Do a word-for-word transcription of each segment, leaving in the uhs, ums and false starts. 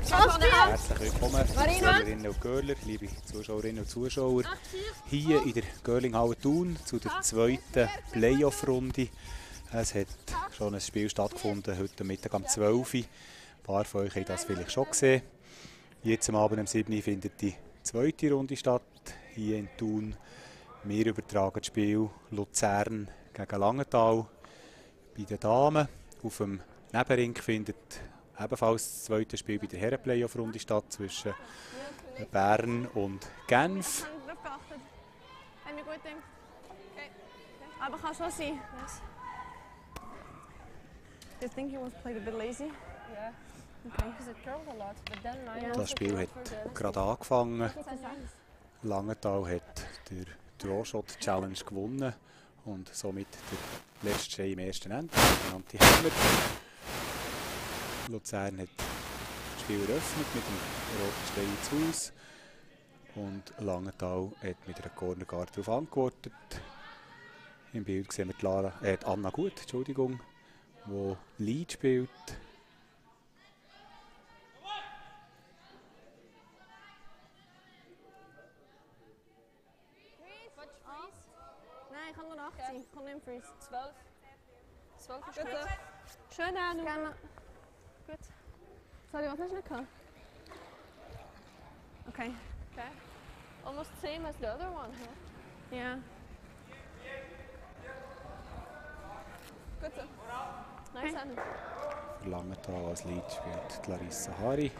Herzlich willkommen, liebe Görlerinnen und Görler, liebe Zuschauerinnen und Zuschauer, hier in der Görlinghalle Thun zu der zweiten Playoff-Runde. Es hat schon ein Spiel stattgefunden, heute Mittag um zwölf Uhr. Ein paar von euch haben das vielleicht schon gesehen. Jetzt am Abend um sieben Uhr findet die zweite Runde statt, hier in Thun. Wir übertragen das Spiel Luzern gegen Langenthal. Bei den Damen auf dem Nebenring findet ebenfalls das zweite Spiel bei der Herren-Playoff-Runde statt zwischen Bern und Genf. Aber kann schon sein. Do you think he was played a bit lazy? Yeah. Okay. Because it curled a lot, but then Ryan Das Spiel hat gerade angefangen. Langenthal hat den Drawshot Challenge gewonnen und somit der letzte Stein im ersten Ende, der sogenannte Hammer. Luzern hat das Spiel eröffnet mit dem roten Stein ins Haus und Langenthal hat mit einer Corner Guard darauf antwortet. Im Bild sehen wir die, Lara, äh, die Anna Gut, Entschuldigung, die Lead spielt. Nein, ich kann nur achtzehn. Ich kann nicht im Freeze. zwölf. zwölf ist Gut. gut. Schön, Anu. Gerne. Gut. Sorry, was hast du nicht gehabt? Okay. Okay. Almost the same as the other one, huh? Ja. Good. Nice, Anu. Für Langenthal als Lead spielt Larissa Hari.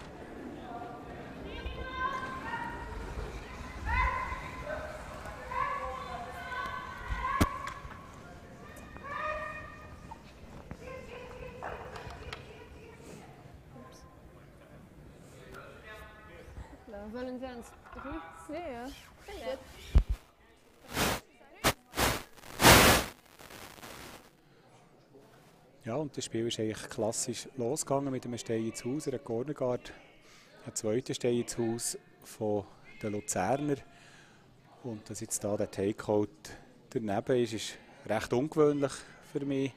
Wollen wir uns Ja, ja. ja. Ja, und das Spiel ist eigentlich klassisch losgegangen mit einem Stein ins Haus, einer Corner Guard, ein zweiter Stein ins Haus von den Luzerner. Und dass jetzt da der Takeout daneben ist, ist recht ungewöhnlich für mich.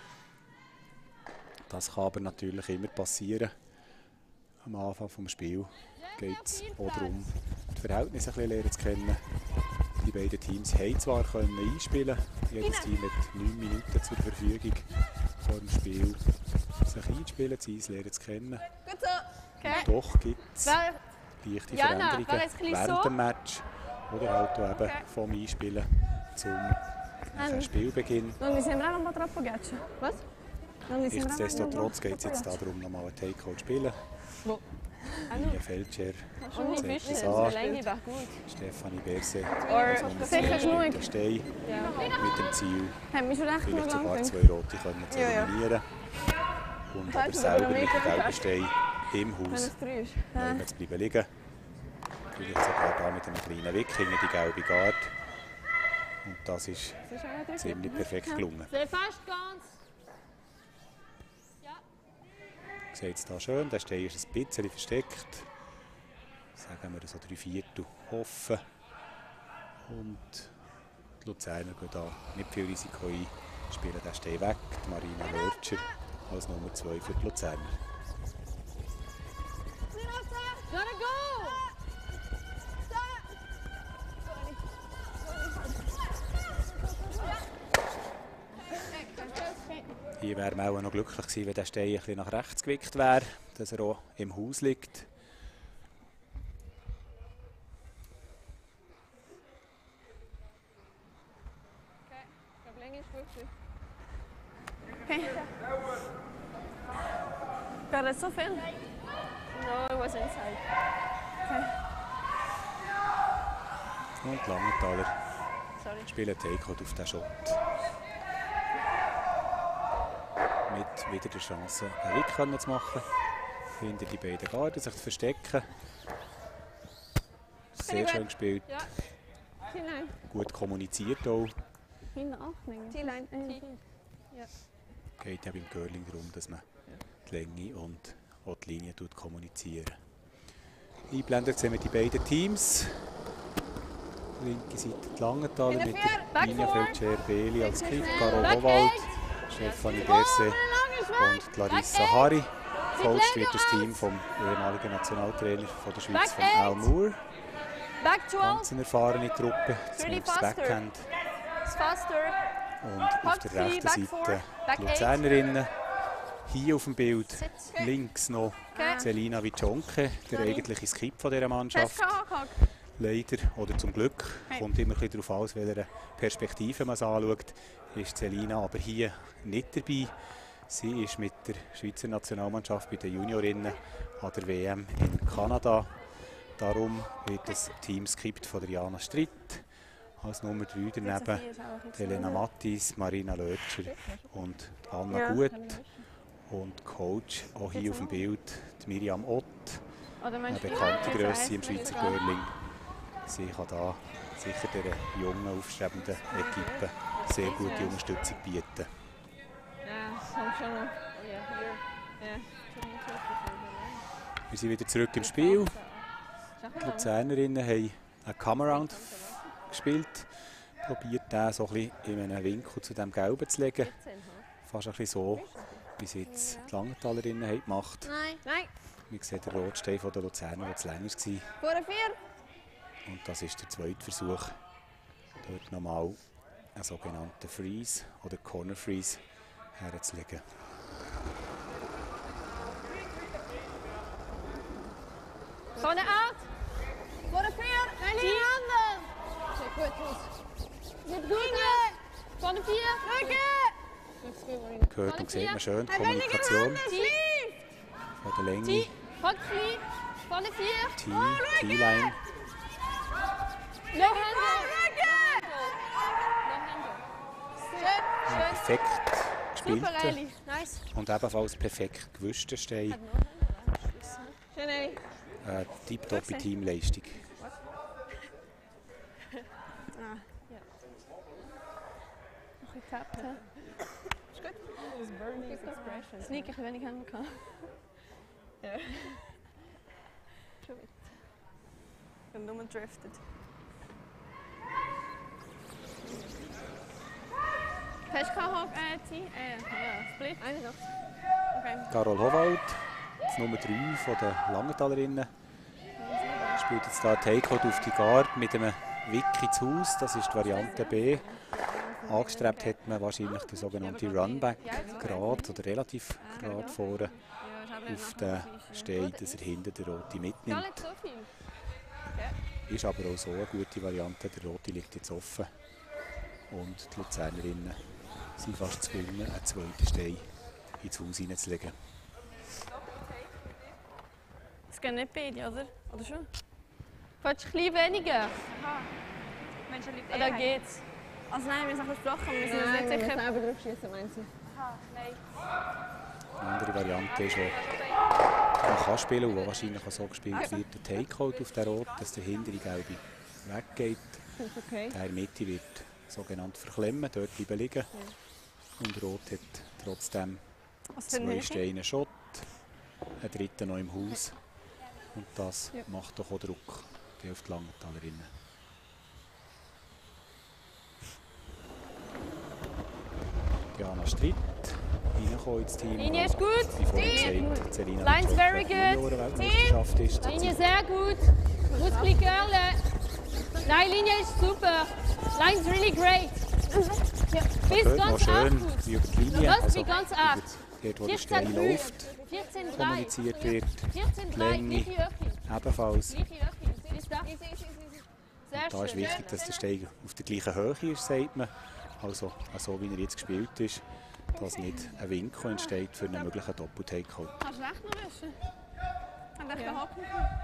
Das kann aber natürlich immer passieren. Am Anfang des Spiels geht es auch darum, die Verhältnisse ein bisschen lernen zu kennen. Die beiden Teams haben zwar können einspielen, jedes Team hat neun Minuten zur Verfügung vor dem Spiel, sich einspielen, das Eis lernen zu kennen. Gut so. Okay. Und doch gibt es Wer- leichte Jana, Veränderungen wer ist gleich während so? dem Match oder halt auch eben Okay. vom Einspielen zum nachher Spielbeginn. Non mi sembra un po' troppo ghiaccio. Was? Non mi sembra Nichtsdestotrotz geht es jetzt darum, nochmal einen Takeout zu spielen. Wo? Anja Feldscher Und die zeigt Fische es sind an. Länge war gut. Stefanie Berse Or Sicher genug. mit dem Stein ja. mit dem Ziel, Haben wir schon recht vielleicht noch sogar lang zwei rote können zu Ja, ja. eliminieren. Und aber Falls wir selber noch mit dem mehr gelben haben. Stein im Wenn Haus es drei ist. bleiben zu bleiben liegen. Vielleicht sogar da mit einem kleinen Wick hinter die gelbe Guard. Und das ist Das ist auch drei. ziemlich perfekt gelungen. Sehr fast ganz. Ja. Seht es hier schön, der Stein ist ein bisschen versteckt. Sagen wir so drei Viertel offen. Und die Luzerner gehen da nicht viel Risiko ein, spielen den Stein weg. Die Marina Lörtscher als Nummer zwei für die Luzerner. Gotta go! Hier wäre man auch noch glücklich gewesen, wenn der Stein ein bisschen nach rechts gewickt wäre, dass er auch im Haus liegt. Okay. Ich glaube, Länge ist gut. Okay. Got it so viel? No, it was inside. Okay. Und die Langenthaler Sorry. spielen Takeout auf den Shot. Mit wieder der Chance, einen Wick können zu machen. Hinter die beiden Garden sich zu verstecken. Sehr schön gespielt, Ja. T-Line. gut kommuniziert auch. Hinten acht nehmen. T-Line. T. Ja. Geht ja beim Curling darum, dass man die Länge und auch die Linie tut kommunizieren. Einblendet sehen wir die beiden Teams. Linke Seite die Langenthaler mit der Ninja Feldscheer-Beli als Kick, Caro Howald, Stefanie Berse und die Larissa Hari. gecoacht wird das Team vom ehemaligen Nationaltrainer von der Schweiz, von Al Moore. Back twelve. Ganz eine erfahrene Truppe, jetzt Really nur das faster. Backhand. It's faster. Und auf Back der three, rechten back Seite four, die back Luzernerinnen. Hier auf dem Bild Sit. links noch Okay. Selina Wiczonke, der eigentliche Skip von dieser Mannschaft. Festgehauen. Leider oder zum Glück, kommt immer ein bisschen darauf an, aus welcher Perspektive man es anschaut, ist Selina aber hier nicht dabei. Sie ist mit der Schweizer Nationalmannschaft bei den Juniorinnen an der W M in Kanada. Darum wird das Team skippt von der Jana Stritt. Als Nummer drei daneben Helena Mattis, Marina Lötscher und Anna Ja. Gut. Und Coach, auch hier auf dem Bild, die Miriam Ott, eine bekannte Grösse im Schweizer Curling. Sie kann da sicher der jungen, aufstrebenden Equipe sehr gute Unterstützung bieten. Ja, soms schon noch. Ja, hier. Ja. Wir sind wieder zurück im Spiel. Die Luzernerinnen haben einen Come-Around gespielt. Probiert den so ein bisschen in einen Winkel zu dem Gelben zu legen. Fast ein bisschen so, wie es jetzt die Langentalerinnen haben gemacht. Nein. Nein. Wir sehen den Rotstein von der Luzerner, der zu länger war. Voor een vier. Und das ist der zweite Versuch, dort nochmal einen sogenannten Freeze oder Corner Freeze herzulegen. Van de acht. Voor een vier. Mijn lieve handen. Goed, goed. Dit goed. Van de vier. Drukken. Gehört und sieht man schön die Kommunikation von der Länge, T. Hockflie. Van de vier. T, T-Line. No handle. No handle. Perfekt Super, gespielte Ellie. Nice. und ebenfalls perfekt gewischte Stein. Schön, Ellie. Eine tipptoppe Teamleistung. Nog getapt, hè? Is goed? Dat is Bernie's expression. Sneaker wenn ich haben kann. Ja. Schon wieder. Ich bin nur drifted. Festgehauen, äh, T. Äh, ja, Split. einundachtzig. Okay. Carol Howald, die Nummer drei von den Langentalerinnen, spielt jetzt hier Takeout auf die Guard mit einem Wick ins Haus. Das ist die Variante B. Angestrebt hat man wahrscheinlich den sogenannten Runback gerade oder relativ gerade vorne auf den Stein, dass er hinten den Rote Gar mitnimmt. nicht so viel. Ist aber auch so eine gute Variante. Der Rote liegt jetzt offen und die Luzernerinnen sind fast gezwungen, einen zweiten Stein ins Haus hineinzulegen. Es geht nicht beide, oder? Oder schon? Willst du ein bisschen weniger? Menschen liegt Oder geht's? Also nein, wir haben es besprochen, wir sind uns Nein, nicht wir sicher. selber drauf schießen, meinst du? Eine andere Variante ist, die man kann spielen und die wahrscheinlich auch so gespielt wird, der Takeout auf den Rot, dass der hintere Gelbe weggeht. Okay. Der in der Mitte wird sogenannt verklemmen, dort bleiben liegen. Und Rot hat trotzdem Was denn zwei nicht? Steine Schott, einen dritten noch im Haus. Und das macht doch auch Druck auf die Langentalerinnen. Diana Stritt, reingekommen ins Team. Linie ist gut. Wie vorhin gesagt, Selina Line's Wiczonka very good. Junioren-Weltmeisterschaft ist. Linie sehr gut. Muskel Girle. Nein, Linie ist super. Line's really great. Ja. Bis Hört man ganz schön, acht gut. wie über die Linie, Das also wie ganz acht. dort wo der vierzehn Stein drei. läuft, vierzehn drei. kommuniziert wird. vierzehn Die drei. Länge Gleiche Öffnung. ebenfalls. Gleiche Öffnung. Siehst du? Sehr Da ist schön. wichtig, dass der Stein auf der gleichen Höhe ist, sagt man. Also so wie er jetzt gespielt ist, dass nicht ein Winkel entsteht für einen möglichen Doppel-Takeout. Kannst du echt noch wissen? Hat er gehabt?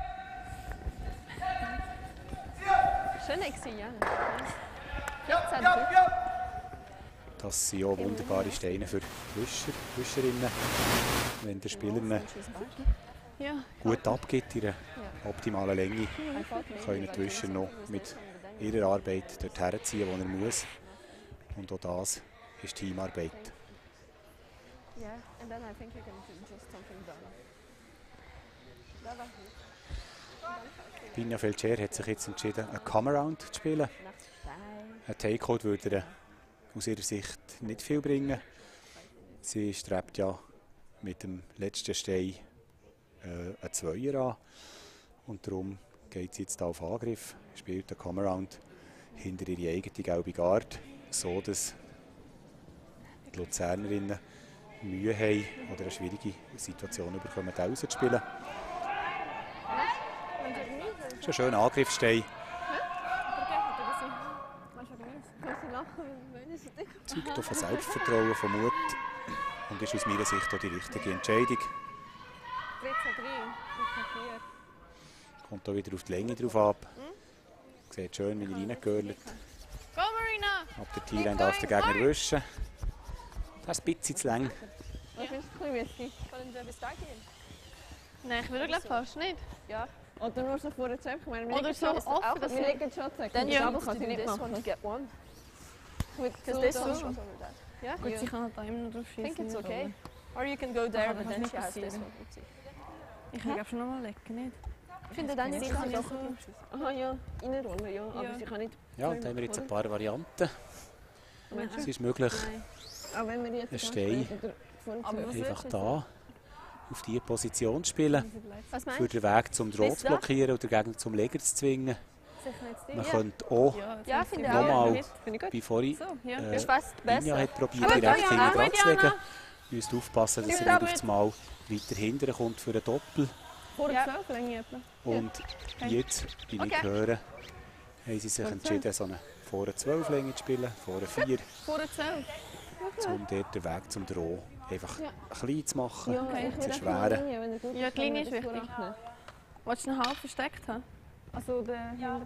Schön gewesen, ja. vierzehn drei. Das sind auch wunderbare Steine für die Wischer, Wischerinnen. Wenn der Spieler ihn Ja. gut abgibt, in einer optimalen Länge, können die Wischer noch mit ihrer Arbeit dort herziehen, wo er muss. Und auch das ist Teamarbeit. Yeah, and then I think you can do just something better. Pinja Felcher hat sich jetzt entschieden, einen Come-Around zu spielen. Ein Takeout würde ihr aus ihrer Sicht nicht viel bringen. Sie strebt ja mit dem letzten Stein äh, einen Zweier an. Und darum geht sie jetzt auf Angriff, spielt den Come-Around hinter ihre eigene gelbe Garde, so dass die Luzernerinnen Mühe haben oder eine schwierige Situation bekommen, rauszuspielen. Das ist ein schöner Angriffsstein. Zeugt von Selbstvertrauen, von Mut und ist aus meiner Sicht auch die richtige Entscheidung. dreizehn drei. Kommt auch wieder auf die Länge drauf ab. Sieht schön, wie er reingehört. Go Marina! Ab der T-Line darf der Gegner wischen. Das ist ein bisschen zu lang. Was ist ein bisschen Können wir bis da gehen? Nein, ich würde glaube fast nicht. Ja. Oder nur so vor der Zeit. Ich meine, wir Oder liegen so schon- offen, dass wir sie- liegen schon zu. Dann Das ja. aber kann sie nicht machen. get one. Mit Because so- this so- one. Ja, Gut, ja. sie kann halt da immer noch drauf I schießen. think it's okay. Or you can go there, kann but das then nicht she has this passieren. one. Ich kann glaube schon noch mal lecken, nicht? Ich finde dann Sie nicht kann ja so. so... Aha, ja, reinrollen, ja. Aber Ja. sie kann nicht. Ja, und dann haben wir jetzt ein paar Varianten. Nein. Es ist möglich, Auch wenn wir jetzt Ein Stein. oder vor Aber dem was einfach willst du da auf diese Position zu spielen, Was für meinst du? den Weg zum Draw Bis zu da? blockieren oder den Gegner zum Leger zu zwingen. Sicher jetzt Man die? könnte auch, Ja, finde ich Nochmal. auch. Finde ich gut. wie vorhin So, ja. Äh, Ist fast Ninja besser. hat probiert, Aber direkt Diana, hinten dran aber zu legen. Diana. Ihr müsst aufpassen, dass Ja, er nicht aber- auf das Mal weiter hinten kommt für einen Doppel. Vor Ja. zwölf Länge etwa. Und jetzt, wie ich Okay. höre, haben sie sich entschieden, so eine vor einer zwölf Länge zu spielen, vor einer vier, Vor der zwölf. um dort den Weg zum Draw einfach Ja. klein zu machen, Ja, Okay. ich zu würde erschweren. Linie, wenn er gut Ja, die Linie ist kann, das wichtig. vorrechnen. Wolltest du einen halb versteckt haben? Also der ja.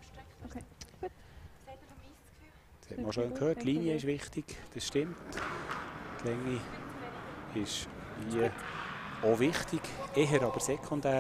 Das hat man schon gehört, die Linie ist wichtig, das stimmt. Die Länge ist hier auch wichtig, eher aber sekundär.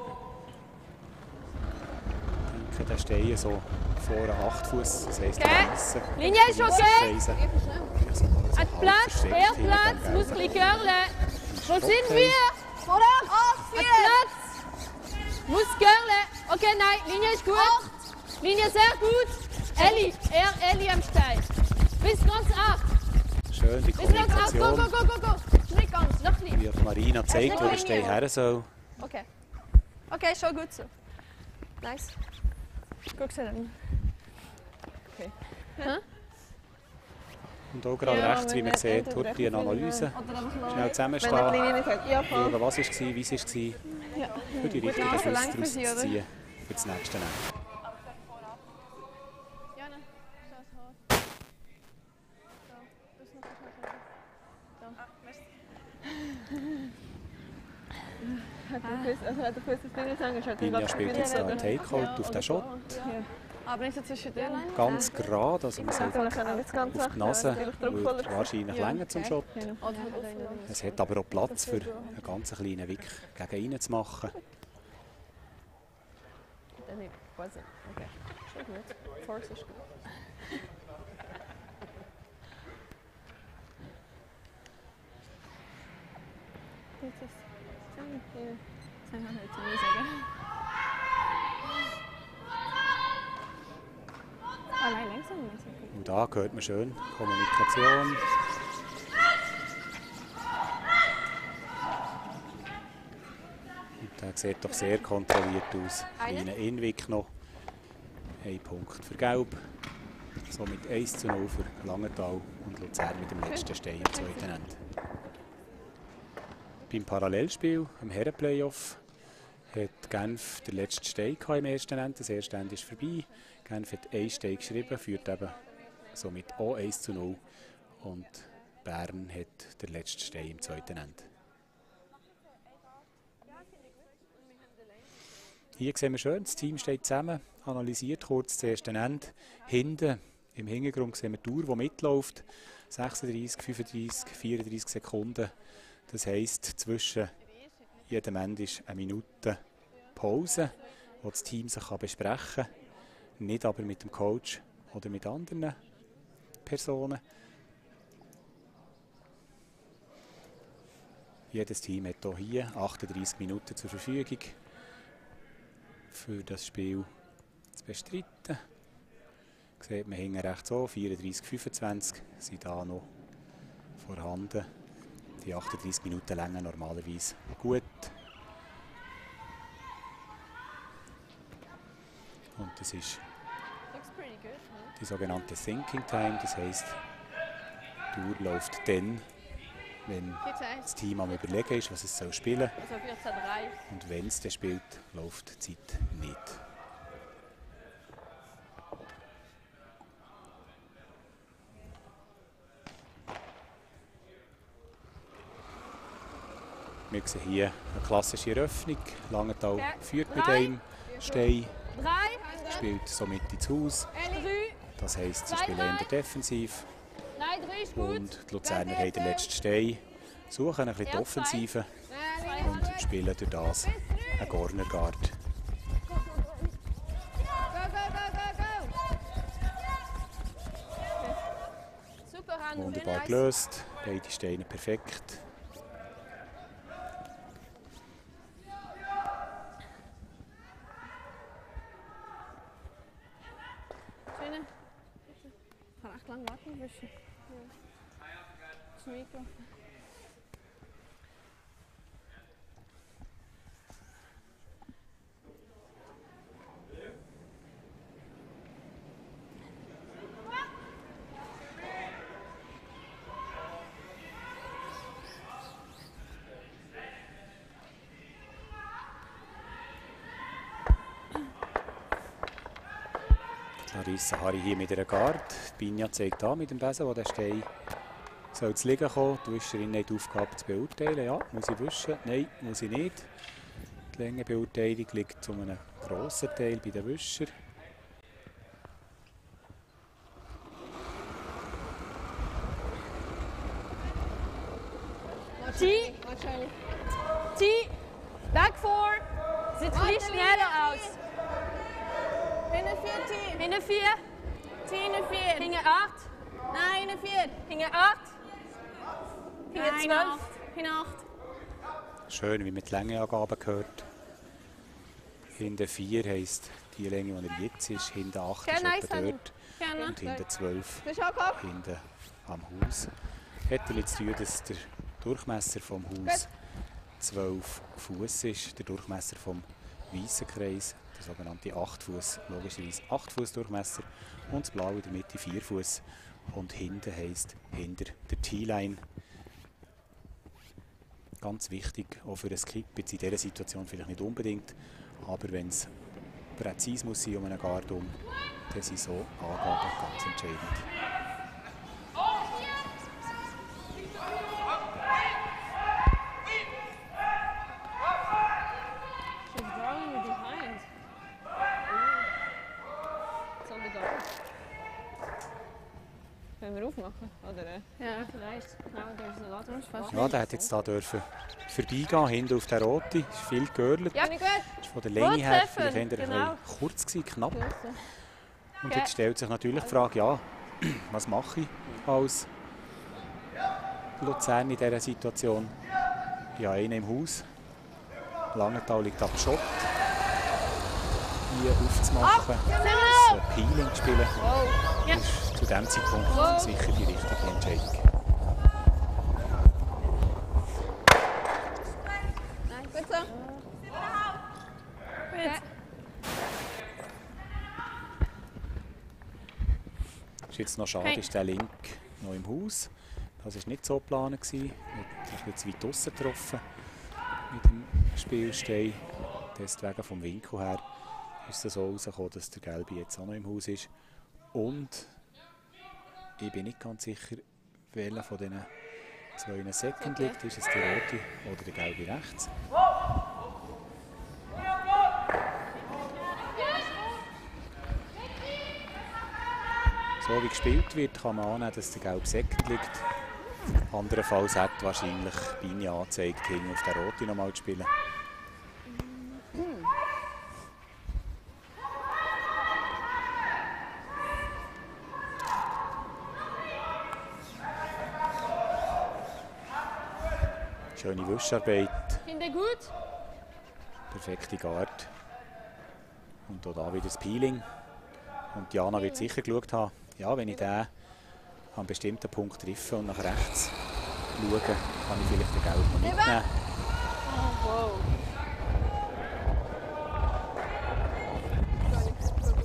Ich denke, der Stein so vor acht Fuß, das heisst, Okay. der Weiße. Linie ist okay. Hat Platz, wer Platz, Muskelgörle. Wo sind wir? Vor acht, vier. Platz. Muskelgörle. Okay, nein, Linie ist gut. Linie sehr gut. Elli, er, Elli am Stein. Bis ganz acht. Schön die Bis ganz acht. Go, go, Kommunikation, go, go, go. Nicht ganz, noch nicht. wie auch Marina zeigt, wo der Stein her soll. Okay. Okay, schon gut so. Nice. Guck sie dann. Okay. Hä? Und auch gerade Ja, rechts, wie wenn man er sieht, entweder heute eine Analyse. Oder einfach mal. Schnell Wenn er die zusammenstehen, Linie nicht hat. Ja, voll. schauen, was war, wie es war, Ja. für die richtigen also Schlüsse lang für daraus sie, zu oder? ziehen für das nächste Rennen. Jana, das ist hart. Da. Das ist noch ein Da. merci. Hat er gewusst, also hat er gewusst, dass du nicht sagen sollst. Ninja spielt jetzt da einen Takeout auf den Shot. Aber nicht so zwischen denen. Ganz gerade, also man sieht Dann kann er nicht das Ganze auf die Nase, Natürlich würde wahrscheinlich Ja. länger zum Shot. Oder Es hat aber auch Platz für einen ganz kleinen Wick gegen innen zu machen. Dann nicht. Quasi. Okay. Schon gut. Force ist gut. Das ist Ja. das kann ich heute zu mir sagen. Ah nein, langsam nicht. Und da hört man schön Kommunikation. Und der sieht doch sehr kontrolliert aus. Kleiner Inwick noch. Ein Punkt für Gelb. Somit eins zu null für Langenthal und Luzern mit dem letzten Stein im zweiten Ende. Beim Parallelspiel, im Herrenplayoff, hat Genf den letzten Stein im ersten Ende. Das erste Ende ist vorbei. Genf hat einen Stein geschrieben, führt eben somit auch eins zu null. Und Bern hat den letzten Stein im zweiten Ende. Hier sehen wir schön, das Team steht zusammen, analysiert kurz das erste Ende. Hinten im Hintergrund sehen wir die Uhr, die mitläuft. sechsunddreißig, fünfunddreißig, vierunddreißig Sekunden. Das heisst, zwischen jedem Ende ist eine Minute Pause, wo das Team sich besprechen kann. Nicht aber mit dem Coach oder mit anderen Personen. Jedes Team hat auch hier achtunddreißig Minuten zur Verfügung, für das Spiel zu bestreiten. Sieht man hinten rechts auch, vierunddreißig, fünfundzwanzig sind da noch vorhanden. Die achtunddreißig Minuten länger normalerweise gut. Und das ist die sogenannte Thinking Time. Das heisst, die Uhr läuft dann, wenn das Team am Überlegen ist, was es soll spielen soll. Also vierzehn drei. Und wenn es dann spielt, läuft die Zeit nicht. Wir sehen hier eine klassische Eröffnung. Langenthal Okay. führt mit Drei. einem Stein, drei. spielt somit ins Haus. drei. Das heisst, sie Zwei, spielen drei. eher defensiv. Nein, drei ist gut. Und die Luzerner haben den letzten Stein, suchen ein bisschen die Offensive und spielen durch das eine Corner Guard. Go, go, go, go, go! Super, Hanno. Wunderbar gelöst, beide Steine perfekt. Schöne. Ich kann echt lange warten müssen. Das Mikro. Larissa Harry hier mit einer Guard. Binja zeigt an mit dem Besen, wo der Stein soll zu liegen kommen. Die Wischerin hat die Aufgabe zu beurteilen. Ja, muss ich wischen? Nein, muss ich nicht. Die Längenbeurteilung liegt zu einem grossen Teil bei den Wischer. T. T. Back four. Sieht ein bisschen schneller aus. Hinten vier, Team. Hinten vier. Hinten vier. Hinten acht. Nein, hinten vier. Hinten acht. Hinten Nein, zwölf. acht. Hinten acht. Schön, wie man die Längeangaben gehört. Hinten vier heisst die Länge, die er jetzt ist. Hinten acht Okay, ist nice, etwa Hanni. dort. Gerne. Und hinten zwölf Bist du angekommen? hinten am Haus. Hat damit zu tun, dass der Durchmesser vom Haus zwölf Fuß ist. Der Durchmesser vom weißen Kreis, der sogenannte acht Fuß, logischerweise acht Fuß Durchmesser. Und das Blaue in der Mitte vier Fuß. Und hinten heisst hinter der T-Line. Ganz wichtig, auch für einen Skip, jetzt in dieser Situation vielleicht nicht unbedingt, aber wenn es präzise muss sein um einen Guard um, dann sind so Angaben ganz entscheidend. She's growing behind. It's on the door. Können wir aufmachen? Oder? Ja. Vielleicht. Nein, da ist noch was. Ja, der hat jetzt hier dürfen vorbeigehen, hinten auf der Rote, ist viel gegürlt. Ja, nicht gut. Ist von der Länge her treffen, vielleicht eher genau. ein bisschen kurz gewesen, knapp. Und Okay. jetzt stellt sich natürlich die Frage, ja, was mache ich als Luzern in dieser Situation? Ja, einen im Haus. Langenthal liegt ab Schott. Hier aufzumachen, so ein Peeling zu spielen, Ja. ist zu diesem Zeitpunkt Wow. sicher die richtige Entscheidung. Nein, gut so. Gut. Ist jetzt noch schade, Okay. ist der Link noch im Haus. Das war nicht so geplant. Er hat ein bisschen zu weit draussen getroffen mit dem Spielstein. Deswegen vom Winkel her ist es so rausgekommen, dass der Gelbe jetzt auch noch im Haus ist. Und ich bin nicht ganz sicher, welcher von diesen zwei Second liegt. Ist es der Rote oder der Gelbe rechts? So wie gespielt wird, kann man annehmen, dass der Gelbe Second liegt. Andernfalls hat wahrscheinlich Binja angezeigt, hinten auf der Rote nochmal zu spielen. Schöne Wischarbeit, Hinten gut. perfekte Guard. Und auch da wieder das Peeling. Und Jana wird sicher geschaut haben, ja, wenn ich den an einem bestimmten Punkt treffe und nach rechts schaue, kann ich vielleicht den Gelb noch mitnehmen. Wow.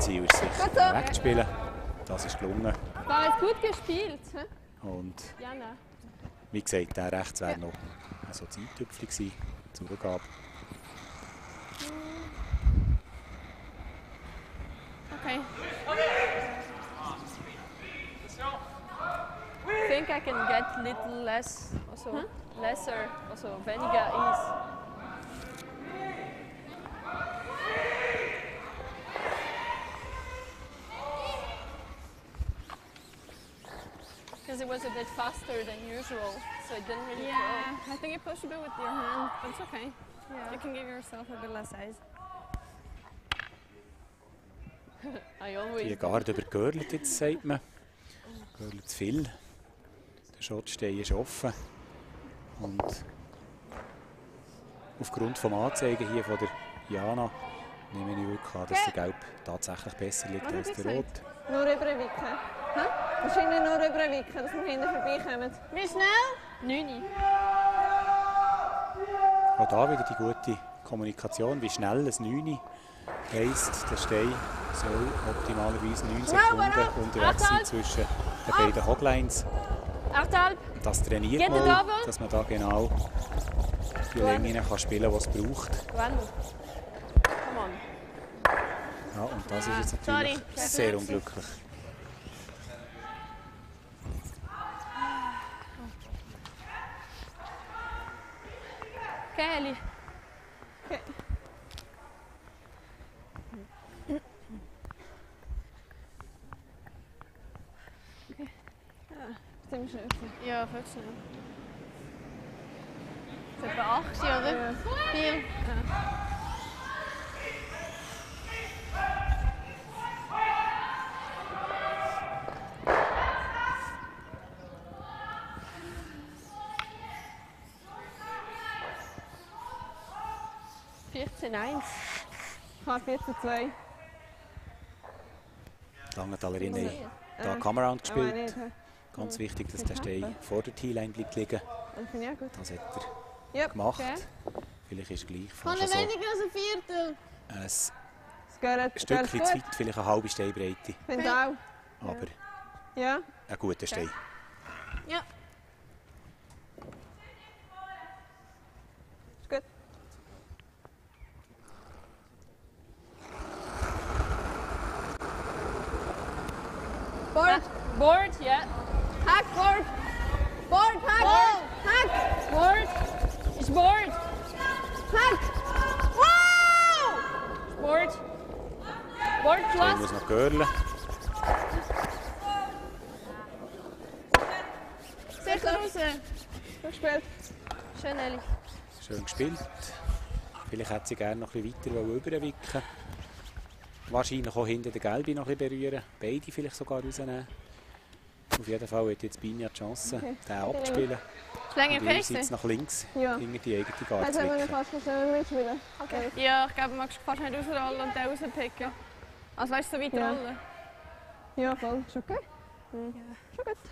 Ziel ist sicher wegzuspielen. Das ist gelungen. War jetzt gut gespielt. Und Jana. wie gesagt, der rechts wäre noch so Zeittüpfel gewesen, Zugabe. Okay. I think I can get little less, also huh? lesser, also weniger ease. Because it was a bit faster than usual, so it didn't really Yeah, flow. I think you pushed a bit with your hand, but it's okay. Yeah. You can give yourself a bit less size. I always Die Garde übergörlt jetzt, sagt man. Görlt zu viel. Der Schottstein ist offen. Und aufgrund des Anzeigen hier von der Jana nehme ich wirklich an, dass der Gelb tatsächlich besser liegt Was als hat er der Rot. gesagt? Nur überwicken. Hä? Wahrscheinlich nur überwicken, dass wir hinten vorbeikommen. Wie schnell? neun. Auch da wieder die gute Kommunikation, wie schnell ein neun heisst, der Stein soll optimalerweise neun Sekunden unterwegs sein zwischen den beiden Hoglines. achteinhalb. Das trainiert Geht der man, Double? dass man da genau die Längen kann spielen kann, die es braucht. Wann? Come on. Ja, und das ist jetzt natürlich Sorry. sehr unglücklich. Okay, Ellie. Okay. Okay. Ja, ziemlich schnell. Ja, voll schnell. Das ist etwa acht, oder? Ja. Vier. vierzehn eins. Ich habe vierzehn zwei. Die Langenthalerin hat Äh, hier Come-Around aber gespielt. nicht, hä? Ganz wichtig, dass der Stein vor der T-Line bleibt liegen. Das finde ich auch gut. Das hat er Yep. gemacht. Okay. Vielleicht ist gleich Kann fast er so weniger als ein Viertel? ein Es geht, geht Stückchen zu gut. weit, vielleicht eine halbe Steinbreite. Finde ich auch. Aber Ja. ein guter Stein. Ja. Ist gut. Board. Board, ja. Hack. Board. Board. Hack. Board. Hack. Board. Ist Board. Hack. Wow! Board. Board Der plus. muss noch görlen. Sicher raus. Gut gespielt. Schön, Ellie. Schön gespielt. Vielleicht hätte sie gerne noch ein bisschen weiter überwicken. Wahrscheinlich auch hinter der Gelbe noch ein bisschen berühren. Beide vielleicht sogar rausnehmen. Auf jeden Fall hat jetzt Binja die Chance, Okay. den abzuspielen. Länge Und ihrerseits Pace? nach links, Ja. hinter die eigene Jetzt Garde zu haben wir wickeln. fast noch selber mitspielen. Okay. Ja, ich glaube, du magst fast nicht rausrollen und den rauspicken. Also weißt du, so weit Ja. rollen. Ja, voll. Ist okay. Mhm. Schon gut.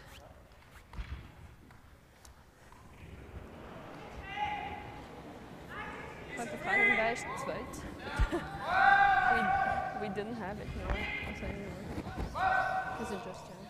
Ich wollte fragen, wer ist der Zweite? we, we didn't have it, no. Also, anyway. Is it just Jan?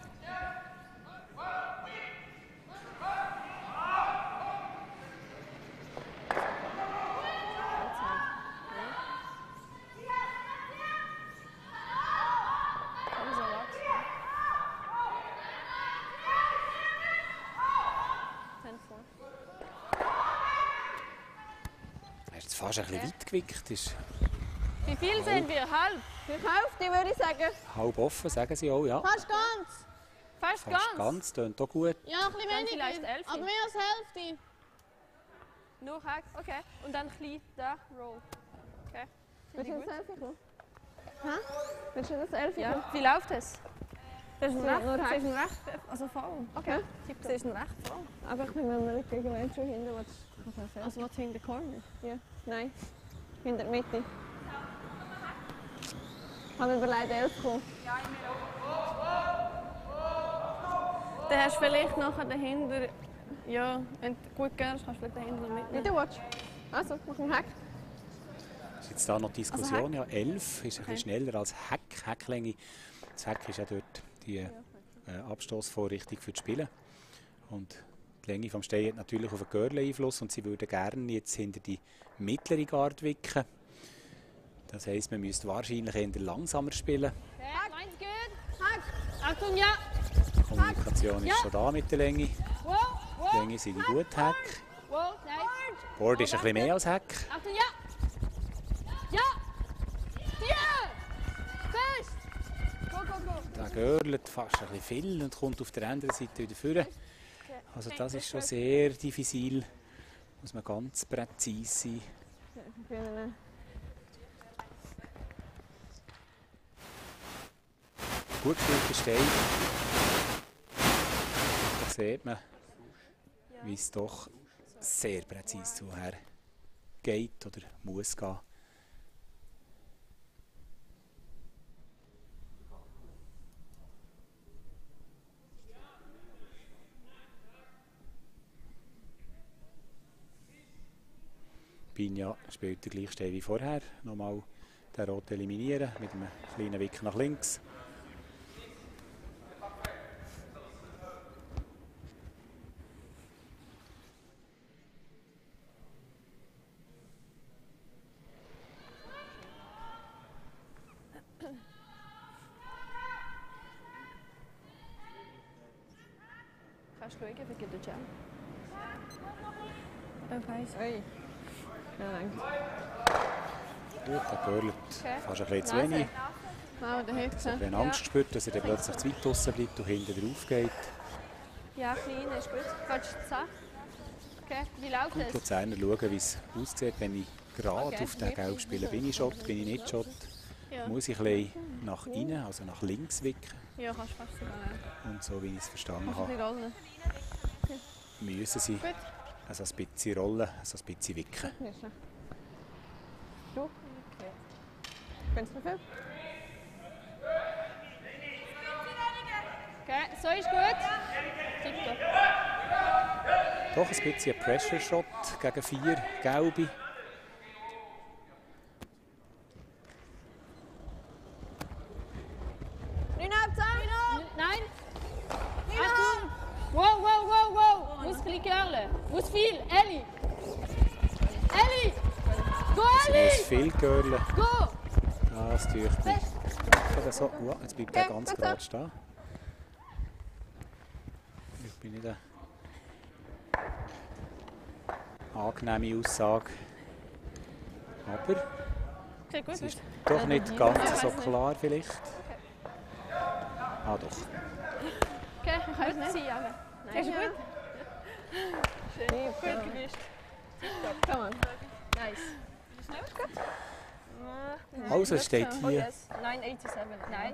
Er ist fast ein bisschen weit gewickt. Ist Wie viel sind wir? Halb? Für Hälfte würde ich sagen. halb offen, sagen sie auch, ja. Fast ganz. Fast, Fast ganz? ganz, tönt auch gut. Ja, ein bisschen Dann weniger. vielleicht elf. Aber mehr als Hälfte. Nur Hack, okay. Und dann klein da, Roll. Okay. Willst Finde du ich das gut. Elfie kommen? Hä? Willst du das Elfie Ja. kommen? Wie läuft es? Das ist Nur recht. recht, Das sie ist ist ein recht, also voll. Okay. Sie ist ein recht voll. Aber ich bin mir nicht gegen Menschen hinten, was ich Also was in der Corner? Ja, nein. Hinter der Mitte. Ich habe mir überlegt, elf zu kommen. Dann hast du vielleicht nachher dahinter, ja, wenn du gut gehst, kannst du vielleicht dahinter Wie mitnehmen. du willst. Also, mach einen Hack. Jetzt da noch Diskussion, Also ja, elf ist ein okay. bisschen schneller als Heck. Hecklänge. Das Heck ist ja dort die äh, Abstoßvorrichtung für das Spielen. Und die Länge vom Stein hat natürlich auf den Görle Einfluss und sie würden gerne jetzt hinter die mittlere Garde wicken. Das heisst, man müsste wahrscheinlich eher langsamer spielen. Okay, meins gut. Hack. Achtung, ja. Die Kommunikation Ja. ist schon da mit der Länge. Wow, wow. Die Länge sind gut, Heck. Wow, nein. Board ist ein bisschen mehr als Heck. Achtung, ja. Ja. Ja. Fest. Go, go, go. Der görlet fast ein bisschen viel und kommt auf der anderen Seite wieder vor. Also das ist schon sehr diffizil. Muss man ganz präzise sein. Gut gespielter Stein. Da sieht man, wie es doch sehr präzise zuher geht oder muss gehen. Pinja spielt den gleichen Stein wie vorher. Nochmal den Rot eliminieren mit einem kleinen Wick nach links. Kannst du schauen, wie geht der Jam? Ich weiss. Hey. Ja, danke. Gut, der görlet Okay. fast ein bisschen zu wenig. Wow, der hilft Er hat ein Angst gespürt, dass er dann plötzlich zu weit draussen bleibt und hinten drauf geht. Ja, klein ist gut. Kannst du sagen? Okay, wie läuft Die das? Luzerner schauen, wie es aussieht, wenn ich gerade Okay. auf den Gelb spiele. Bin ich Schott, bin ich nicht Schott? Ja. Muss ich ein bisschen nach innen, also nach links wicken. Ja, kannst du fast sogar. Und so wie ich es verstanden Kannst du ein habe, bisschen rollen? müssen sie Gut. also ein bisschen rollen, also ein bisschen wicken. Du? Okay. Kannst du viel? Okay, so ist gut. Tipptopp. Doch ein bisschen ein Pressure Shot gegen vier Gelbe. Nein. Achtung. Wow, wow, wow, wow. Muss ein bisschen Görle. Muss viel. Elli. Elli. Go, Es muss Elli. viel Görle. Go. Ja, das tue ich nicht. Oder so. Oh, jetzt bleibt er ganz gerade stehen. Ich bin nicht eine angenehme Aussage. Aber Okay, gut. es ist doch nicht ganz so klar vielleicht. Ah doch. Okay, ich kann es nicht sein, aber... Nein. Ist gut? Schön. Gut gewischt. Komm on. Nice. Also es steht hier neun siebenundachtzig. Nein,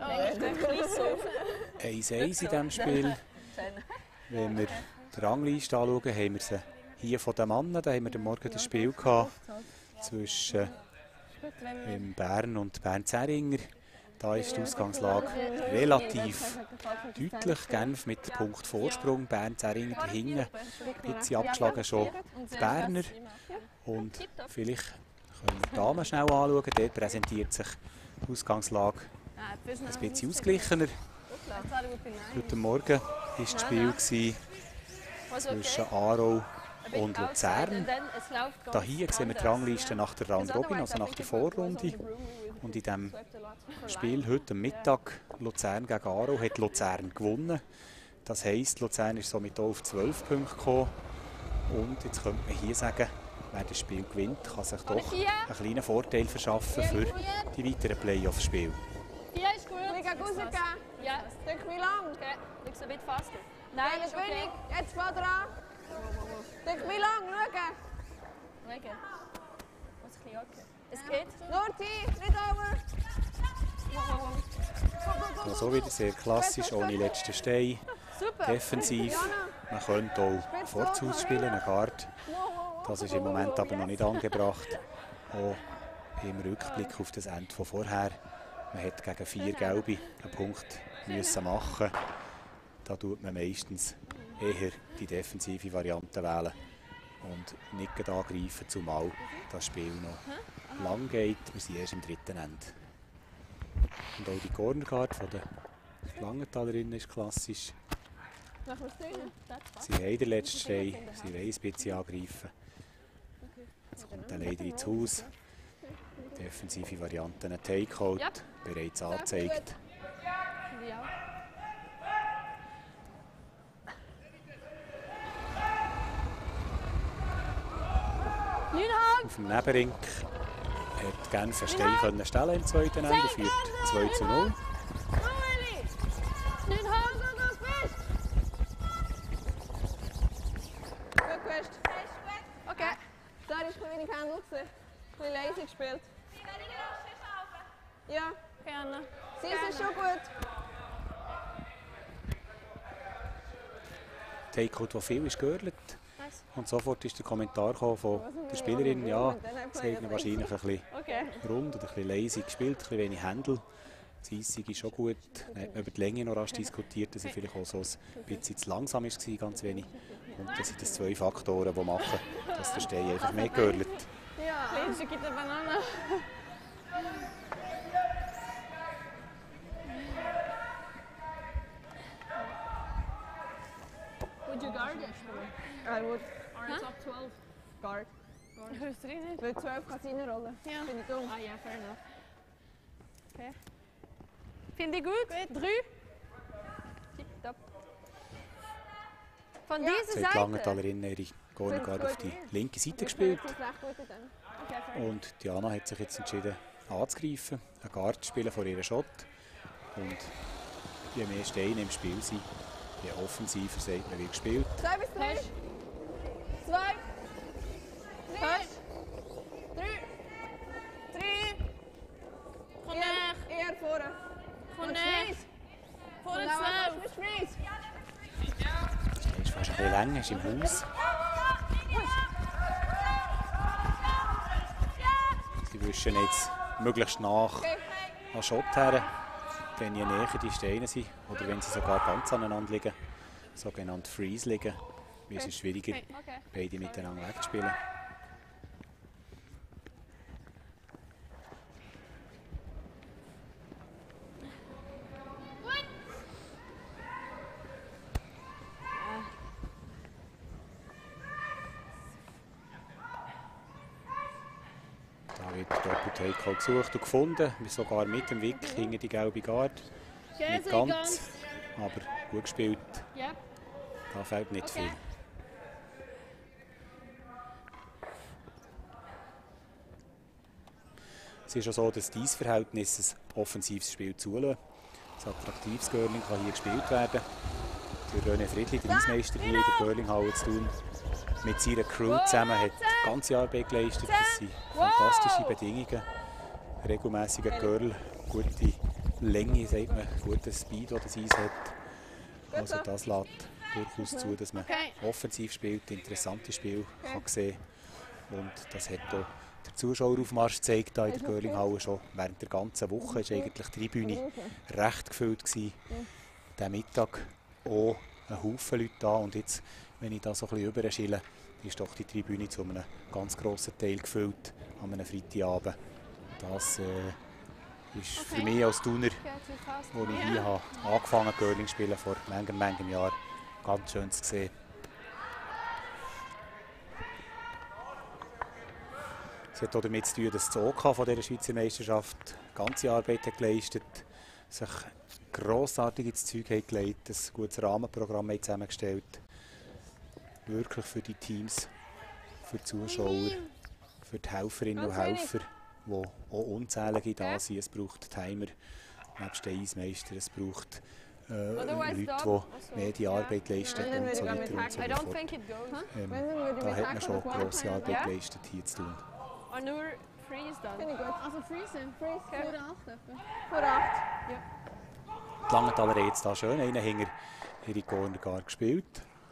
eins eins in diesem Spiel. Wenn wir die Rangliste anschauen, haben wir sie hier von den Männern. Da haben wir morgen das Spiel gehabt zwischen äh, Bern und Bern-Zäringer. Da ist die Ausgangslage relativ deutlich. Genf mit Punkt Vorsprung, Bern-Zäringer dahinten. Ein bisschen abgeschlagen schon die Berner. Und vielleicht können wir die Damen schnell anschauen. Dort präsentiert sich die Auskangslage ein bisschen ausgeglichener. Heute Morgen war das Spiel gewesen zwischen Aarau und Luzern. Da hier sehen wir die Rangliste nach der Round Robin, also nach der Vorrunde. Und in diesem Spiel heute Mittag, Luzern gegen Aarau, hat Luzern gewonnen. Das heisst, Luzern ist somit auch auf zwölf Punkte gekommen. Und jetzt könnte man hier sagen, wer das Spiel gewinnt, kann sich doch einen kleinen Vorteil verschaffen für die weiteren Playoff-Spiele. Vier ist gut. Ich kann rausgehen. Ja. Drück mich lang. Okay. Liegst du ein bisschen faster? Nein, Nein, das ist bin okay. ich. Jetzt mal dran. Drück mich lang, schau. Legen. Muss ein bisschen okay. Es geht. Nur tief, nicht over. Also wieder sehr klassisch, ohne letzten Stein. Super. Defensiv. Man könnte auch Vorzugs spielen, eine Guard. Das ist im Moment aber noch nicht angebracht. Auch im Rückblick auf das Ende von vorher. Man hat gegen vier Gelbe einen Punkt müssen machen. Da tut man meistens eher die defensive Variante wählen und nicht angreifen, zumal das Spiel noch lang geht. Wir sind erst im dritten Ende. Und auch die Corner Guard von den Langentalerinnen ist klassisch. Sie haben den letzten Stein, sie wollen ein bisschen angreifen. Jetzt kommt er leider ins Haus. Defensive Variante, ein Takeout, ja. Bereits angezeigt. Auf dem Nebenring hat Genf einen Stein können stellen im zweiten Ende, führt zwei zu null. Okay. Da ist ein wenig Handel. Ein bisschen leise gespielt. Ja, gerne. Sie ist schon gut. Takeout, der viel ist geörlet. Und sofort ist der Kommentar von der Spielerin, ja, sie haben wahrscheinlich ein bisschen rund oder ein bisschen leise gespielt, ein bisschen wenig Händel. Das Eissig ist schon gut. Dann hat man über die Länge noch rasch diskutiert, dass er vielleicht auch so ein bisschen zu langsam war, ganz wenig. Und das sind das zwei Faktoren, die machen, dass der Stein einfach mehr geörlet. Ja, Lindsay gibt eine Banane. Would you guard it? I would. Or it's up twelve? Guard. Ich wüsste nicht. Weil zwölf kann es reinrollen. Ja. Finde ich dumm. Ah ja, fair enough. Okay. Finde ich gut. Gut. Drei. Tipptopp. Von Ja. dieser Die Seite? Langentalerinnen ihre Corner Guard auf die linke Seite gespielt. Okay, Und Diana hat sich jetzt entschieden anzugreifen, einen Guard zu spielen vor ihrem Shot. Und je mehr Steine im Spiel sind, je offensiver sagt man, wie gespielt. Zwei bis drei. Zwei. Drei. Drei. Drei. Komm nach. Eher, eher vorne. Komm Und nach. Freeze. Vorne Nou, zwölf. mit Freeze. Der ist fast ein bisschen länger, ist im Haus. Sie wischen jetzt möglichst nach an Shot her, wenn je näher die Steine sind oder wenn sie sogar ganz aneinander liegen, sogenannt Freeze liegen, wie es ist schwieriger, Okay. beide miteinander wegzuspielen. Da wird der Doppel-Takeout gesucht und gefunden, sogar mit dem Wick hinter die gelbe Guard. Okay, Nicht so ganz, aber gut gespielt. Ja. Da fehlt nicht Okay. viel. Es ist auch so, dass dieses Verhältnis ein offensives Spiel zulässt. Ein attraktives Curling kann hier gespielt werden. Der René Friedli, der Eismeister hier in der Curlinghalle zu tun, mit seiner Crew zusammen hat ganze Arbeit geleistet. Das sind fantastische Bedingungen. Regelmäßiger Curl, gute Länge, sagt man, guter Speed, den das Eis hat. Also das lässt durchaus zu, dass man Okay. offensiv spielt, interessantes Spiel kann sehen. Und das hat auch der Zuschaueraufmarsch gezeigt in der Curlinghalle schon. Während der ganzen Woche war eigentlich die Tribüne recht gefüllt gewesen. Der Mittag auch ein Haufen Leute da. Und jetzt, wenn ich da so ein bisschen rüberschiele, ist doch die Tribüne zu einem ganz grossen Teil gefüllt an einem Freitagabend. Das äh, ist für mich als Tuner, wo ich hier habe, angefangen habe, Curling zu spielen, vor manchem, manchem Jahr, ganz schön zu sehen. Es hat auch damit zu tun, dass das O K von dieser Schweizer Meisterschaft ganze Arbeit hat geleistet, sich grossartig ins Zeug hat gelegt, ein gutes Rahmenprogramm hat zusammengestellt. Wirklich für die Teams, für die Zuschauer, für die Helferinnen und Helfer, die auch unzählige da sind. Es braucht Timer, nebst den Eismeister, es braucht äh, Leute, die mehr die Arbeit leisten und so weiter und so I don't fort. think it goes. Ähm, da hat man schon grosse Arbeit Ja. geleistet, hier zu tun. Or nur freeze dann. Finde ich gut. Also freeze. Freeze. Vor acht etwa. Vor acht. Die Langenthaler haben jetzt da schön einen hinter ihre Corner Guard gespielt.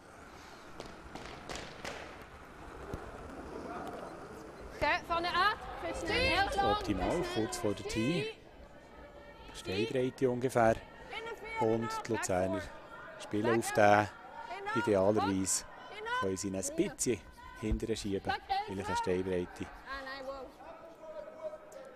Okay, vorne an. fünfzehn. Optimal, kurz vor der Tee. Steinbreite ungefähr. Und die Luzerner spielen auf den. Idealerweise können sie ihn ein bisschen hinterher schieben, weil ich eine Steinbreite. Ah, nein, wow.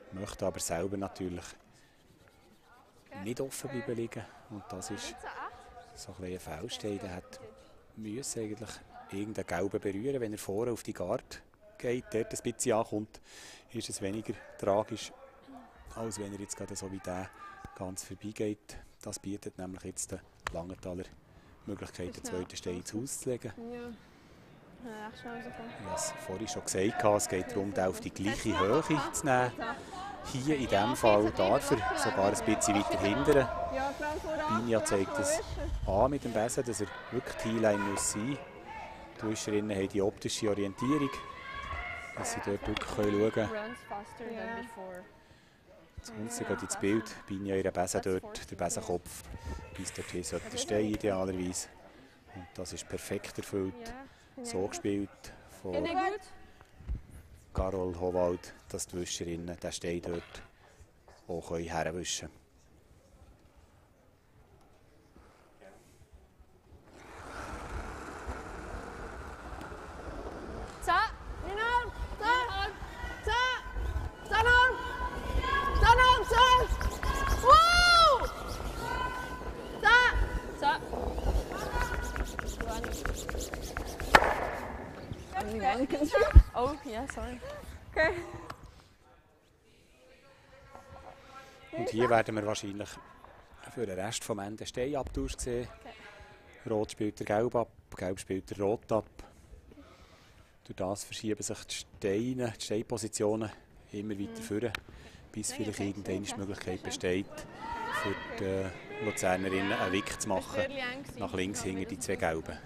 möchte aber selber natürlich nicht offen bleiben liegen. Und das ist so ein bisschen ein Fehlstein. Der hat müssen eigentlich irgendeinen Gelben berühren. Wenn er vorne auf die Garde geht, dort ein bisschen ankommt, ist es weniger tragisch, als wenn er jetzt gerade so wie der ganz vorbeigeht. Das bietet nämlich jetzt den Langenthaler die Möglichkeit, den zweiten Stein ins Haus zu legen. Ja. Ja, echt schnell so. Ich habe es vorhin schon gesagt, es geht darum, den auf die gleiche Höhe zu nehmen. Hier in diesem Fall darf er sogar ein bisschen weiter hindern. Binja zeigt es an mit dem Besen, dass er wirklich T-Line muss sein. Die Wischerinnen haben die optische Orientierung, dass sie dort wirklich schauen können. Jetzt geht ins Bild, Binja ihren Besen dort, der Besenkopf bis dorthin sollte der Stein idealerweise. Und das ist perfekt erfüllt. So gespielt von Carol Howald, dass die Wischerinnen den Stein dort auch herwischen können. Oh, ja, sorry. Okay. Und hier werden wir wahrscheinlich für den Rest vom Ende Steinabtausch sehen. Okay. Rot spielt der Gelb ab, Gelb spielt der Rot ab. Durch das verschieben sich die Steine, die Steinpositionen immer weiter vorne, bis vielleicht irgendeine Möglichkeit besteht, für die Luzernerinnen einen Wick zu machen, nach links hinter die zwei Gelben.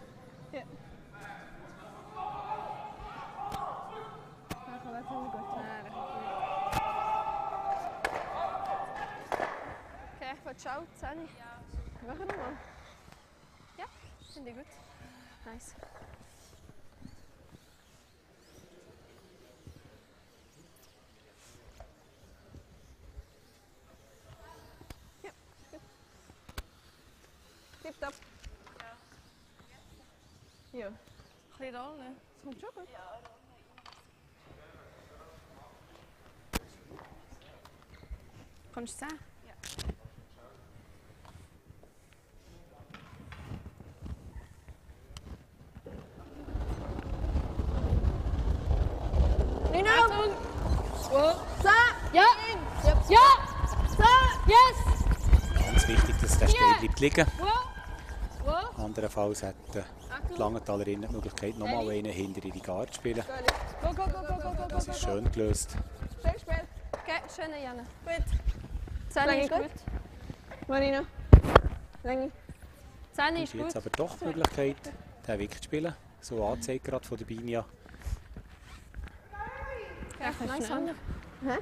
Ciao, Sani. Machen wir mal. Ja, finde ich gut. Nice. Ja, gut. Tipptopp. Ja. Ein bisschen da, ne? Das kommt schon gut. Kannst du es sehen? Liegen. Andernfalls hätten die Langenthalerinnen die Möglichkeit, nochmal einen hinter ihre Garde zu spielen. Das ist schön gelöst. Okay, schön, Jana. Gut. Zähne ist gut. Marina. Länge. Zähne ist gut. Jetzt aber doch die Möglichkeit, den Wick zu spielen. So angezeigt gerade von der Binja. Ja, nice. Hä?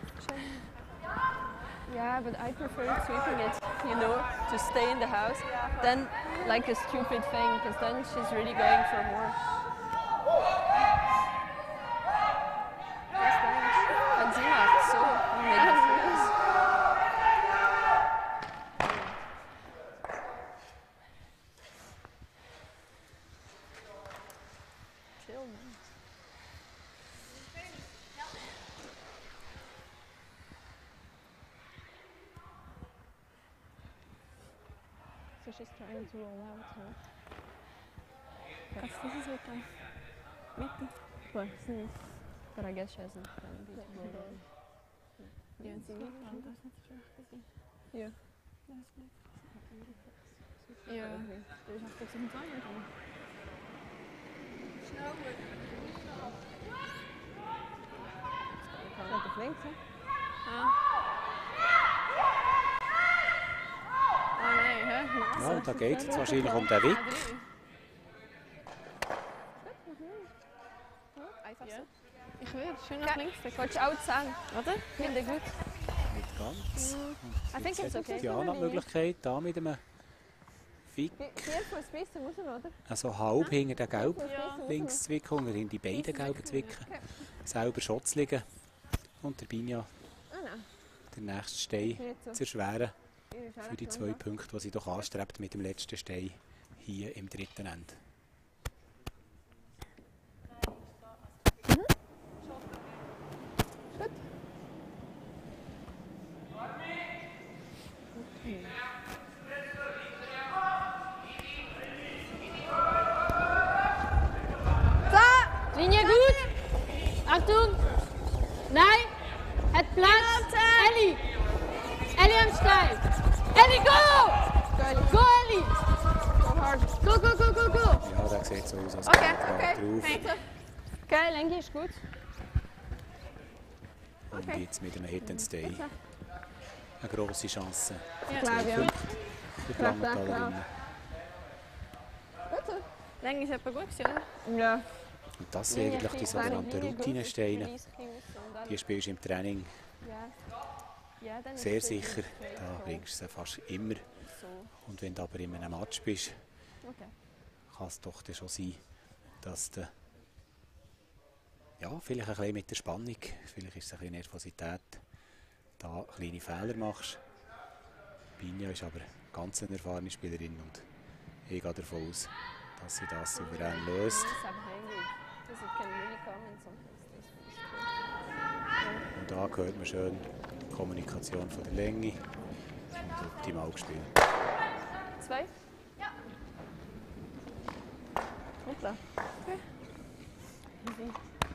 Yeah, but I prefer sweeping it, you know, to stay in the house, than like a stupid thing, because then she's really going for more. Und sie macht so mega Chill, man. So she's trying to roll out, huh? Yes, this is what I... Mitte? Well, snooze. But I guess she hasn't done a bit roll out. Yeah, it's not bad. Das ist nicht schlecht. Ja. Das ist nicht. Ja. Das ist auch zum Zeigen. Schnell. Lekker flink, hè? Ja. Oh nee, hè? Ja, und da geht es jetzt wahrscheinlich um den Wick. Ja. Ich will, schön nach links. Willst du auch sagen, oder? Finde ich gut. Nicht ganz. I think it's okay. Diana die Möglichkeit, da mit einem Wick, also halb hinter den Gelb links zu wickeln, oder in die beiden Gelben zu wickeln, selber schon zu liegen und der Binja den nächsten Stein zu erschweren für die zwei Punkte, die sie doch anstrebt mit dem letzten Stein hier im dritten Ende. sieht so aus, als Okay, wäre er okay. drauf. Okay, Lengi ist gut. Und Okay. jetzt mit einem Hit and Stay eine grosse Chance. Ja, Zwei glaube ich. Punkte für die Klar, klar, Langentalerinnen. Gut so. Lengi ist etwa gut gewesen, oder? Ja. Und das sind eigentlich die sogenannten Routinensteine. Die spielst du im Training Ja, dann ist sehr es sicher. sicher. Da bringst du sie fast immer. So. Und wenn du aber in einem Match bist, Okay. kann es doch dann schon sein, dass du ja, vielleicht ein bisschen mit der Spannung, vielleicht ist es ein bisschen Nervosität, da kleine Fehler machst. Binja ist aber ganz eine erfahrene Spielerin und ich gehe davon aus, dass sie das souverän löst. Und da hört man schön die Kommunikation von der Länge und optimal gespielt. Zwei? Ja. Hoppla. Okay. Easy.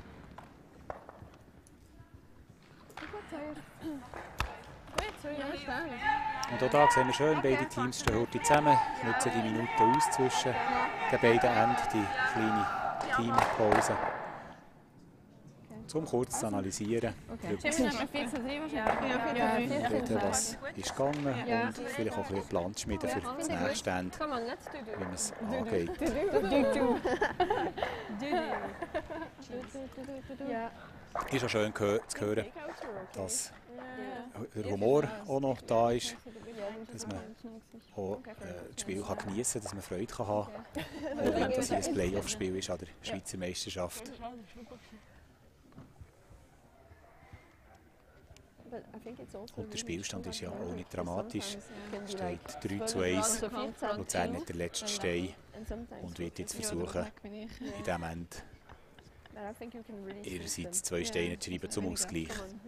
Und auch da sehen wir schön, beide Teams stehen heute zusammen, nutzen die Minuten aus zwischen den beiden Enden, die kleine Teampause. Um kurz zu analysieren, Okay. Jimmy hat vierzehn drei wahrscheinlich. Ja, schauen, was ist gegangen Ja. und vielleicht auch ein bisschen Plan schmieden für das nächste Ende, Come on, let's do this. wie man es angeht. Ja. Ist auch schön gehö- zu hören, dass der Humor auch noch da ist, dass man auch äh, das Spiel kann geniessen kann, dass man Freude kann haben kann, auch wenn das ein Playoff-Spiel ist an der Schweizer Meisterschaft. Und der Spielstand ist ja auch nicht dramatisch. Es steht drei zu eins. Luzern hat den letzten Stein und wird jetzt versuchen, in diesem Ende ihrerseits zwei Steine zu schreiben zum Ausgleich.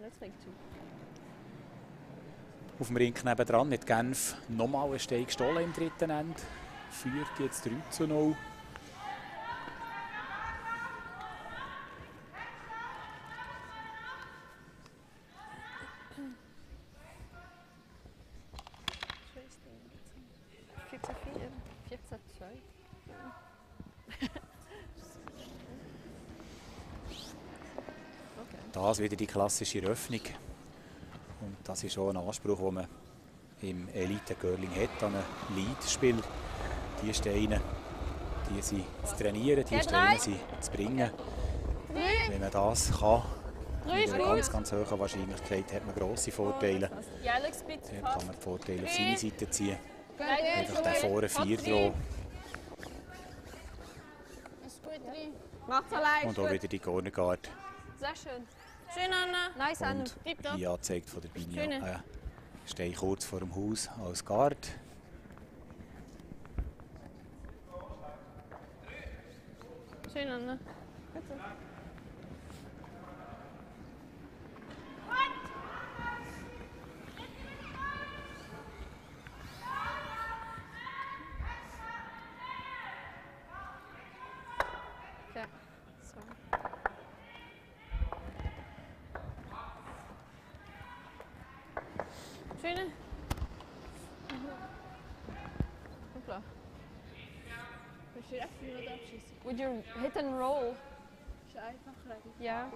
Auf dem Ring nebendran hat Genf nochmal einen Stein gestohlen im dritten Ende. Führt jetzt drei zu null. vierzehn zwei. Das wieder die klassische Eröffnung. Und das ist auch ein Anspruch, den man im Elite-Curling hat, an ein Lead-Spiel. Die Steine, die sind zu trainieren, die Steine sind zu bringen. Wenn man das kann, mit einer ganz, ganz hohen Wahrscheinlichkeit hat man grosse Vorteile. Ja, Alex, bitte. Dann kann man die Vorteile auf seine Seite ziehen. Einfach den vorne vier drauf. Macht's allein. Und auch wieder die Corner Guard. Sehr schön. Schön, Anna. Nice, Anna. Und Tipptopp. wie angezeigt von der Binja, Schöne. äh, stehe ich kurz vor dem Haus als Guard. Schön, Anna. Ja. So. Schöne. Hoppla. Would you hit and roll? Ja.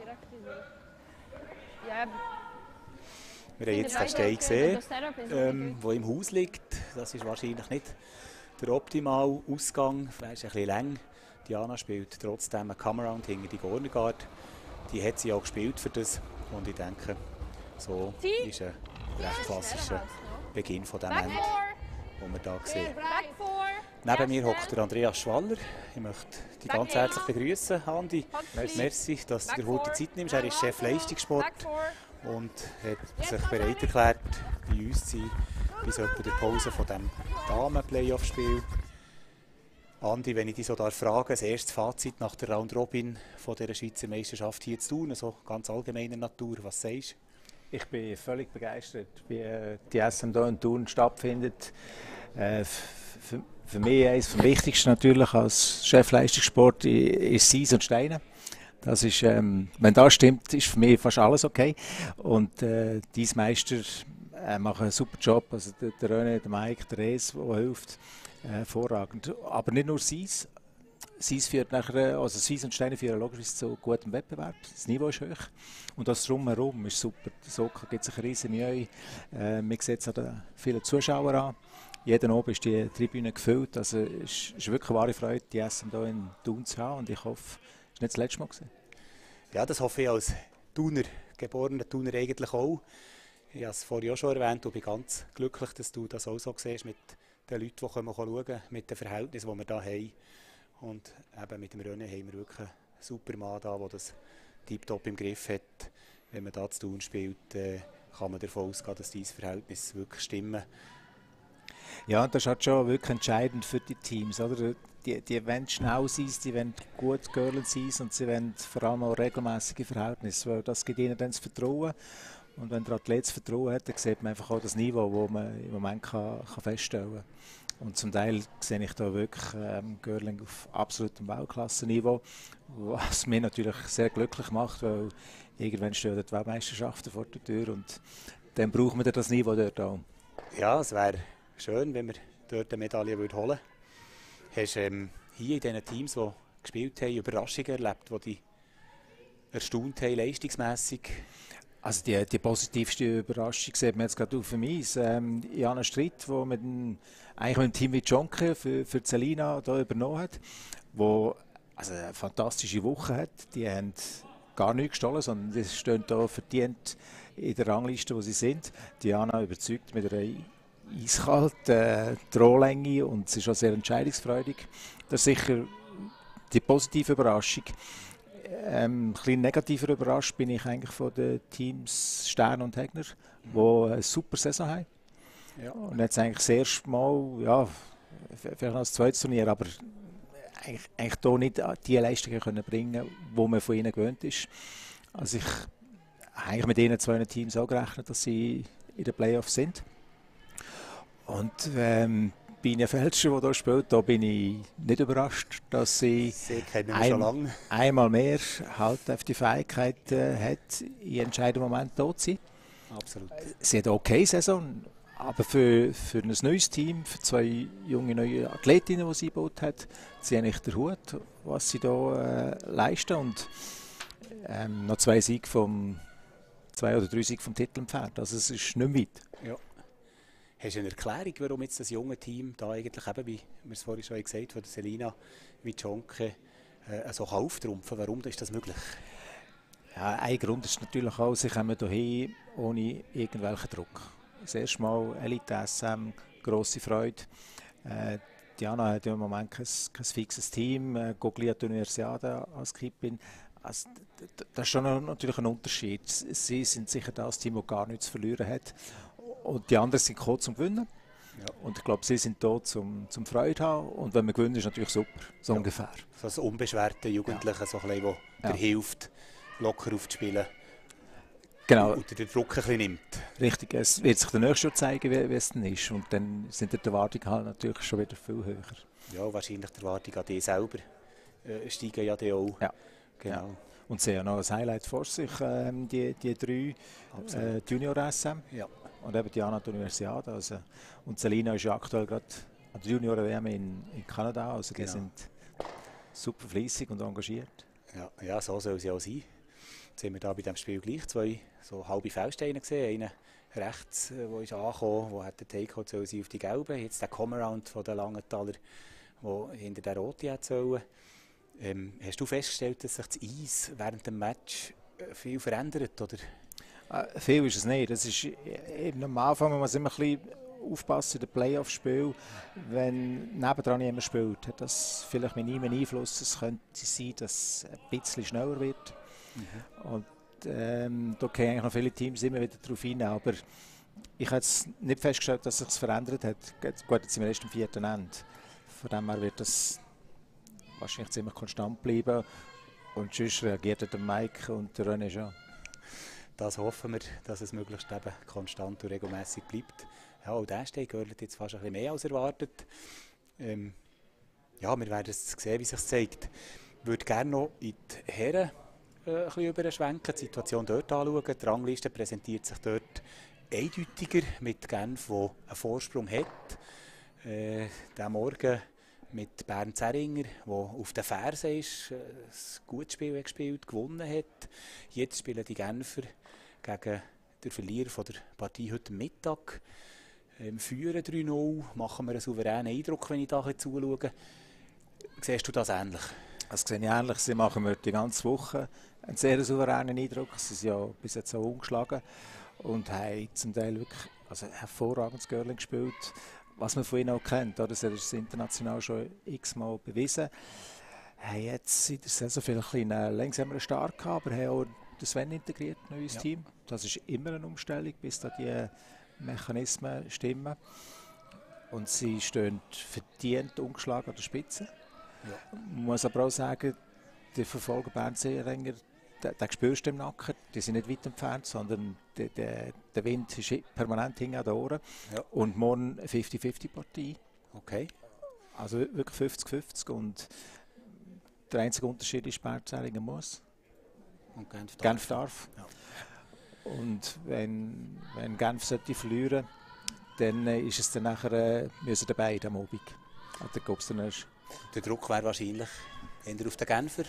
Ja. Wir haben jetzt den Stein gesehen, ähm, der im Haus liegt. Das ist wahrscheinlich nicht der optimale Ausgang. Er ist ein bisschen lang. Diana spielt trotzdem einen Come-Around hinter die Corner Guard. Die hat sie auch gespielt für das. Und ich denke, so ist ein recht klassischer Beginn von dem Ende, den wir hier sehen. Back four. Neben mir hockt der Andreas Schwaller. Ich möchte dich ganz herzlich begrüßen, Andi. Merci, dass du dir heute Zeit nimmst. Er ist Chef Leistungssport Back four. und hat sich bereit erklärt, bei uns zu sein, bis etwa der Pause von dem Damen-Playoff-Spiel. Andi, wenn ich dich so darf fragen, das erste Fazit nach der Round-Robin von dieser Schweizer Meisterschaft hier zu tun, so ganz allgemeiner Natur, was sagst du? Ich bin völlig begeistert, wie äh, die S M hier in Thun stattfindet. Äh, für, für mich eines der wichtigsten natürlich als Chef Leistungssport ist Eis und Steine. Das ist, ähm, wenn das stimmt, ist für mich fast alles okay. Und äh, die Meister äh, machen einen super Job. Also der, der René, der Mike, der Rees, der hilft, äh, hervorragend. Aber nicht nur Eis. Sis führt nachher, also Sis und Steine führen logischerweise zu gutem Wettbewerb. Das Niveau ist hoch. Und das Drumherum ist super. Der Soccer gibt sich riesen Mühe. Äh, man sieht es an den vielen Zuschauern an. Jeden Abend ist die Tribüne gefüllt. Also es ist wirklich eine wahre Freude, die S M hier in Thun zu haben. Und ich hoffe, es war nicht das letzte Mal gewesen. Ja, das hoffe ich als Thuner, geborener Thuner eigentlich auch. Ich habe es vorhin auch schon erwähnt und bin ganz glücklich, dass du das auch so siehst mit den Leuten, die kommen schauen, mit den Verhältnissen, die wir hier haben. Und eben mit dem René haben wir wirklich einen super Mann da, der das tiptop im Griff hat. Wenn man da zu Thun spielt, äh, kann man davon ausgehen, dass diese Verhältnisse wirklich stimmen. Ja, das ist halt schon wirklich entscheidend für die Teams. Oder? Die, die wollen schnell sein, die wollen gut girlen sein und sie wollen vor allem auch regelmäßige Verhältnisse, weil das gibt ihnen dann das Vertrauen. Und wenn der Athlet das Vertrauen hat, dann sieht man einfach auch das Niveau, das man im Moment kann, kann feststellen kann. Und zum Teil sehe ich da wirklich ähm, Girling auf absolutem Weltklasse-Niveau, was mich natürlich sehr glücklich macht, weil irgendwann stehen die Weltmeisterschaften vor der Tür und dann braucht man das Niveau dort auch. Ja, es wäre schön, wenn wir dort eine Medaille holen würden. Hast du ähm, hier in diesen Teams, die gespielt haben, Überraschungen erlebt, die dich erstaunt haben, leistungsmässig? Also die, die positivste Überraschung sieht man jetzt gerade auf dem Eis. Ähm, Jana Stritt, der mit dem, eigentlich mit dem Team wie Jonke für, für Celina da übernommen hat, wo also eine fantastische Woche hat. Die haben gar nichts gestohlen, sondern die stehen da verdient in der Rangliste, wo sie sind. Diana überzeugt mit einer eiskalten äh, Drohlänge und sie ist auch sehr entscheidungsfreudig. Das ist sicher die positive Überraschung. Ähm, ein bisschen negativer überrascht bin ich eigentlich von den Teams Stern und Hegner, die eine super Saison haben. Ja. Und jetzt eigentlich das erste Mal, ja, vielleicht noch das zweite Turnier, aber eigentlich, eigentlich hier nicht die Leistungen können bringen, die man von ihnen gewöhnt ist. Also ich habe eigentlich mit diesen zwei Teams auch gerechnet, dass sie in den Playoffs sind. Und ähm, Biene Felscher, die hier spielt, da bin ich nicht überrascht, dass sie, sie kennen ein, schon lange. einmal mehr halt auf die Fähigkeit äh, hat, in entscheidenden Momenten da zu sein. Absolut. Sie hat eine okay Saison, aber für, für ein neues Team, für zwei junge neue Athletinnen, die sie gebaut hat, ziehe ich den Hut, was sie hier äh, leisten. Und ähm, noch zwei Siege vom, zwei oder drei Siege vom Titel entfernt. Also es ist nicht mehr weit. Ja. Hast du eine Erklärung, warum jetzt das junge Team da eigentlich eben, wie wir es vorhin schon gesagt haben, von der Celina wie Jonke äh, so auftrumpfen? Warum ist das möglich? Ja, ein Grund ist natürlich auch, sie kommen hierher ohne irgendwelchen Druck. Das erste Mal Elite-S M, grosse Freude. Äh, Diana hat ja im Moment kein, kein fixes Team, äh, Gogli hat die Universiade als Kippin. Also, das ist schon natürlich ein Unterschied. Sie sind sicher das Team, das gar nichts zu verlieren hat. Und die anderen sind gekommen zum Gewinnen. Ja. Und ich glaube, sie sind da zum, zum Freude zu haben. Und wenn wir gewinnen, ist natürlich super, so ja. ungefähr. So das unbeschwerte Jugendliche, ja. so ein bisschen, das ja. dir hilft, locker aufzuspielen. Genau. Und den Druck ein bisschen nimmt. Richtig, es wird sich der nächste Jahr zeigen, wie, wie es dann ist. Und dann sind die Erwartungen halt natürlich schon wieder viel höher. Ja, wahrscheinlich die Erwartungen an dich selber äh, steigen ja dann auch. Ja. Genau. Ja. Und sie haben noch ein Highlight vor sich, ähm, die, die drei äh, Junior-S M. Ja. Und eben Diana die Universiade. Also, und Celina ist ja aktuell gerade an der Junior-W M in, in Kanada. Also die genau. sind super fleissig und engagiert. Ja, ja, so soll sie auch sein. Jetzt haben wir da bei diesem Spiel gleich zwei so halbe Feldsteine gesehen. Einen rechts, der ist angekommen, der hat den Take soll sie auf die gelbe. Jetzt der Come-Around von den Langenthaler, der hinter der rote hat sollen. Ähm, hast du festgestellt, dass sich das Eis während dem Match viel verändert, oder? Äh, viel ist es nicht. Das ist, eben am Anfang muss man immer ein bisschen aufpassen in den Playoff-Spielen. Wenn nebendran jemand spielt, hat das vielleicht mit ihm einen Einfluss. Es könnte sein, dass es ein bisschen schneller wird. Mhm. Und ähm, da gehen eigentlich noch viele Teams immer wieder darauf hin. Aber ich habe jetzt nicht festgestellt, dass sich das verändert hat. Gut, jetzt sind wir erst am vierten Ende. Von dem her wird das wahrscheinlich ziemlich konstant bleiben. Und sonst reagiert der Mike und der René schon. Das hoffen wir, dass es möglichst eben konstant und regelmäßig bleibt. Ja, auch der Steg gehört jetzt fast ein bisschen mehr als erwartet. Ähm, ja, wir werden es sehen, wie sich zeigt. Ich würde gerne noch in die Herren äh, ein bisschen überschwenken, die Situation dort anschauen. Die Rangliste präsentiert sich dort eindeutiger mit Genf, der einen Vorsprung hat. Äh, diesen Morgen mit Bernd Zerringer, der auf den Fersen ist, ein gutes Spiel hat gespielt, gewonnen hat. Jetzt spielen die Genfer gegen den Verlierer von der Partie heute Mittag. Ähm, führen drei null, machen wir einen souveränen Eindruck, wenn ich da zuschaue. Siehst du das ähnlich? Das sehe ich ähnlich. Sie machen wir die ganze Woche einen sehr souveränen Eindruck. Sie sind ja bis jetzt so ungeschlagen und haben zum Teil wirklich also ein hervorragendes Girling gespielt. Was man von ihnen auch kennt, oder? Das ist international schon x-mal bewiesen. Haben jetzt in der Saison vielleicht einen langsameren Start gehabt, aber haben auch den Sven integriert in unser ja. Team. Das ist immer eine Umstellung, bis da die Mechanismen stimmen. Und sie stehen verdient ungeschlagen an der Spitze. Ja. Man muss aber auch sagen, die Verfolger Bernd Zerringer, den, den spürst du im Nacken. Die sind nicht weit entfernt, sondern der, der, der Wind ist permanent hinten an den Ohren. Ja. Und morgen eine fünfzig fünfzig Partie. Okay. Also wirklich fünfzig fünfzig. Und der einzige Unterschied ist, Bernd Zerringer muss. Und Genf darf. Genf darf. Ja. Und wenn, wenn Genf sollte verlieren, dann ist es dann nachher, äh, müssen die beiden am Abend. Und dann gibt's dann erst. Der Druck wäre wahrscheinlich eher auf den Genfer.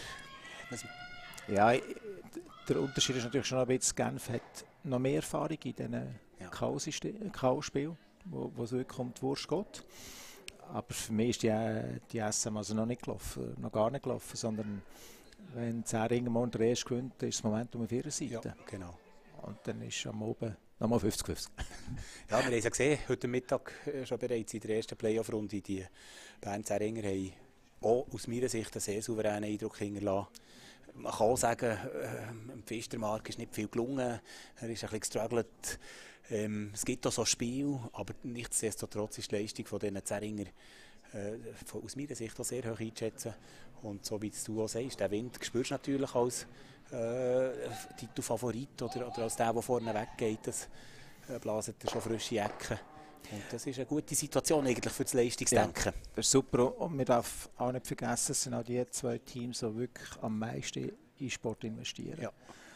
Ja, der Unterschied ist natürlich schon ein bisschen, Genf hat noch mehr Erfahrung in diesen ja. K O-Spielen, wo, wo es wirklich um die Wurst geht. Aber für mich ist die, die S M also noch nicht gelaufen, noch gar nicht gelaufen, sondern wenn Zerringer morgen der erste gewinnt, dann ist das Momentum auf ihrer Seite. Ja, genau. Und dann ist am Oben nochmal fünfzig fünfzig. Ja, wir haben es ja gesehen, heute Mittag schon bereits in der ersten Playoff-Runde. Die Bernd Zerringer haben auch aus meiner Sicht einen sehr souveränen Eindruck hinterlassen. Man kann auch sagen, äh, dem Pfistermark ist nicht viel gelungen. Er ist ein bisschen gestruggelt. Ähm, es gibt auch so Spiel, aber nichtsdestotrotz ist die Leistung von diesen Zerringer äh, von, aus meiner Sicht auch sehr hoch einzuschätzen. Und so wie du auch sagst, den Wind spürst du natürlich als äh, Titelfavorit oder, oder als der, der vorne weggeht. Das äh, blasen schon frische Ecken. Und das ist eine gute Situation eigentlich für das Leistungsdenken. Ja, das ist super. Und man darf auch nicht vergessen, es sind auch die zwei Teams, die wirklich am meisten in Sport investieren. Ja.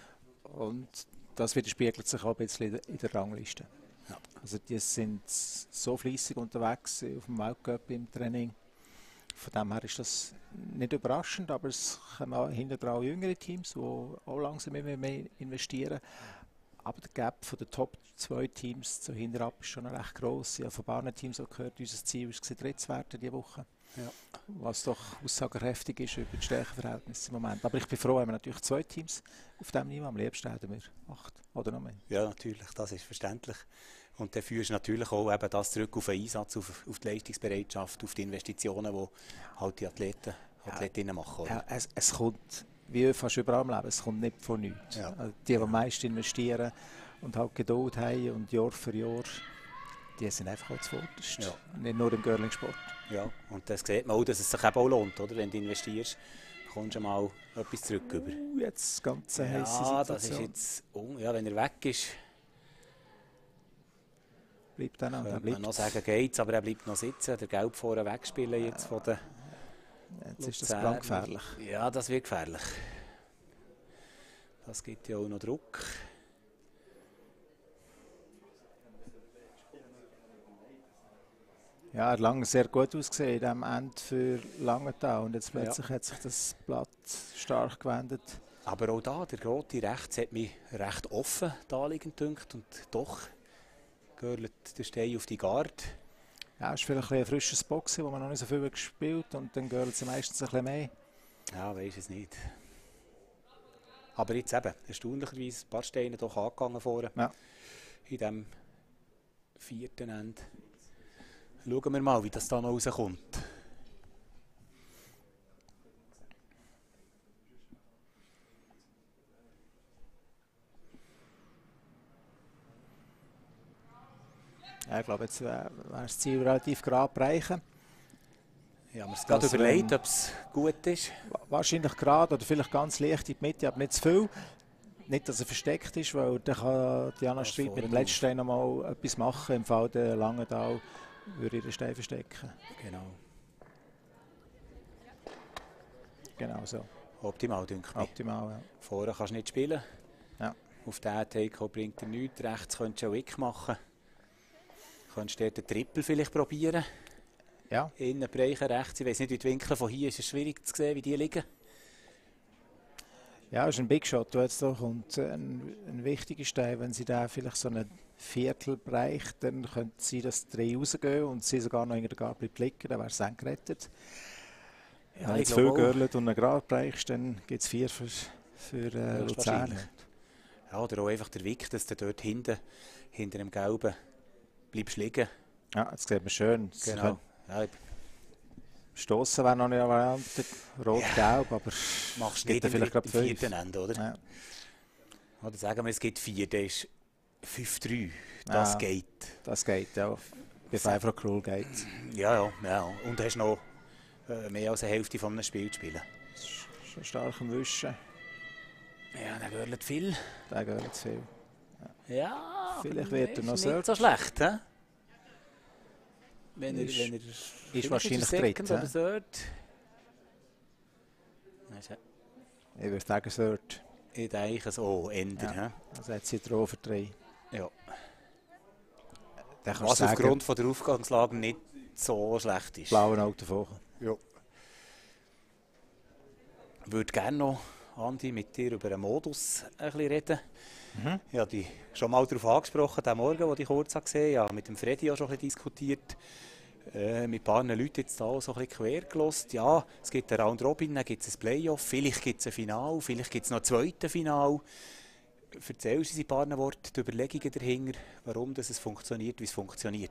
Und das widerspiegelt sich auch ein bisschen in der Rangliste. Ja. Also die sind so fleissig unterwegs auf dem Weltcup im Training. Von dem her ist das nicht überraschend, aber es kommen auch hinterher auch jüngere Teams, die auch langsam immer mehr investieren. Aber der Gap von den Top zwei Teams zu hinterab ist schon recht gross. Ja, von beiden Teams auch gehört, unser Ziel ist es, dritt zu werden diese Woche. Ja. Was doch aussagekräftig ist über die Stärkeverhältnisse im Moment. Aber ich bin froh, haben wir natürlich zwei Teams auf diesem Niveau. Am liebsten hätten wir acht oder noch mehr. Ja, natürlich, das ist verständlich. Und dann führst du natürlich auch eben das zurück auf den Einsatz, auf, auf die Leistungsbereitschaft, auf die Investitionen, die halt die Athleten, Athletinnen machen. Oder? Ja, es, es kommt, wie fast überall im Leben, es kommt nicht von nichts. Ja. Also die, die am meisten investieren und halt Geduld haben und Jahr für Jahr, die sind einfach auch zuvorderst. Ja. Nicht nur im Girling-Sport. Ja, und das sieht man auch, dass es sich eben auch lohnt, oder? Wenn du investierst, kommst du mal etwas zurück über. Uh, jetzt ganz eine ja, heisse Situation. Das ist jetzt, oh, ja, wenn er weg ist, bleibt dann könnte man noch sagen, geht's, aber er bleibt noch sitzen. Der Gelb vorne wegspielen jetzt von der Jetzt ist das brandgefährlich. Ja, das wird gefährlich. Das gibt ja auch noch Druck. Ja, er hat lange sehr gut ausgesehen in diesem Ende für Langenthal und jetzt plötzlich ja. hat sich das Blatt stark gewendet. Aber auch da, der Grote rechts hat mich recht offen da liegend gedünkt und doch gehört der Stein auf die Garde. Ja, es ist vielleicht ein, ein frisches Boxen, wo man noch nicht so viel gespielt hat und dann gehört es meistens ein bisschen mehr. Ja, weiß es nicht. Aber jetzt eben, erstaunlicherweise ein paar Steine doch angegangen vorne. Ja. In diesem vierten Ende. Schauen wir mal, wie das da noch rauskommt. Ja, ich glaube, jetzt wäre das Ziel relativ gerade bereichen. Ja, wir haben uns gerade überlegt, ob es gut ist. Wahrscheinlich gerade oder vielleicht ganz leicht in die Mitte, aber nicht zu viel. Nicht, dass er versteckt ist, weil dann kann Diana ja, Streit mit dem letzten Stein noch mal etwas machen. Im Fall der Langenthal würde ich den Stein verstecken. Genau. Genau so. Optimal, denke ich. Optimal, ja. Vorne kannst du nicht spielen. Ja. Auf diesen Take bringt er nichts. Rechts könntest du auch Wick machen. Könntest du den Triple vielleicht probieren? Ja. Innenbereiche rechts. Ich weiß nicht, wie die Winkel von hier ist es schwierig zu sehen, wie die liegen. Ja, das ist ein Big Shot. Jetzt da kommt ein, ein wichtiger Stein. Wenn sie da vielleicht so einen Viertel bereicht, dann könnte sie das drei rausgehen und sie sogar noch in der Gabel liegen, dann wäre es dann gerettet. Ja, wenn du zu viel Görlet und einen Grad bereichst, dann gibt es vier für, für äh, Luzern. Ja, oder auch einfach der Wick, dass du dort hinten, hinter dem Gelben bleibst liegen. Ja, das sieht man schön. Genau. Ja, Stossen wäre noch eine Variante, rot-gelb, ja, aber machst gibt nicht vielleicht gerade im fünf. vierten Ende, oder? Ja. Oder sagen wir, es gibt vier, das ist fünf drei. Das ja, geht. Das geht, ja. Bei Five Rock Rule geht es. Ja, ja, ja. Und du hast noch äh, mehr als eine Hälfte von einem Spiel zu spielen. Das ist schon stark am Wischen. Ja, der gehört viel. Der gehört viel. Ja, ja, vielleicht wird er noch so. Nicht so schlecht, hä? Wenn ist, er, wenn er ist wahrscheinlich dritt. Oder Third. Ich würde sagen Third. Ich denke so, Ender. Ja. Also hat sie drauf für drei. Ja. Was sagen, aufgrund von der Aufgangslage nicht so schlecht ist. Blauen Auto vorne. Ja. Ich würde gerne noch, Andi, mit dir über den Modus ein bisschen reden. Mhm. Ich habe dich schon mal darauf angesprochen, den Morgen, wo ich kurz gesehen habe. Ich habe mit dem Freddy auch schon ein bisschen diskutiert. Äh, mit ein paar Leuten jetzt da so ein bisschen quer gelassen. Ja, es gibt einen Round Robin, dann gibt es ein Playoff, vielleicht gibt es ein Finale, vielleicht gibt es noch ein zweites Finale. Erzählst du in ein paar Worten die Überlegungen dahinter, warum das es funktioniert, wie es funktioniert?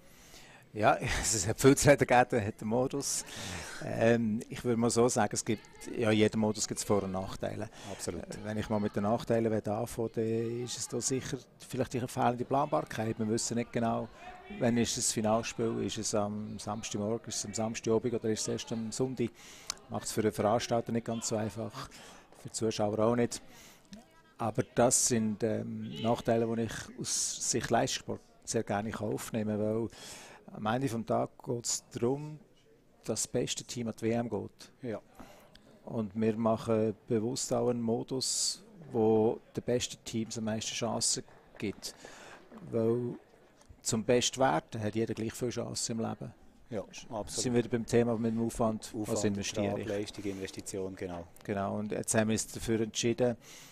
Ja, es hat viel zu reden gegeben, hat den Modus. Ähm, ich würde mal so sagen, es gibt, ja, jeden Modus gibt es Vor- und Nachteile. Absolut. Äh, wenn ich mal mit den Nachteilen anfange, dann ist es da sicher vielleicht die fehlende Planbarkeit. Wir wissen nicht genau, wann ist das Finalspiel, ist es am Samstagmorgen, ist es am Samstagabend oder ist es erst am Sonntag. Macht es für den Veranstalter nicht ganz so einfach, für die Zuschauer auch nicht. Aber das sind ähm, Nachteile, die ich aus Sicht Leistungssport sehr gerne aufnehmen kann, weil am Ende des Tages geht es darum, dass das beste Team an die W M geht. Ja. Und wir machen bewusst auch einen Modus, wo den besten Teams am meisten Chancen gibt. Weil zum besten Werden hat jeder gleich viele Chancen im Leben. Ja, absolut. Sind wir wieder beim Thema mit dem Aufwand, Aufwand was investiere ich. Leistung, Investition, genau. Genau, und jetzt haben wir uns dafür entschieden,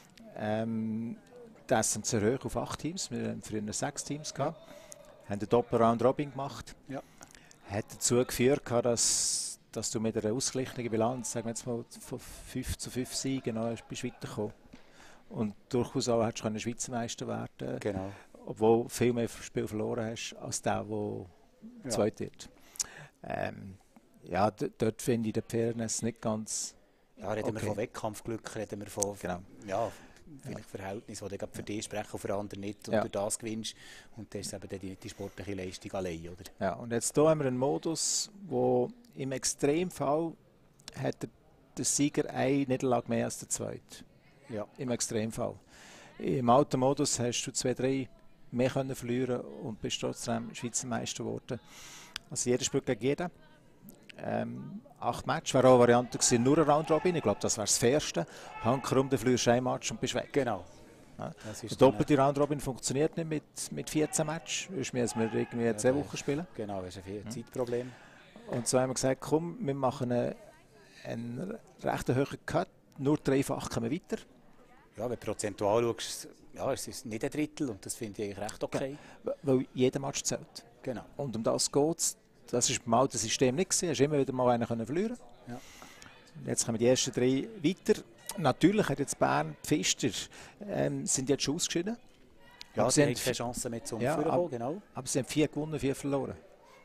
ähm, das zu erhöhen auf acht Teams. Wir hatten früher sechs Teams gehabt. Ja. Haben einen Doppel-Round-Robin gemacht. Ja. Hat dazu geführt, dass, dass du mit einer ausgeglichenen Bilanz, sagen wir jetzt mal von fünf zu fünf Siegen, noch bist weitergekommen. Und durchaus auch hättest du Schweizer Meister werden, genau. Obwohl du viel mehr Spiel verloren hast, als der, der ja. zweit wird. Ähm, ja, dort finde ich die Fairness nicht ganz. Ja, reden okay. wir von Wettkampfglück, reden wir von, genau. ja, vielleicht ja. Verhältnisse, die für dich sprechen und für andere nicht und ja. du das gewinnst. Und das ist eben die, die sportliche Leistung allein, oder? Ja, und jetzt hier haben wir einen Modus, wo im Extremfall hat der, der Sieger eine Niederlage mehr als der zweite. Ja. Im Extremfall. Im alten Modus hast du zwei, drei mehr können verlieren und bist trotzdem Schweizer Meister geworden. Also jeder spielt gegen jeden. Ähm, acht Matches wäre auch eine Variante gewesen, nur ein Round-Robin. Ich glaube, das wäre das Fairste. Hankerum, dann verlierst du ein Match und bist weg. Genau. Ja. Der doppelte Round-Robin funktioniert nicht mit, mit vierzehn Matches. Das ist mehr, als wir irgendwie ja, zehn Wochen spielen. Genau, das ist ein mhm. Zeitproblem. Und so haben wir gesagt, komm, wir machen einen, einen recht hohen Cut. Nur dreifach kommen wir weiter. Ja, wenn du prozentual schaust, ja, es ist nicht ein Drittel und das finde ich recht okay. Ja, weil jeder Match zählt. Genau. Und um das geht es. Das war beim alten System nicht. Du hast immer wieder mal einen verlieren. Ja. Jetzt kommen die ersten drei weiter. Natürlich hat jetzt Bern die Pfister ähm, sind jetzt schon ausgeschieden. Ja, aber sie haben keine Chance mehr zum ja, Führen, genau. Aber sie haben vier gewonnen, vier verloren.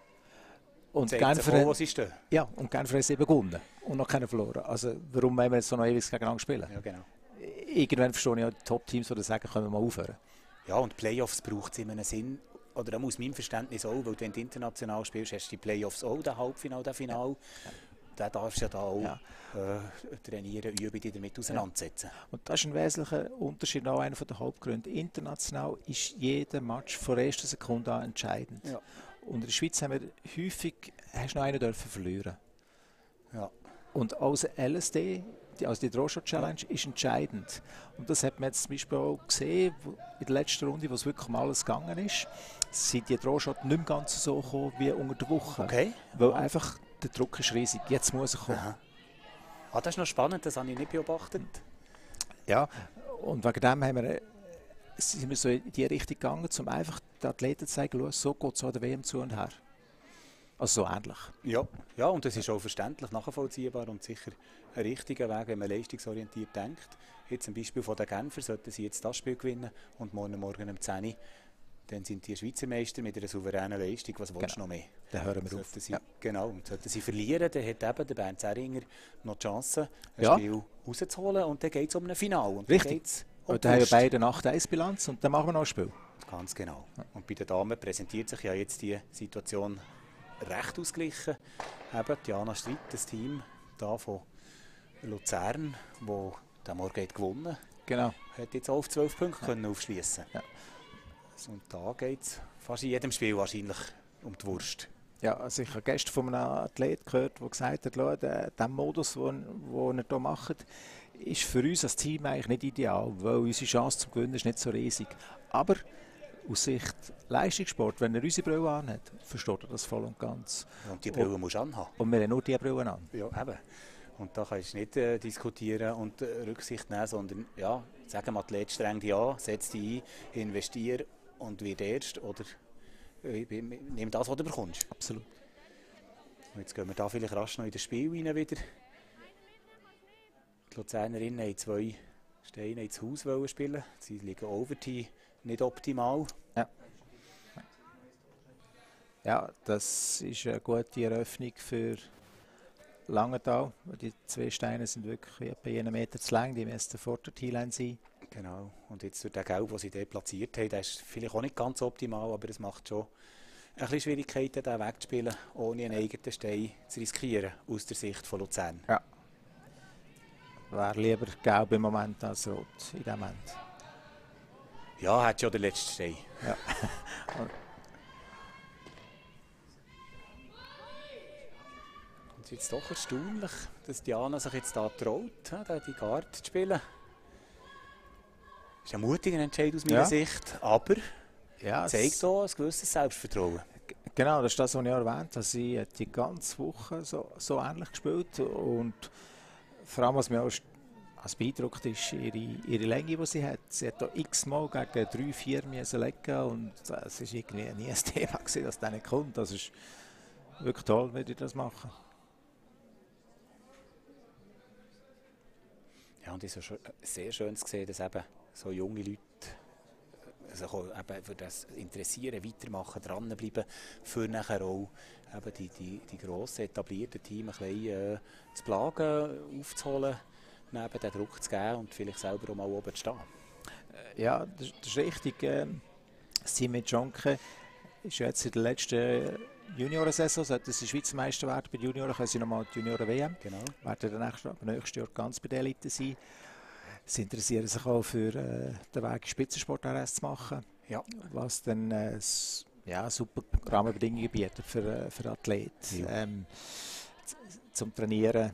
Und Genfer haben, ja, und Genfer haben sieben gewonnen und noch keinen verloren. Also warum wollen wir jetzt so noch ewig gegeneinander spielen? Ja, genau. Irgendwann verstehe ich auch die Top-Teams, die sagen, können wir mal aufhören. Ja, und Playoffs braucht es in einem Sinn, oder aus meinem Verständnis auch, weil du, wenn du international spielst, hast du die Playoffs auch, das Halbfinale, das Finale. Ja. Da darfst du ja da auch ja. äh, trainieren, üben, dich damit auseinandersetzen. Ja. Und das ist ein wesentlicher Unterschied, auch einer der Hauptgründe. International ist jeder Match von der ersten Sekunde an entscheidend. Ja. Und in der Schweiz haben wir häufig hast noch einen dürfen verlieren. Ja. Und als L S D, die, also die Draw-Shot-Challenge ist entscheidend. Und das hat man jetzt zum Beispiel auch gesehen, wo, in der letzten Runde, wo es wirklich um alles gegangen ist, sind die Draw-Shot nicht mehr ganz so gekommen wie unter der Woche. Okay. Weil einfach der Druck ist riesig. Jetzt muss er kommen. Aha. Ah, das ist noch spannend, das habe ich nicht beobachtet. Ja, und wegen dem haben wir, sind wir so in die Richtung gegangen, um einfach den Athleten zu zeigen, so geht es an der W M zu und her. Also so ähnlich. Ja, ja, und das ist auch verständlich, nachvollziehbar und sicher ein richtiger Weg, wenn man leistungsorientiert denkt. Jetzt zum Beispiel von den Genfer sollten sie jetzt das Spiel gewinnen und morgen Morgen um zehn Uhr, dann sind die Schweizer Meister mit einer souveränen Leistung. Was willst du noch mehr? Dann hören wir sollten auf. Sie, ja. Genau, und sollten sie verlieren, dann hat eben der Bernd Zeringer noch die Chance, ein ja. Spiel rauszuholen und dann geht es um ein Finale. Und richtig. Um und dann haben wir beide eine acht eins Bilanz und dann machen wir noch ein Spiel. Ganz genau. Und bei den Damen präsentiert sich ja jetzt die Situation recht ausgeglichen. Eben Diana Stritt, das Team da von Luzern, das den Morgen hat gewonnen genau. hat, jetzt auch auf zwölf Punkte ja. können aufschließen. Ja. Und da geht es fast in jedem Spiel wahrscheinlich um die Wurst. Ja, also ich habe gestern von einem Athlet gehört, der gesagt hat, der, der Modus, den er hier macht, ist für uns als Team eigentlich nicht ideal, weil unsere Chance zum Gewinnen ist nicht so riesig. Aber aus Sicht Leistungssport, wenn er unsere Brille anhat, versteht er das voll und ganz. Und die Brille musst du anhaben. Und wir haben nur diese Brille an. Ja, eben. Und da kannst du nicht äh, diskutieren und äh, Rücksicht nehmen, sondern ja, sagen wir, Athlet streng dich an, setz dich ein, investier und wird erst oder äh, nimm das, was du bekommst. Absolut. Und jetzt gehen wir da vielleicht rasch noch in das Spiel rein wieder. Die Luzernerinnen wollten zwei Steine ins Haus spielen. Sie liegen Overtime nicht optimal. Ja. Ja, das ist eine gute Eröffnung für Langenthal. Die zwei Steine sind wirklich etwa einen Meter zu lang, die müssten vor der T-Line sein. Genau, und jetzt durch den Gelb, den sie dort platziert haben, der ist vielleicht auch nicht ganz optimal, aber es macht schon ein bisschen Schwierigkeiten, den wegzuspielen, ohne einen eigenen Stein zu riskieren, aus der Sicht von Luzern. Ja. Wäre lieber gelb im Moment als rot in dem Moment. Ja, hat schon der letzte Stein. Ja. Und es ist jetzt doch erstaunlich, dass Diana sich jetzt da traut, die Garde zu spielen. Das ist ein mutiger Entscheid aus meiner ja. Sicht, aber ja, zeigt auch ein gewisses Selbstvertrauen. Genau, das ist das, was ich erwähnt habe. Sie hat die ganze Woche so, so ähnlich gespielt und vor allem, was mir auch als beeindruckt ist, ihre, ihre Länge, die sie hat. Sie hat da x-mal gegen drei, vier müssen legen und es war irgendwie nie ein Thema gewesen, dass das nicht kommt. Das ist wirklich toll, wie die das machen. Ja, und es ist sehr schön zu sehen, dass eben so junge Leute sich also eben für das Interessieren, weitermachen, dranbleiben, für nachher auch eben die, die, die grossen, etablierten Teams ein bisschen äh, zu plagen, aufzuholen, neben den Druck zu geben und vielleicht selber auch mal oben zu stehen. Ja, das, das ist richtig. Ähm, Simon Jonke ist jetzt in der letzten Juniorensaison, sollte sie Schweizer Meister werden bei den Junioren, können sie nochmal die Junioren-W M. Genau. Werden dann nächstes, nächstes Jahr ganz bei der Elite sein. Sie interessieren sich auch für äh, den Weg Spitzensport-R S zu machen, ja. was dann äh, ja, super Rahmenbedingungen bietet für, äh, für Athleten. Ja. Ähm, zum Trainieren.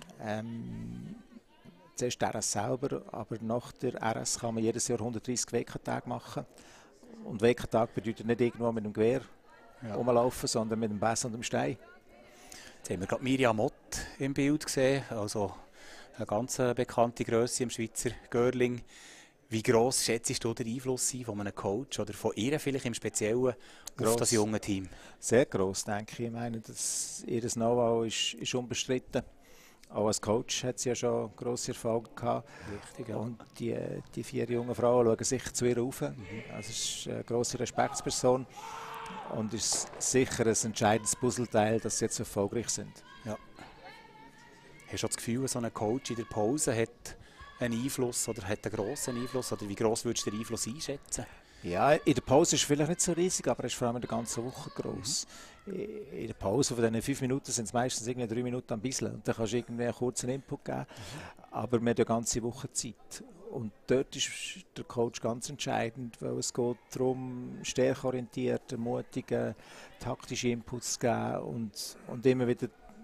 Ähm, zuerst R S selber, aber nach der R S kann man jedes Jahr hundertdreissig W K-Tage machen. Und W K-Tag bedeutet nicht irgendwo mit dem Gewehr ja. rumlaufen, sondern mit dem Bass und dem Stein. Jetzt haben wir gerade Mirjam Mott im Bild gesehen, also eine ganz bekannte Grösse im Schweizer Girling. Wie gross schätzt du den Einfluss von einem Coach oder von ihr vielleicht im Speziellen gross. Auf das junge Team? Sehr gross, denke ich. Ich meine, das, ihr Know-how ist, ist unbestritten. Auch als Coach hat sie ja schon grosse Erfolge gehabt. Richtig, ja. Und die, die vier jungen Frauen schauen sich zu ihr rauf. Mhm. Also es ist eine grosse Respektsperson und ist sicher ein entscheidendes Puzzleteil, dass sie jetzt erfolgreich sind. Ja. Hast du das Gefühl, so ein Coach in der Pause hat einen Einfluss oder hat einen grossen Einfluss? Oder wie gross würdest du den Einfluss einschätzen? Ja, in der Pause ist es vielleicht nicht so riesig, aber er ist vor allem in der ganzen Woche gross. Mhm. In der Pause von diesen fünf Minuten sind es meistens irgendwie drei Minuten am bisschen. Und dann kannst du irgendwie einen kurzen Input geben. Mhm. Aber wir haben die ganze Woche Zeit. Und dort ist der Coach ganz entscheidend, weil es geht darum, stärkeorientiert, ermutigen, taktische Inputs zu geben und, und immer wieder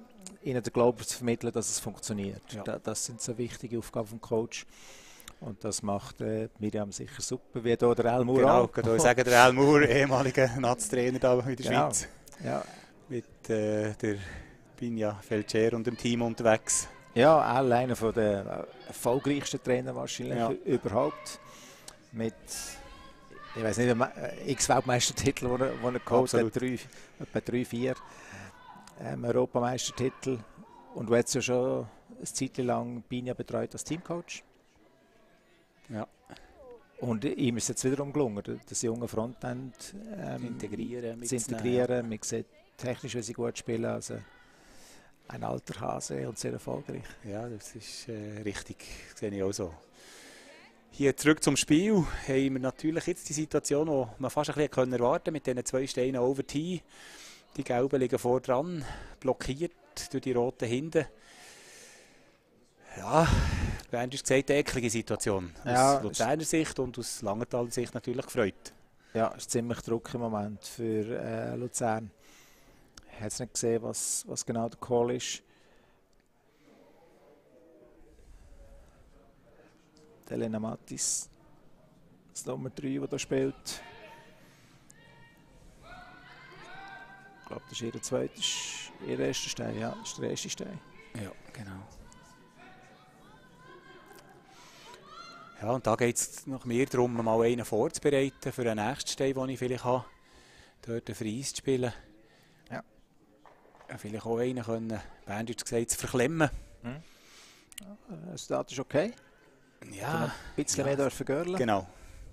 ihnen den Glauben zu vermitteln, dass es funktioniert. Ja. Da, das sind so wichtige Aufgaben vom Coach. Und das macht äh, Miriam sicher super, wie hier der Elmur Genau, auch. ich würde sagen, der Elmur, ehemaliger Nationaltrainer da in der Genau. Schweiz. Ja. Mit äh, der Binja Felcher und dem Team unterwegs. Ja, auch einer der erfolgreichsten Trainer wahrscheinlich Ja. überhaupt. Mit, ich weiß nicht, x Weltmeistertitel, die er, die er geholt Absolut. hat, drei, etwa drei, vier ähm, Europameistertitel. Und du hast ja schon eine Zeit lang Binja betreut als Teamcoach. Ja. Und ihm ist es jetzt wiederum gelungen, das junge Frontend ähm, Integrieren, zu mitzunehmen, integrieren. Man sieht technisch, wie sie gut spielen. Also ein alter Hase und sehr erfolgreich. Ja, das ist äh, richtig, das sehe ich auch so. Hier zurück zum Spiel haben wir natürlich jetzt die Situation, die man fast ein bisschen erwarten konnte, mit diesen zwei Steinen over T. Die Gelben liegen vor dran, blockiert durch die roten hinten. Ja, Bernd hat gesagt, eine eklige Situation. Aus Ja, Luzerner Sicht und aus Langenthal Sicht natürlich gefreut. Ja, es ist ziemlich Druck im Moment für äh, Luzern. Ich habe jetzt nicht gesehen, was, was genau der Call ist. Elena Mattis, das Nummer drei, die da spielt. Ich glaube, das ist ihr zweiter, ihr erster Stein. Ja, das ist der erste Stein. Ja, genau. Ja, und da geht es noch mehr darum, mal einen vorzubereiten für den nächsten Stein, den ich vielleicht habe, dort für Eis zu spielen. Ja. Ja, vielleicht auch einen können, Bernd hat gesagt, zu verklemmen. Mhm. Ja, das Start ist okay. Ja, Ein bisschen ja. mehr dürfen görlen. Genau.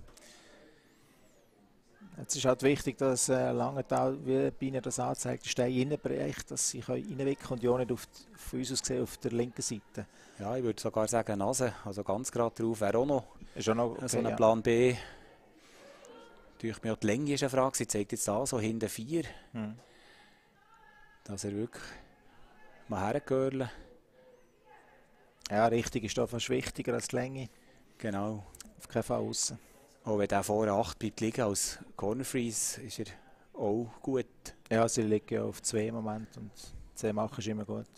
Es ist halt wichtig, dass äh, Langenthal, wie Biene das anzeigt, den Stein reinbricht, dass sie reinwickeln können und ja nicht auf die, von uns aus gesehen auf der linken Seite. Ja, ich würde sogar sagen Nase, also ganz gerade drauf wäre auch noch Ist auch noch okay, so ein ja. Plan B. Natürlich mir auch die Länge ist eine Frage, sie zeigt jetzt da so hinten vier, Hm. dass er wirklich mal hergehörle. Ja, richtig ist da fast wichtiger als die Länge. Genau. Auf keinen Fall aussen. Auch wenn der vorne acht bleibt liegen als Corner Freeze, ist er auch gut. Ja, sie liegen ja auf zwei im Moment und zehn machen ist immer gut.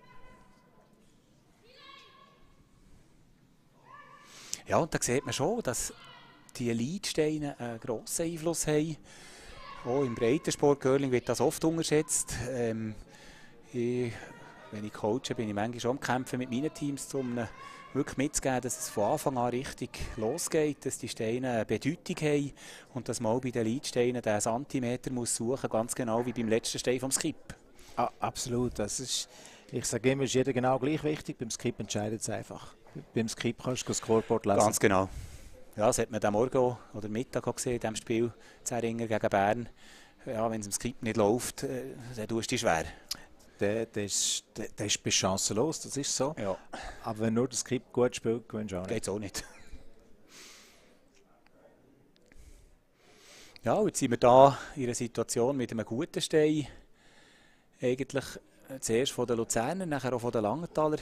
Ja, und da sieht man schon, dass die Leitsteine einen grossen Einfluss haben. Auch im Breitensport, Curling wird das oft unterschätzt. Ähm, ich, wenn ich coache, bin ich manchmal schon am Kämpfen mit meinen Teams, um ihnen wirklich mitzugeben, dass es von Anfang an richtig losgeht, dass die Steine eine Bedeutung haben und dass man auch bei den Leitsteinen den Zentimeter muss suchen, ganz genau wie beim letzten Stein vom Skip. Ah, absolut. Das ist, ich sage immer, ist jeder genau gleich wichtig. Beim Skip entscheidet es einfach. Beim Skip kannst du das Scoreboard lesen. Ganz genau. Ja, das hat man am Morgen oder Mittag auch gesehen, in diesem Spiel Zähringer gegen Bern. Ja, wenn es im Skip nicht läuft, äh, dann tust du dich schwer. Der, der, ist, der, der ist bis chancenlos, das ist so. Ja. Aber wenn nur das Skip gut spielt, gewinnst du auch nicht. Geht es auch nicht. Ja, jetzt sind wir da in einer Situation mit einem guten Stein. Eigentlich zuerst von den Luzernern, nachher auch von den Langenthaler.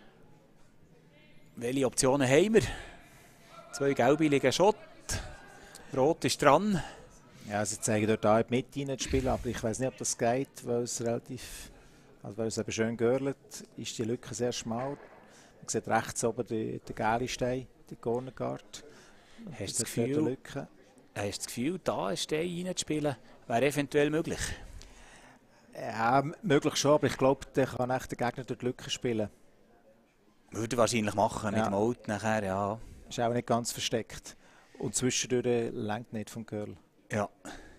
Welche Optionen haben wir? Zwei Gelbe liegen Schott. Rot ist dran. Ja, sie zeigen dort auch in die Mitte rein zu spielen, aber ich weiß nicht, ob das geht, weil es relativ, also weil es eben schön görlet, ist die Lücke sehr schmal. Man sieht rechts oben den, den gelben Stein, den Corner Guard. Hast du das dort Gefühl, eine Lücke. hast du das Gefühl, da einen Stein reinzuspielen, wäre eventuell möglich? Ja, möglich schon, aber ich glaube, der kann echt der Gegner durch die Lücke spielen. Würde er wahrscheinlich machen, mit Ja. dem Out nachher, ja. Ist auch nicht ganz versteckt. Und zwischendurch lenkt nicht vom Curl. Ja.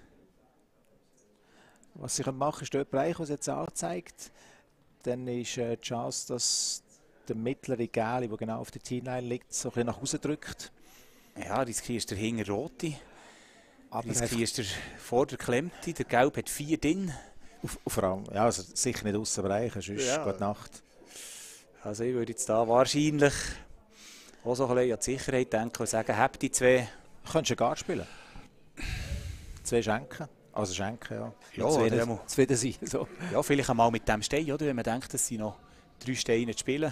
Was sie machen können, ist dort Bereich, was jetzt anzeigt. Dann ist äh, die Chance, dass der mittlere Gel, der genau auf der Teamline liegt, so ein bisschen nach Hause drückt. Ja, riskierst der hinter Rote. Aber Riskierst der vor der Klemmte. Der Gelb hat vier drin. auf, auf vor allem, ja, also sicher nicht aussen Bereich, sonst Ja. gute Nacht. Also ich würde jetzt da wahrscheinlich auch so ein bisschen an die Sicherheit denken und sagen, habt die zwei. Du könntest ja Guard spielen. Zwei Schenken. Also Schenken, ja. Ja, zwei, oder einmal. zwei sein. So. Ja, vielleicht einmal mit dem Stein, oder? Wenn man denkt, dass sie noch drei Steine zu spielen.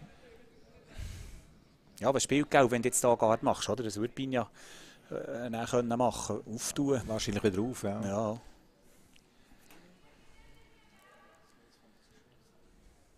Ja, was spielt Gelb, wenn du jetzt da Guard machst, oder? Das würde Binja äh, dann können machen, auftun. Wahrscheinlich wieder auf, ja. Ja.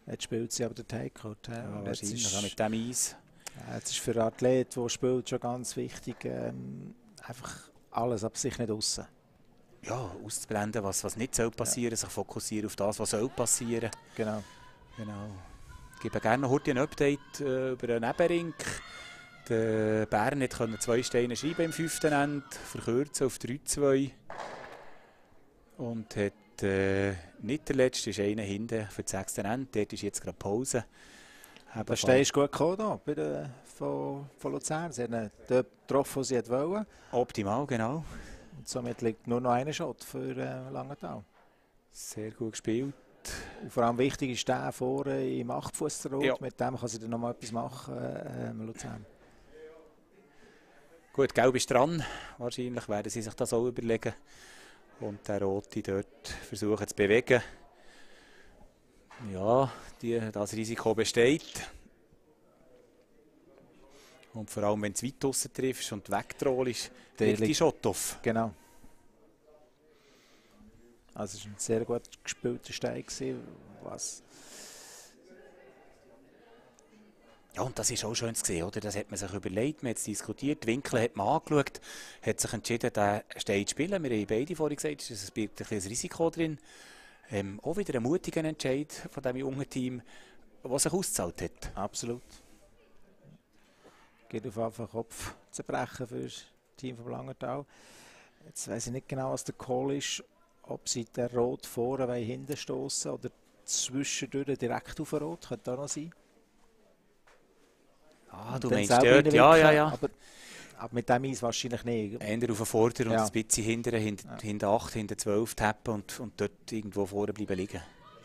Jetzt spielt sie aber den Takeout. Ja, Ja, wahrscheinlich auch mit dem Eis. Jetzt ist für einen Athlet, der spielt, schon ganz wichtig, ähm, einfach alles, aber sich nicht aussen. Ja, auszublenden, was, was nicht soll passieren, ja. Sich fokussieren auf das, was soll passieren. Genau. Genau. Ich gebe gerne noch heute ein Update äh, über den Nebenring. Der Bern konnte zwei Steine schreiben im fünften Ende, verkürzen auf drei zwei. Und hat äh, nicht der letzte, ist einer hinten für das sechste Ende. Dort ist jetzt gerade Pause. Der Stein ist gut gekommen da, bei der, von, von Luzern. Sie haben dort getroffen, wo sie wollen. Optimal, genau. Und somit liegt nur noch ein Shot für äh, Langenthal. Sehr gut gespielt. Und vor allem wichtig ist der vorne im acht Fuß Rot. Ja. Mit dem kann sie dann noch mal etwas machen, äh, Luzern. Gut, Gelb ist dran. Wahrscheinlich werden sie sich das auch überlegen. Und der Rote dort versuchen zu bewegen. Ja, die, das Risiko besteht. Und vor allem, wenn du weit draussen triffst und wegtrollst, liegt die Shot auf. Genau. Also es war ein sehr gut gespielter Stein. Was ja, und das ist auch schön zu sehen, oder? Das hat man sich überlegt, man hat es diskutiert, die Winkel hat man angeschaut, hat sich entschieden, den Stein zu spielen. Wir haben beide vorhin gesagt, es birgt ein bisschen Risiko drin. Ähm, auch wieder ein mutiger Entscheid von diesem jungen Team, das sich ausgezahlt hat. Absolut. Geht auf einfach Kopf zu brechen für das Team von Langenthal. Jetzt weiss ich nicht genau, was der Call ist, ob sie den Rot vorne hinten stoßen oder zwischendurch direkt auf den Rot. Könnte auch noch sein. Ah, du meinst dort, ja, ja, ja. Aber, aber mit dem Eis wahrscheinlich nicht. Änder auf den Vorder' und ja. ein bisschen hinten, hinter, ja. hinter acht, hinter zwölf tappen und, und dort irgendwo vorne bleiben liegen.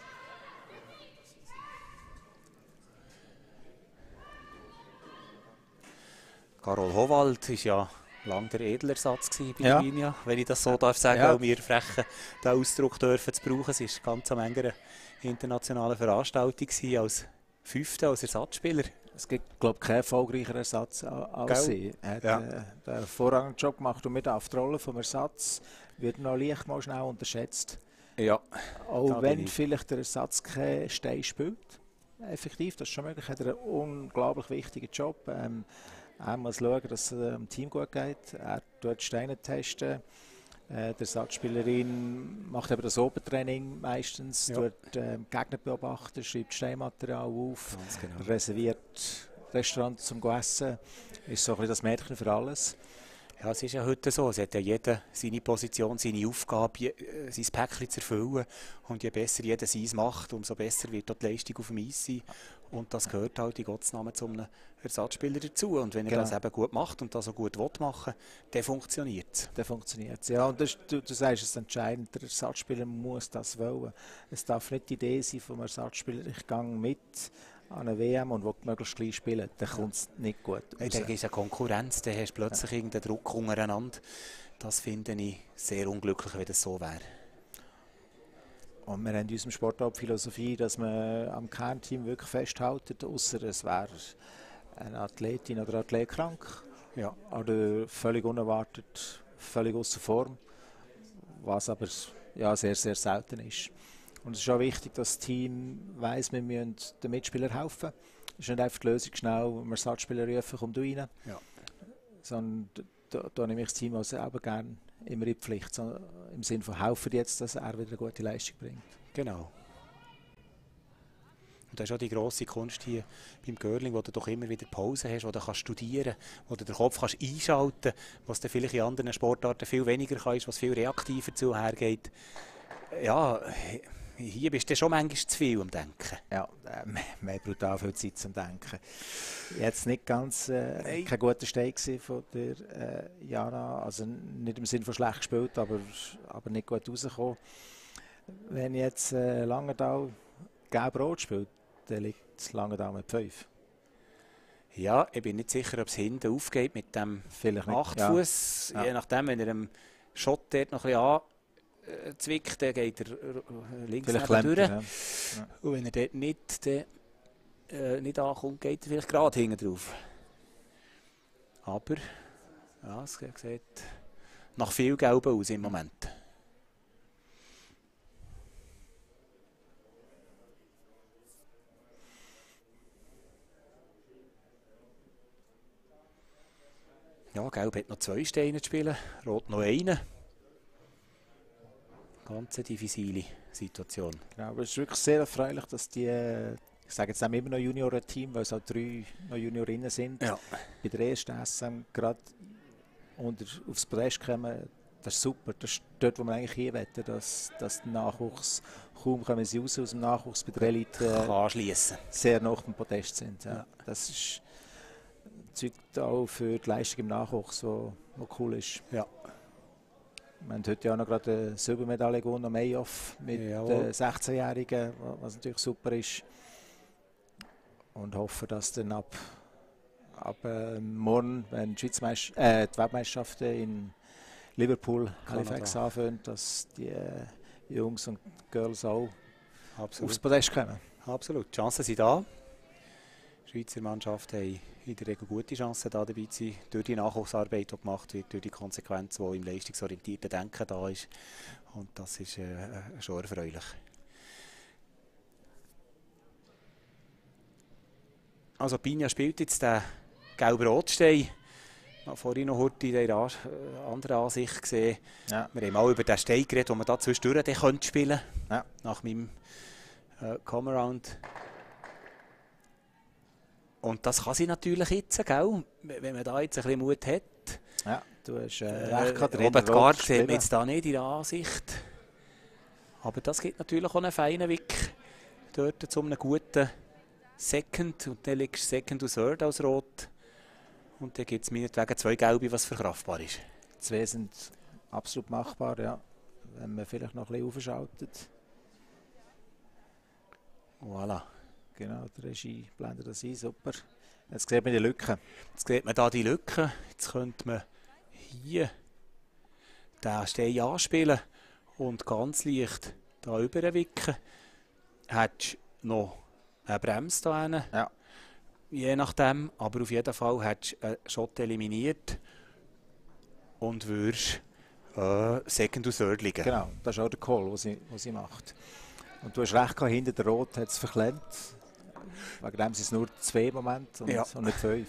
Carol Howald war ja lange der Edelersatz bei ja. Linia, wenn ich das so darf sagen, ja. auch wir frechen den Ausdruck dürfen zu brauchen. Sie war ganz am engeren internationalen Veranstaltung als Fünfte, als Ersatzspieler. Es gibt, glaube ich, keinen erfolgreicheren Ersatz als sie. Er hat ja. äh, einen hervorragenden Job gemacht und mit auf die Rolle vom Ersatz wird noch leicht mal schnell unterschätzt. Ja. Auch wenn vielleicht der Ersatz keinen Stein spielt. Effektiv, das ist schon möglich. Er hat einen unglaublich wichtigen Job. Ähm, er muss schauen, dass es dem Team gut geht. Er tut Steine testen. Äh, die Ersatzspielerin macht eben das Obertraining meistens, ja. tut äh, Gegner beobachten, schreibt Steinmaterial auf, genau. reserviert Restaurants zum Essen. Ist so ein bisschen das Mädchen für alles. Ja, es ist ja heute so. Es hat ja jeder seine Position, seine Aufgabe, sein Päckchen zu erfüllen. Und je besser jeder seins macht, umso besser wird die Leistung auf dem Eis sein. Und das gehört halt in Gottes Namen zu einem Ersatzspieler dazu. Und wenn er genau. das eben gut macht und das auch gut machen will, dann funktioniert es. Dann funktioniert es. Ja, und das, du, du sagst es entscheidend, der Ersatzspieler muss das wollen. Es darf nicht die Idee sein vom Ersatzspieler, ich gehe mit an eine W M und will möglichst gleich spielen, dann kommt es nicht gut raus. Dann ist eine Konkurrenz, dann hast du plötzlich ja. irgendeinen Druck untereinander. Das finde ich sehr unglücklich, wenn das so wäre. Und wir haben in unserem Sport auch die Philosophie, dass man am Kernteam wirklich festhält, außer es wäre eine Athletin oder Athlet krank. Ja. Oder völlig unerwartet, völlig außer Form, was aber ja, sehr, sehr selten ist. Und es ist auch wichtig, dass das Team weiss, wir müssen den Mitspielern helfen. Es ist nicht einfach die Lösung, schnell einen Ersatzspieler rufen, komm du rein. Ja. Sondern da, da nehme ich das Team auch selber gerne immer in die Pflicht. So, im Sinne von helfen jetzt, dass er wieder eine gute Leistung bringt. Genau. Und das ist auch die grosse Kunst hier beim Curling, wo du doch immer wieder Pause hast, wo du kannst studieren kannst, wo du den Kopf kannst einschalten kannst, was du vielleicht in anderen Sportarten viel weniger kannst, was viel reaktiver zuhergeht. Ja, hier bist du schon manchmal zu viel am Denken. Ja, äh, mehr brutal viel Zeit zum Denken. Jetzt nicht ganz äh, kein guter Stein von der äh, Jana, also nicht im Sinne von schlecht gespielt, aber, aber nicht gut rausgekommen. Wenn jetzt äh, Langenthal gelb-rot spielt, dann liegt Langenthal mit fünf. Ja, ich bin nicht sicher, ob es hinten aufgeht mit dem acht Fuß. Ja. Je nachdem, wenn er dem Shot dort noch ein bisschen an zwickt, dann geht er links durch. Ja. Ja. Und wenn er dort nicht, dann, äh, nicht ankommt, geht er vielleicht gerade hinten drauf. Aber ja, es sieht nach viel Gelb aus im Moment. Gelb hat noch zwei Steine zu spielen, Rot noch einen. Ganz eine diffizile Situation. Genau, aber es ist wirklich sehr erfreulich, dass die, ich sage jetzt immer noch Junioren-Team, weil es auch drei noch Juniorinnen sind, ja. bei der ersten S M gerade unter, aufs Podest kommen. Das ist super. Das ist dort, wo man eigentlich hin möchte, dass, dass der Nachwuchs, kaum kommen sie raus aus dem Nachwuchs bei der Elite, äh, sehr nah auf dem Podest sind. Ja. Ja. Das ist, zeugt auch für die Leistung im Nachwuchs, wo, wo cool ist. Ja. Wir haben heute ja auch noch gerade eine Silbermedaille gewonnen am Mayoff mit den sechzehnjährigen, was natürlich super ist. Und hoffe, dass dann ab, ab äh, morgen, wenn die, äh, die Weltmeisterschaften in Liverpool, Halifax anfangen, dass die äh, Jungs und Girls auch Absolut. aufs Podest kommen. Absolut, die Chancen sind da. Die Schweizer Mannschaft haben in der Regel gute Chancen, da dabei zu sein, durch die Nachwuchsarbeit, die gemacht wird, durch die Konsequenz, die im leistungsorientierten Denken da ist. Und das ist äh, schon erfreulich. Also Pinja spielt jetzt den gelb-rot-Stein. Ich habe vorhin noch heute in der anderen Ansicht gesehen. Ja. Wir haben auch über den Stein geredet, den man da zwischendurch spielen könnte. Ja. Nach meinem äh, Come-Around. Und das kann sie natürlich jetzt, gell? Wenn man da jetzt ein bisschen Mut hat. Ja, du hast äh, recht gehabt. Robert Gard sieht man jetzt da nicht in der Ansicht. Aber das gibt natürlich auch einen feinen Weg dort zu einem guten Second. Und dann liegst du Second und Third als Rot. Und dann gibt es meinetwegen zwei Gelbe, was verkraftbar ist. Zwei sind absolut machbar, ja. Wenn man vielleicht noch ein bisschen aufschaltet. Voilà. Genau, die Regie blendet das ein, super. Jetzt sieht man die Lücken. Jetzt sieht man da die Lücken. Jetzt könnte man hier den Stein anspielen und ganz leicht da überwicken. Hättest du noch eine Bremse da hinten. Ja. Je nachdem, aber auf jeden Fall hättest du einen Shot eliminiert und würdest äh, Second und Third liegen. Genau, das ist auch der Call, den sie, sie macht. Und du hast recht gehabt, hinter der Rot hat es verklemmt. Wegen dem sind es nur zwei Momente und, ja. und nicht fünf.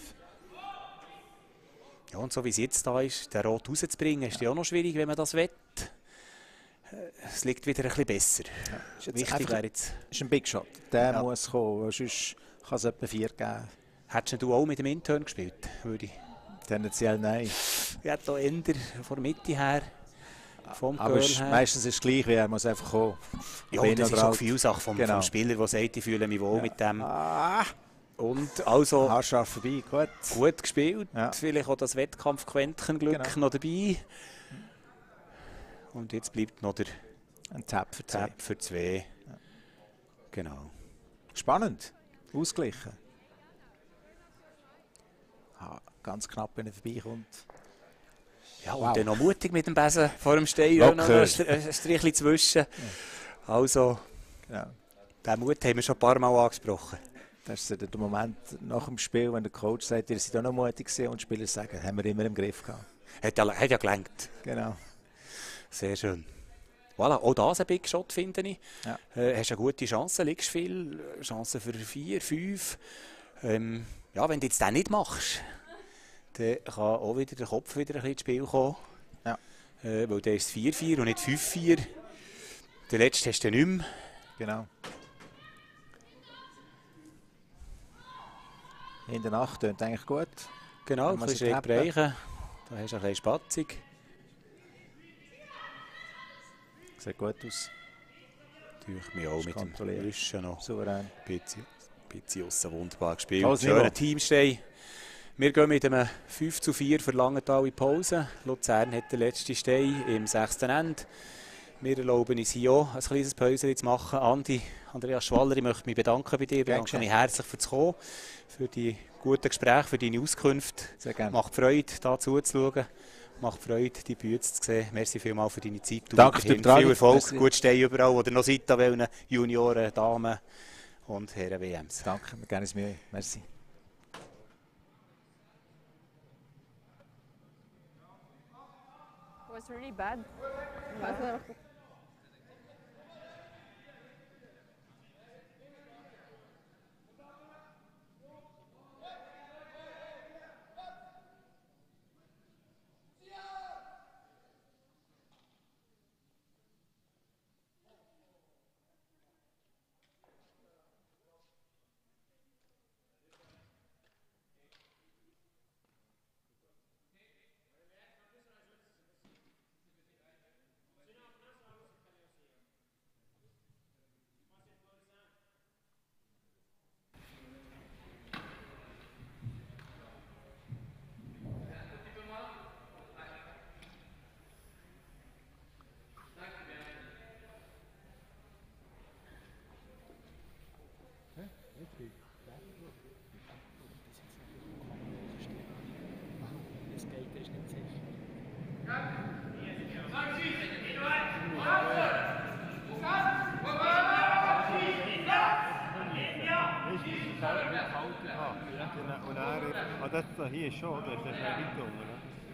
Ja, und so wie es jetzt da ist, den Rot rauszubringen, ist ja auch noch schwierig, wenn man das will. Es liegt wieder ein bisschen besser. Ja. Wichtig wäre jetzt... ist ein Big Shot, der ja. muss kommen, sonst kann es etwa vier geben. Hättest du auch mit dem Intern gespielt? Würde ich. Tendenziell nein. Ich hätte hier eher von der Mitte her, vom aber Girl her. Meistens ist es gleich, wie er muss einfach kommen. Ja, und das ist auch die Gefühlssache vom, genau. vom Spieler, der sagt, ich fühle mich wohl ja. mit dem. Ah. Und also haarscharf vorbei, gut. Gut gespielt. Ja. Vielleicht auch das Wettkampf-Quäntchen-Glück genau. noch dabei. Und jetzt bleibt noch der ein Tap für zwei. Tap für zwei. Ja. Genau. Spannend. Ausgleichen. Ah, ganz knapp, wenn er vorbeikommt. Ja, wow. Und dann noch mutig mit dem Besen vor dem Stein. Noch ein Strichchen zwischen. Ja. Also, genau. Den Mut haben wir schon ein paar Mal angesprochen. Das ist der Moment nach dem Spiel, wenn der Coach sagt, ihr seid auch noch mutig gewesen und die Spieler sagen, haben wir immer im Griff gehabt. Hat ja, hat ja gelenkt. Genau. Sehr schön. Voilà, auch das ein Big Shot, finde ich. Ja. Äh, hast eine gute Chance, liegst viel. Chancen für vier, fünf. Ähm, ja, wenn du jetzt den nicht machst, dann kann auch wieder der Kopf wieder ein bisschen ins Spiel kommen. Ja. Äh, weil der ist vier vier und nicht fünf vier. Den letzten hast du nicht mehr. Genau. In der Nacht tönt eigentlich gut. Genau, ein bisschen schräg bereichen. Da hast du ein bisschen Spatzig. Sieht gut aus. Natürlich mich auch mit dem Frischen noch. Souverän. Ein bisschen aussen wunderbar gespielt. Schöner Teamstein. Wir gehen mit einem fünf zu vier für Langenthal in Pause. Luzern hat den letzten Stein im sechsten Ende. Wir erlauben uns hier auch ein kleines Päuschen zu machen. Andi, Andreas Schwaller, ich möchte mich bedanken bei dir. Ich bedanke mich herzlich fürs Kommen, für die guten Gespräche, für deine Auskünfte. Sehr gerne. Macht Freude, hier zuzuschauen. Macht Freude, die Bühne zu sehen. Merci vielmals für deine Zeit. Danke für die Frage. Viel Erfolg, Merci. Gut Stein überall, oder noch seid an welchen Junioren, Damen und Herren W Ms. Danke, wir gerne Mühe. Merci. Was really bad. Yeah. Das geht, das ist nicht sicher. Und er, ah, das hier ist schon, das ist ein weit unten.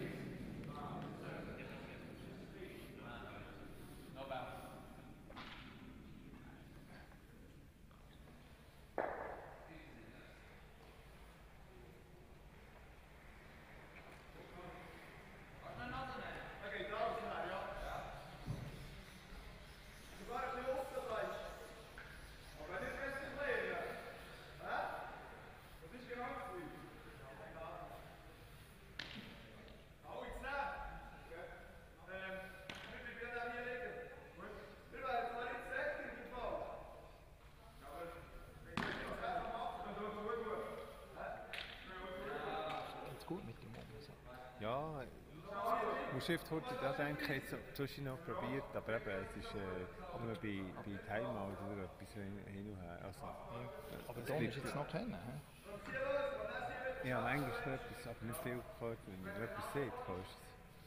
Gut mit dem Umsatz. Ja, Muschrift heute, da denke ich jetzt zwischen noch probiert, aber eben, es ist äh, nur bei, bei Timeout oder etwas hin hin und her. Also, ja. Aber da ist jetzt noch kennen. He? Ja, manchmal schon etwas, aber nicht viel gehört, wenn ihr etwas seht, kostet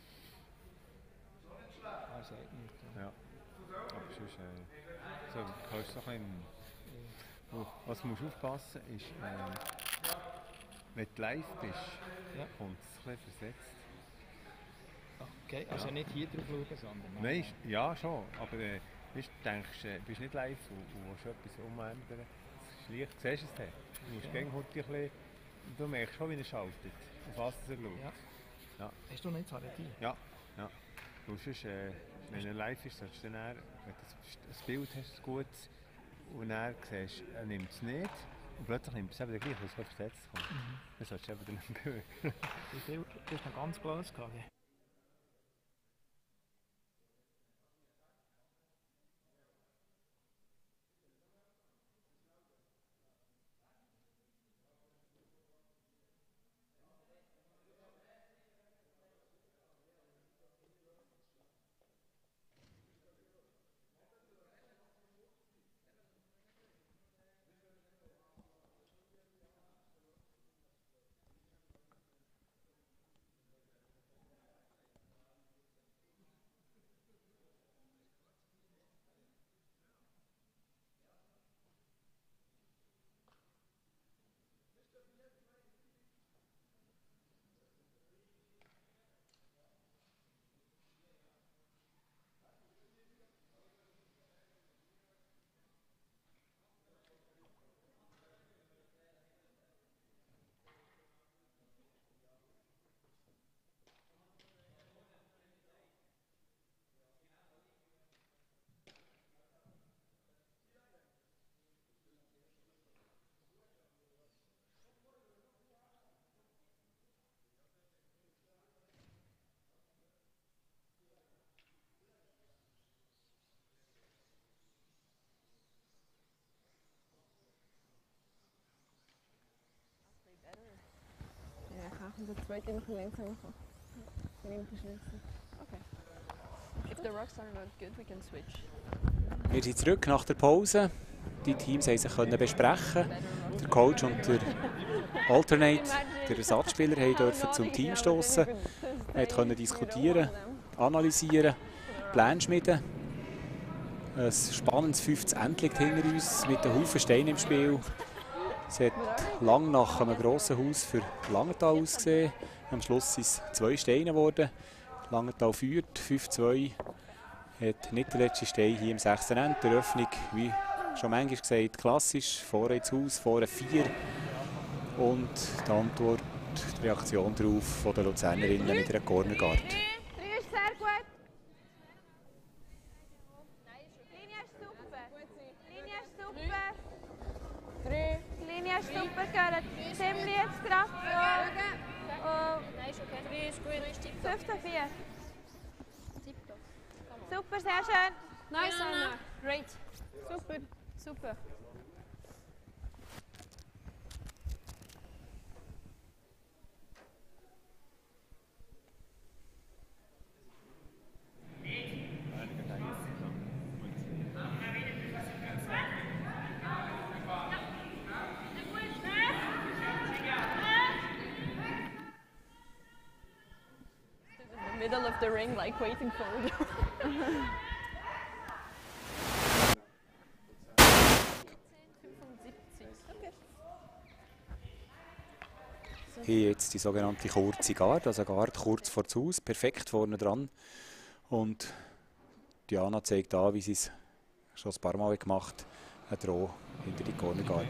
es. Er sagt nicht. Ja. Ja, aber sonst, äh, so, kostet es noch ein bisschen. Was du musst aufpassen ist, äh, wenn du live bist, ja. kommt es ein bisschen versetzt. Okay, also ja. Nicht hier drauf schauen, sondern... Nein, ja schon, aber äh, weißt, du denkst, äh, bist nicht live und, und willst etwas umändern. Es ist leicht, siehst du es dann. Du musst okay. Heute ein bisschen, du merkst schon, wie er schaltet, auf was er schaut. Ja. Ja. Hast du nicht H D D? Ja, ja. Du sonst, äh, wenn er live ist, solltest du dann, wenn du das Bild hast, gut, und dann siehst du, er nimmt es nicht. Und plötzlich nimmt es eben gleich, weil es versetzt kommt. Mhm. Dann solltest du eben dann nicht bewegen. Du hast noch ganz bloß gehabt. Und der zweite noch ein langsam machen. Dann nehme ich schnell. Okay. If the rocks are not good, we can switch. Wir sind zurück nach der Pause. Die Teams konnten sich besprechen. Der Coach und der Alternate, der Ersatzspieler, durften zum Team stoßen. Wir konnten diskutieren, analysieren, Pläne schmieden. Ein spannendes fünftes End liegt hinter uns mit einem Haufen Steinen im Spiel. Es hat lange nach einem grossen Haus für Langenthal ausgesehen. Am Schluss sind es zwei Steine geworden. Langenthal führt, fünf zwei. Hat nicht der letzte Stein hier im sechsten End. Die Eröffnung, wie schon manchmal gesagt, klassisch. Vorne ins Haus, vorne vier. Und die Antwort, die Reaktion darauf von den Luzernerinnen mit einer Cornerguard. drei ist sehr gut. Linie ist super. Linie ist super. drei. Linie ist super, gehört ziemlich jetzt drauf. Nein, ist okay. drei ist gut. fünfzehn vier. Super, sehr schön. Nice, Anna. Great. Super, super. middle of the ring, like waiting for you. Hier jetzt die sogenannte kurze Garde, also Garde kurz vor das Haus, perfekt vorne dran. Und Diana zeigt an, wie sie es schon ein paar Mal gemacht hat, ein Draw hinter die Corner Guard.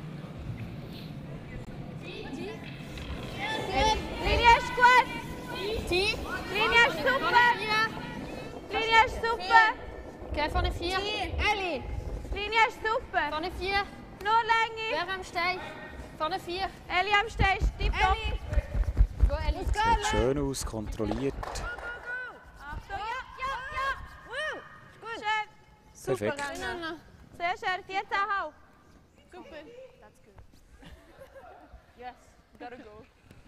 Linie ist gut! Linie ist super! Linie ist super! Okay, vorne vier. Elli! Linie ist super! Vorne vier. Nur Länge! Wer am Stein? Vorne vier. Elli am Stein, tipptopp! Go, Elli. Sieht schön aus, kontrolliert. Achtung! Ja, ja, ja! Woo! Ist gut! Schön! Perfekt. Sehr schön, jetzt auch! Super. That's good. Yes, gotta go.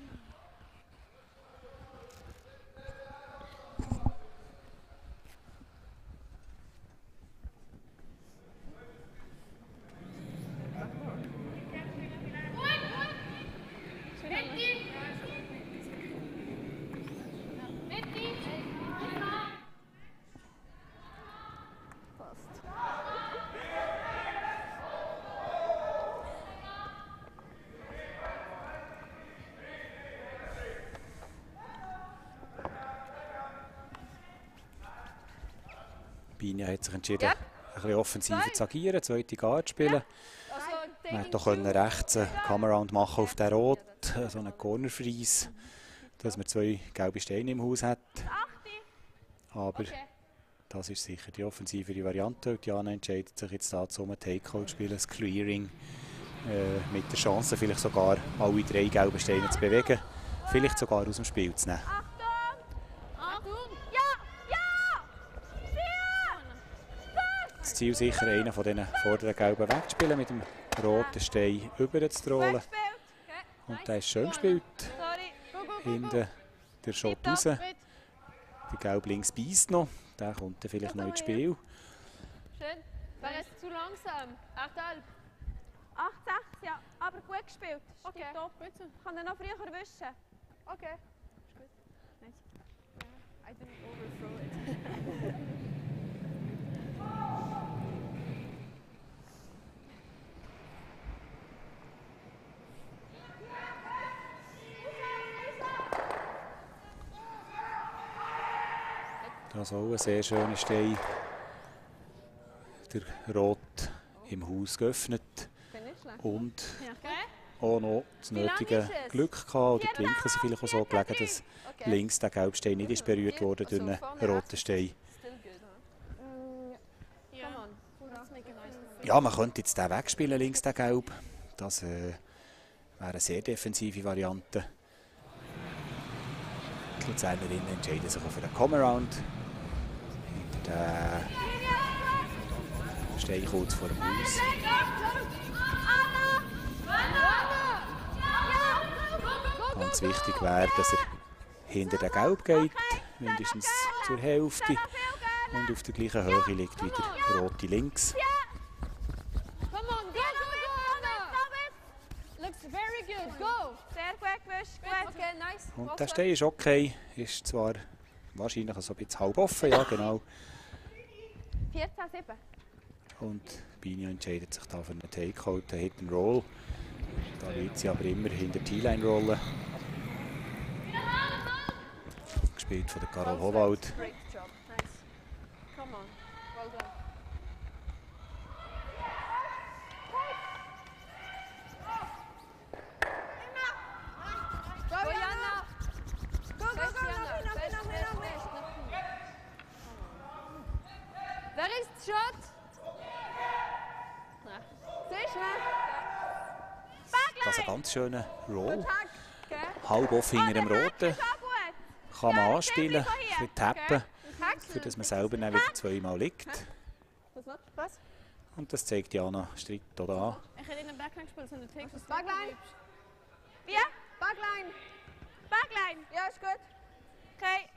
Binia hat sich entschieden, ja. ein bisschen offensiver zu agieren, zweite Guard spielen. Ja. Also, man hätte doch rechts einen Come-Around machen auf den Rot, so einen Corner-Freeze, dass man zwei gelbe Steine im Haus hat. Aber okay. Das ist sicher die offensivere Variante. Diana entscheidet sich jetzt dazu, um einen Takeout zu spielen, das Clearing äh, mit der Chance, vielleicht sogar alle drei gelben Steine zu bewegen, vielleicht sogar aus dem Spiel zu nehmen. Das Ziel sicher, einen von diesen vorderen Gelben wegzuspielen, mit dem roten Stein über zu trollen. Und der ist schön gespielt. Hinten der Shot raus. Der Gelb links beißt noch. Der kommt dann vielleicht noch ins Spiel. Schön. Wäre es zu langsam? acht Komma fünf. acht sechs, ja. Aber gut gespielt. Okay. Top, bitte. Ich kann ihn noch früher erwischen. Okay. Ist gut. Nice. Yeah, I didn't overthrow it. Das ist auch ein sehr schöner Stein. Der Rot im Haus geöffnet. Und auch noch das nötige Glück gehabt. Oder die Linken sind vielleicht auch so gelegen, dass links der gelbe Stein nicht ist berührt wurde durch einen roten Stein. Ja, man könnte jetzt den wegspielen, links den Gelb. Das äh, wäre eine sehr defensive Variante. Die Luzernerinnen entscheiden sich auch für einen Come-Around. Der Stein kurz vor dem Haus. Ganz wichtig wäre, dass er hinter den Gelb geht, mindestens zur Hälfte. Und auf der gleichen Höhe liegt wieder rote links. Und der Stein ist okay, ist zwar wahrscheinlich so ein bisschen halb offen, ja genau. vierzehn sieben. Und Binia entscheidet sich da für einen Takeout, einen Hit and Roll. Da wird sie aber immer hinter die T-Line rollen. Gespielt von der Carol Howald. Great job. Nice. Come on. Well done. Go, Jana! Go, go, go! Noch hin, noch hin, noch hin, noch hin! Wer ist der Shot? Sehr schnell! Das ist ein ganz schöner Roll. Okay. Halb off hinter dem Roten. Ist auch gut. Kann man Ja, anspielen, Stempel von hier. für tappen, Okay. für dass man selber dann wieder zweimal liegt. Was noch? Was? Und das zeigt Jana Stritt hier an. Ich hätte in den Backline gespielt, sondern Takes was Backline. Ja? Backline. Backline. Ja, ist gut. Okay.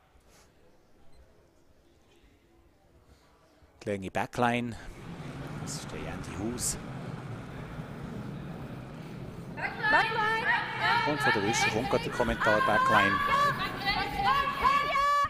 Die lange Backline. Das ist der Andy Haus. Backline. Und von der Wischer kommt gerade der Kommentar Backline.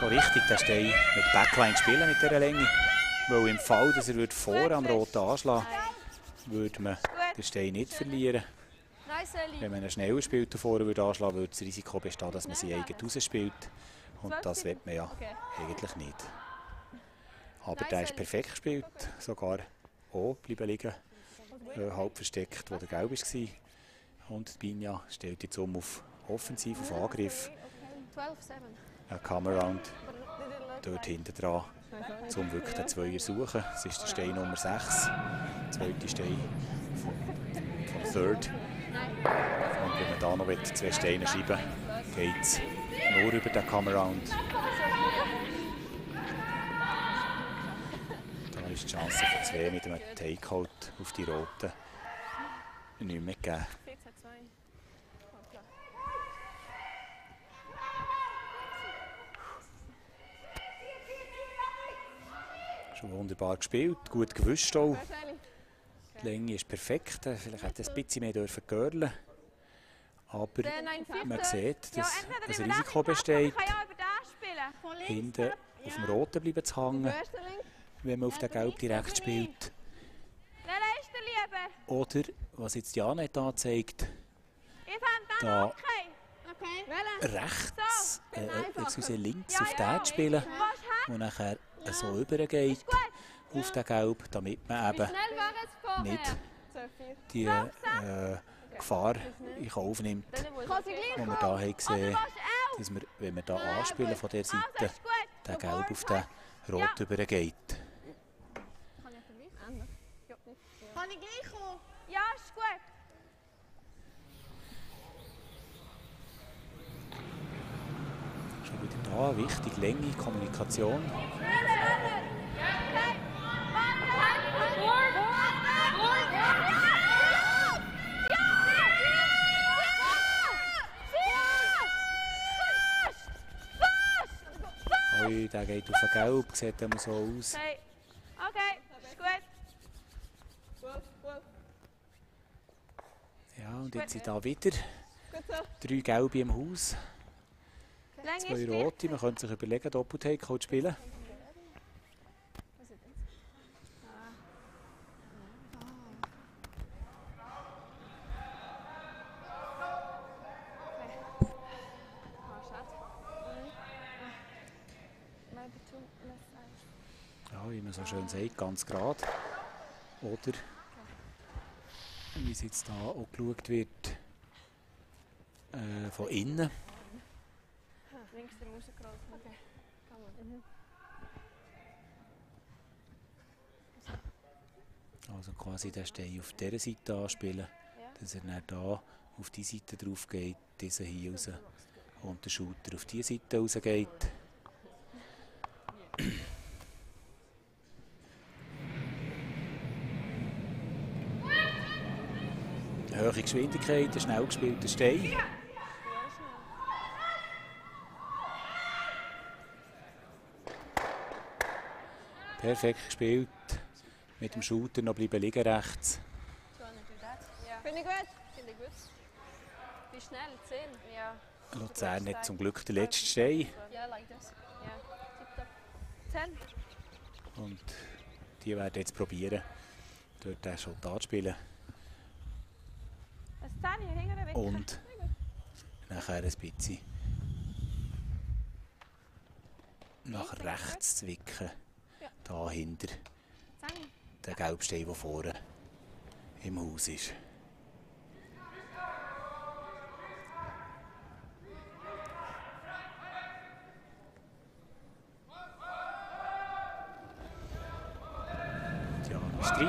schon richtig, den Stein mit Backline spielen mit dieser Länge. Weil im Fall, dass er vor am roten anschlagen würde, würde man den Stein nicht verlieren. Wenn man einen schneller spielt davor würde anschlagen, würde das Risiko bestehen, dass man sie eigen rausspielt. Und das will man ja eigentlich nicht. Aber der ist perfekt gespielt, sogar auch bleiben liegen, äh, halb versteckt, wo der Gelb war. Und Binja stellt jetzt um auf Offensiv, auf Angriff. Ein Come-Around dort hinten dran, um wirklich den Zweier zu suchen. Es ist der Stein Nummer sechs, der zweite Stein vom, vom Third. Und wenn man da noch zwei Steine schreiben will, geht es nur über den Come-Around. Da ist die Chance für zwei mit einem Takeout auf die Roten nicht mehr gegeben. Schon wunderbar gespielt, gut gewischt auch. Die Länge ist perfekt, vielleicht hätte es ein bisschen mehr dürfen girlen. Aber man sieht, dass ein Risiko besteht, hinten auf dem Roten bleiben zu hängen, wenn man auf den Gelb direkt spielt. Oder, was jetzt Jana anzeigt, da rechts, äh, excuse, links auf den zu spielen und nachher so übergeht auf den Gelb, damit man eben nicht die äh, Gefahr in Kauf nimmt, die wir hier haben gesehen haben, dass wir, wenn wir hier anspielen von der Seite, der Gelb auf den Rot übergeht. Kann ich gleich kommen? Ja, ist gut. Schon wieder da, wichtig, Länge, Kommunikation. Ui, der geht auf den Gelb, sieht immer so aus. Okay, okay, ist gut. Ja, und jetzt sind da wieder drei Gelbe im Haus. Zwei Rote, man könnte sich überlegen, Doppel-Takeout zu spielen. Ja, wie man so schön sagt, ganz gerade. Oder, wie es jetzt hier auch geschaut wird, äh, von innen. Links der rausgerollt. Okay. Also quasi den Stein auf dieser Seite anspielen, dass er dann hier auf die Seite drauf geht, diese hier raus, und der Shooter auf diese Seite raus geht. Eine hohe Geschwindigkeit, ein schnell gespielter Stein. Perfekt gespielt. Mit dem Shooter noch bleiben liegen rechts. Finde ich gut. Finde ich gut. Wie schnell? zehn? Ja. Luzern hat zum Glück den letzten Stein. Ja, like das. Ja, tipptopp. zehn. Und die werden jetzt probieren, dort den Shot anzuspielen. Und nachher ein bisschen nach rechts zu wicken. Da hinter der Gelbstein, der vorne im Haus ist. Ja, Streit.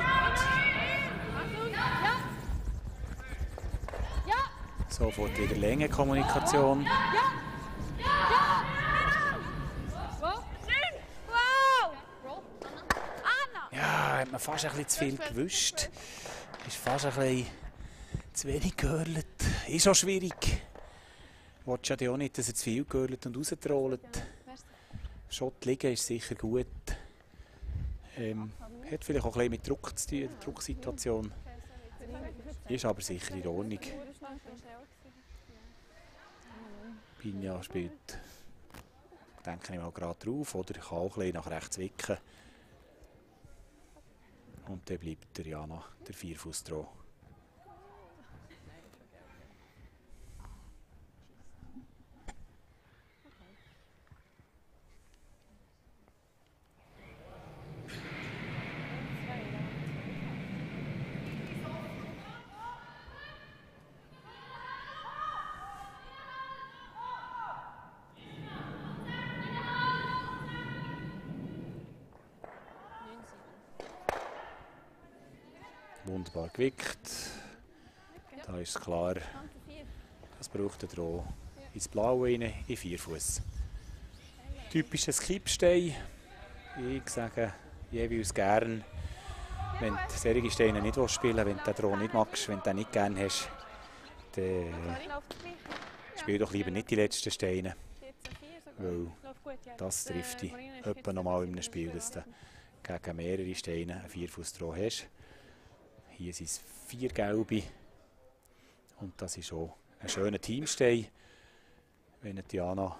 Sofort wieder Längenkommunikation. Ja, hat man fast ein bisschen zu viel gewusst. Ist fast ein bisschen zu wenig gehörlet. Ist auch schwierig. Willst ja auch nicht, dass er zu viel gehörlet und raustrollt. Schott liegen ist sicher gut. Ähm, hat vielleicht auch ein bisschen mit Druck zu tun, die Drucksituation. Ist aber sicher in Ordnung. Binja spielt denke ich mal, gerade drauf. Oder kann auch ein bisschen nach rechts wicken. Und dann bleibt der Jana der Vierfuß dran. Wunderbar gewickt. Da ist es klar, das braucht er Draw ins Blaue rein, in Vierfuß. Typischer Skipstein. Ich sage jeweils gern, wenn du solche Steine nicht spielen willst, wenn du den Draw nicht magst, wenn du den nicht gerne hast, dann spiel doch lieber nicht die letzten Steine. Weil das trifft dich etwa nochmal in einem Spiel, dass du gegen mehrere Steine einen Vierfuß-Draw hast. Hier sind es vier gelbe. Und das ist auch ein schöner Teamstein. Wenn Diana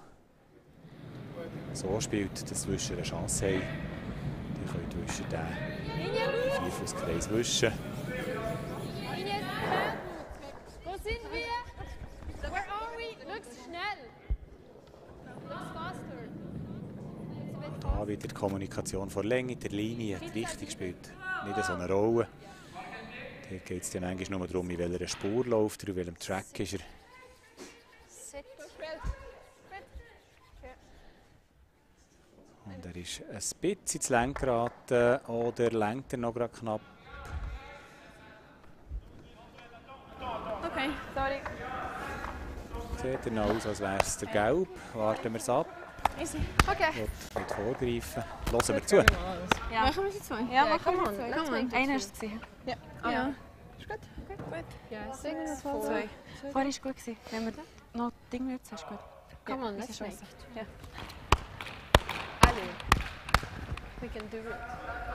so spielt, dass Wischer eine Chance haben, dann könnt Wischer den Vierfußkreis wischen. Wo sind wir? Where are we? Looks schnell. Looks faster. Da wieder die Kommunikation vor Länge der Linie hat richtig gespielt. Nicht so eine Rolle. Hier geht es dann eigentlich nur darum, in welcher Spur läuft er, in welchem Track ist er. Und er ist ein bisschen ins Lenkrad geraten, oder lenkt er noch gerade knapp? Okay, sorry. Sieht er noch aus, als wäre es der Gelb. Warten wir es ab. Easy. Okay. Ich will nicht vorgreifen. Hören wir zu. Ja. Machen wir sie zwei? Ja, aber komm on. Komm on. Einer ist es gewesen. Ja. Ah, ja. Ist gut? Okay. Gut. Ja, sechs, zwei. Vorher war es gut gewesen. Wenn wir noch Ding jetzt hast, gut. Come on, let's make it. Yeah. Ali, we can do it.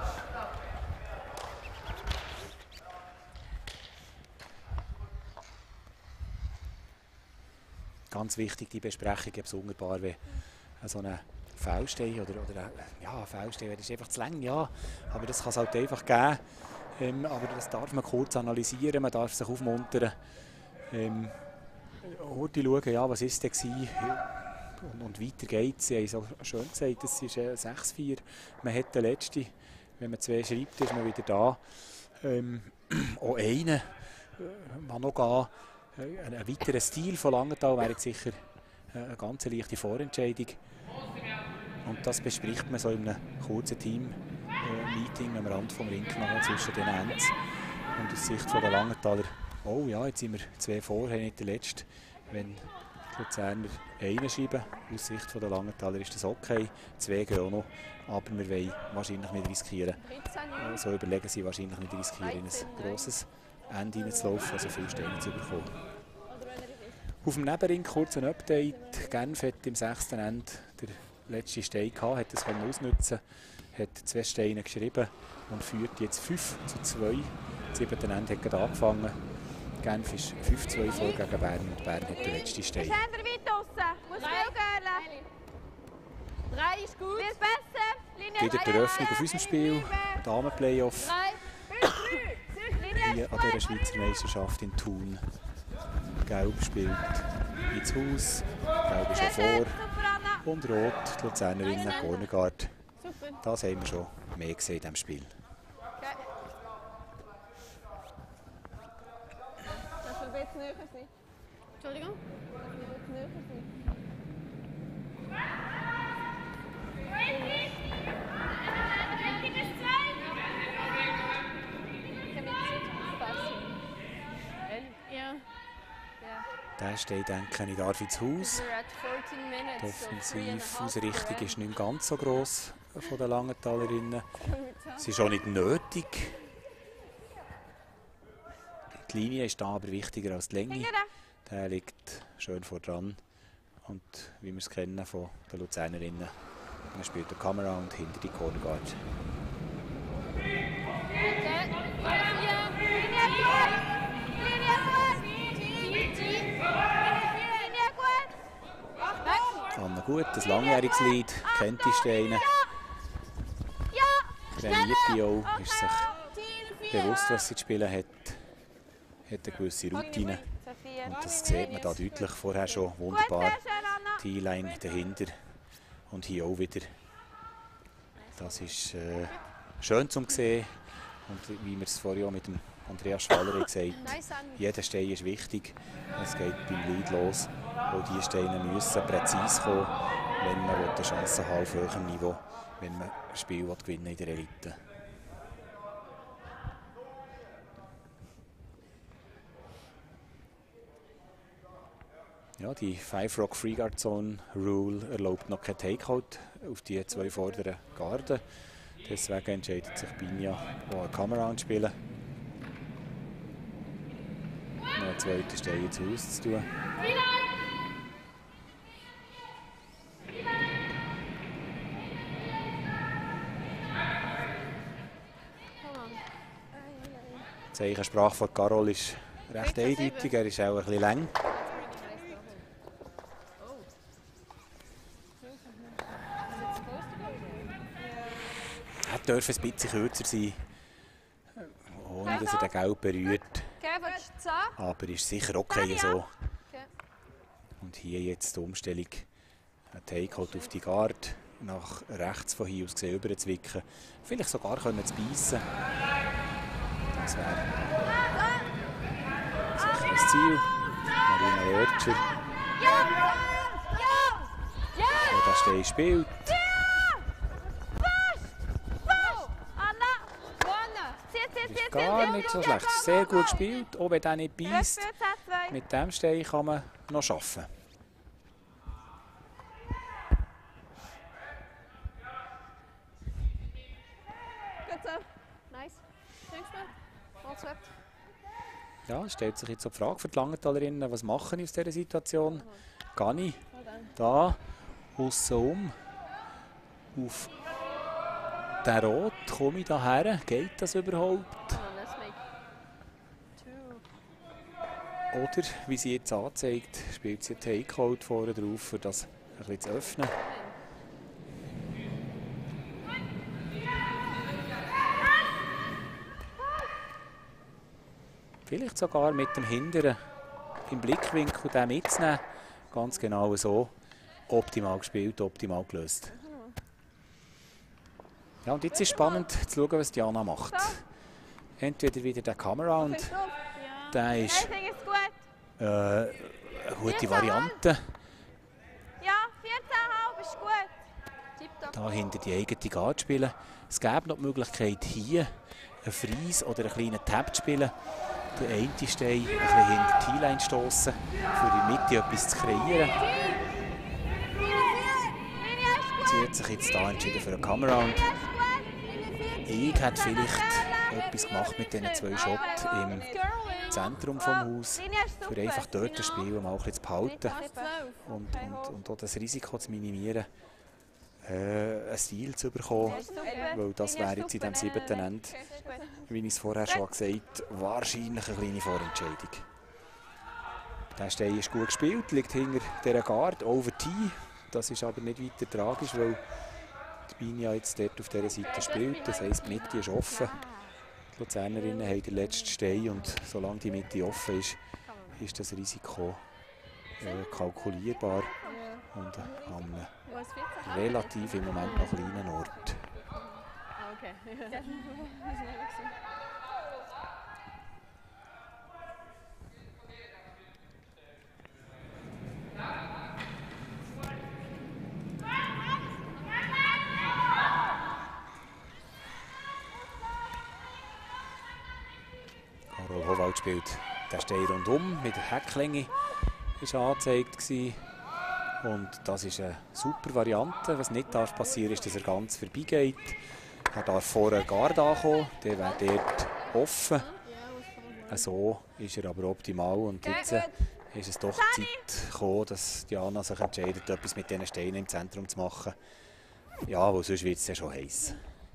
Ganz wichtig, die Besprechung, besonders wenn so eine Foulstein oder, oder ja, Foulstein, das ist einfach zu lang, ja, aber das kann es halt einfach geben. Ähm, aber das darf man kurz analysieren, man darf sich aufmuntern. Ähm, heute schauen, ja, was ist denn gewesen? Und, und weiter geht's. Sie haben so schön gesagt, es ist äh, sechs vier. Man hat den letzten, wenn man zwei schreibt, ist man wieder da. Ähm, auch einen, äh, man noch gehen. Ein, ein weiterer Stil von Langenthal wäre jetzt sicher eine ganz leichte Vorentscheidung. Und das bespricht man so in einem kurzen Team-Meeting am Rand vom Ring zwischen den Ends. Und aus Sicht der Langenthaler, oh ja, jetzt sind wir zwei vorher, nicht der Letzte. Wenn die Luzerner einen schreiben, aus Sicht der Langenthaler ist das okay. Zwei gehen auch noch, aber wir wollen wahrscheinlich nicht riskieren. So überlegen sie wahrscheinlich nicht riskieren, in ein grosses Ende hineinzulaufen, also viele Steine zu bekommen. Auf dem Nebenring kurz ein Update. Genf hat im sechsten Ende der letzte Stein gehabt, hat es ausnutzen, hat zwei Steine geschrieben und führt jetzt fünf zu zwei. Das siebte Ende hat gerade angefangen. Genf ist fünf zu zwei vor gegen Bern und Bern hat den letzten Stein. Ist Händler weit draussen? Muss viel gehen. Drei ist gut. Wird besser. Linie Wieder die Eröffnung auf unserem Spiel. Damen-Playoff. Drei. Hier an dieser Schweizer Meisterschaft in Thun. Gelb spielt ins Haus. Gelb ist schon vor. Und Rot, die Luzernerinnen, Cornerguard. Das haben wir schon mehr gesehen in diesem Spiel. Das wird jetzt näher sein. Entschuldigung? Das wird jetzt näher sein. Ja. Der steht, denke ich, darf ins Haus. Die Offensivausrichtung ist nicht ganz so gross von den Langenthalerinnen. Es ist auch nicht nötig. Die Linie ist da aber wichtiger als die Länge. Der liegt schön vor dran. Und wie wir es kennen von den Luzernerinnen, man spielt die Kamera und hinter die Cornerguard. Anna gut, ein langjähriges Lied, kennt die Steine. Trainiert die auch, ist sich bewusst, was sie zu spielen hat. Hat eine gewisse Routine. Und das sieht man da deutlich vorher schon wunderbar. Die E-Line dahinter und hier auch wieder. Das ist äh, schön zu sehen. Und wie wir es vorhin auch mit dem Andreas Schwaller gesagt haben, jeder Stein ist wichtig. Es geht beim Lead los. Auch diese Steine müssen präzise kommen, wenn man eine Chance haben auf höherem Niveau, wenn man ein Spiel gewinnen in der Elite. Ja, die Five Rock Freeguard Zone Rule erlaubt noch kein Takeout auf die zwei vorderen Garden. Deswegen entscheidet sich Binja, auch eine Come-Around zu spielen. Noch einen zweiten Stein zu Hause zu tun. Die Zeichensprache von Carol ist recht eindeutig, er ist auch ein bisschen lang. Er dürfte ein bisschen kürzer sein, ohne dass er den Gelb berührt. Aber ist sicher okay so. Und hier jetzt die Umstellung, ein Takeout auf die Guard, nach rechts von hier aus gesehen überzwicken, vielleicht sogar können zu beißen. Das wäre sicher das Ziel. Marina Lörtscher, der den Stein spielt. Ist gar nicht so schlecht. Sehr gut gespielt, auch wenn er nicht beißt. Mit diesem Stein kann man noch arbeiten. Ja, es stellt sich jetzt so die Frage für die Langentalerinnen, was mache ich aus dieser Situation? Gehe ich da aussen um auf den Rot, komme ich hierher? Geht das überhaupt? Oder, wie sie jetzt anzeigt, spielt sie einen Takeout vorne drauf, um das ein bisschen zu öffnen. Vielleicht sogar mit dem Hinteren im Blickwinkel den mitzunehmen. Ganz genau so. Optimal gespielt, optimal gelöst. Ja, und jetzt ist es spannend zu schauen, was Diana macht. Entweder wieder der Come-Around. Der ist äh, eine gute Variante. Ja, vierzehn Komma fünf ist gut. Da hinter die eigene Guard spielen. Es gäbe noch die Möglichkeit, hier einen Freeze oder einen kleinen Tap zu spielen. Den einen Stein ein bisschen hinter die T-Line stoßen, für die Mitte etwas zu kreieren. Sie hat sich jetzt da entschieden für einen Come-Around. Ich hätte vielleicht etwas gemacht mit diesen zwei Shots im Zentrum des Hauses, für einfach dort das Spiel mal ein bisschen zu behalten und, und, und auch das Risiko zu minimieren, äh, einen Stil zu bekommen, weil das wäre jetzt in diesem siebten Ende, wie ich es vorher schon gesagt habe, wahrscheinlich eine kleine Vorentscheidung. Der Stein ist gut gespielt, liegt hinter dieser Guard, over T. Das ist aber nicht weiter tragisch, weil die Binja jetzt dort auf dieser Seite spielt. Das heisst, die Mitte ist offen. Die Luzernerinnen haben den letzten Stein und solange die Mitte offen ist, ist das Risiko äh, kalkulierbar und an einem relativ im Moment noch kleinen Ort. Okay. Carol Howald spielt den Stein rundum mit der Hecklänge war angezeigt gewesen. Und das ist eine super Variante. Was nicht darf passieren, ist, dass er ganz vorbeigeht. Er darf vor einer Garde ankommen, der wäre dort offen. So ist er aber optimal. Und jetzt äh, ist es doch die Zeit gekommen, dass Diana sich entscheidet, etwas mit diesen Steinen im Zentrum zu machen. Ja, weil sonst wird es ja schon heiß.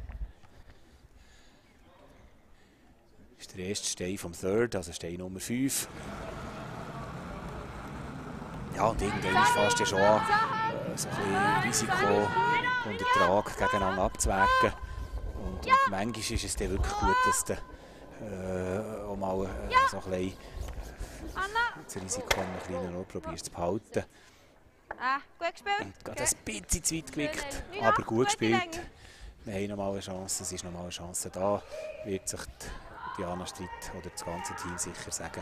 Das ist der erste Stein vom Third, also Stein Nummer fünf. Ja, und irgendwann ist fast ja schon äh, so ein bisschen Risiko und Ertrag gegeneinander abzuwägen. Und, und manchmal ist es dann wirklich gut, dass du äh, auch mal äh, so ein bisschen das Risiko ein bisschen noch probierst zu behalten. Ah, gut gespielt. Und gerade ein bisschen zu weit gewickt, aber gut gespielt. Wir haben noch mal eine Chance, es ist noch mal eine Chance da, wird sich die Diana Stritt oder das ganze Team sicher sagen.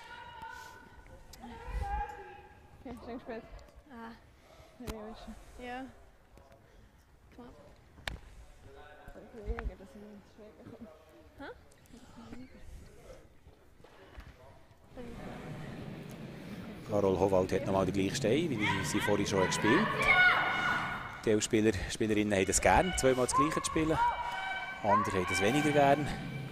Ja, schön gespielt. Ah, Ja. Knapp. Weniger, dass ich nicht schwer bekomme. Carol Howald hat noch mal den gleichen Stein, wie sie vorhin schon gespielt hat. Die Spieler, Spielerinnen haben es gerne, zweimal das Gleiche zu spielen. Andere haben es weniger gerne.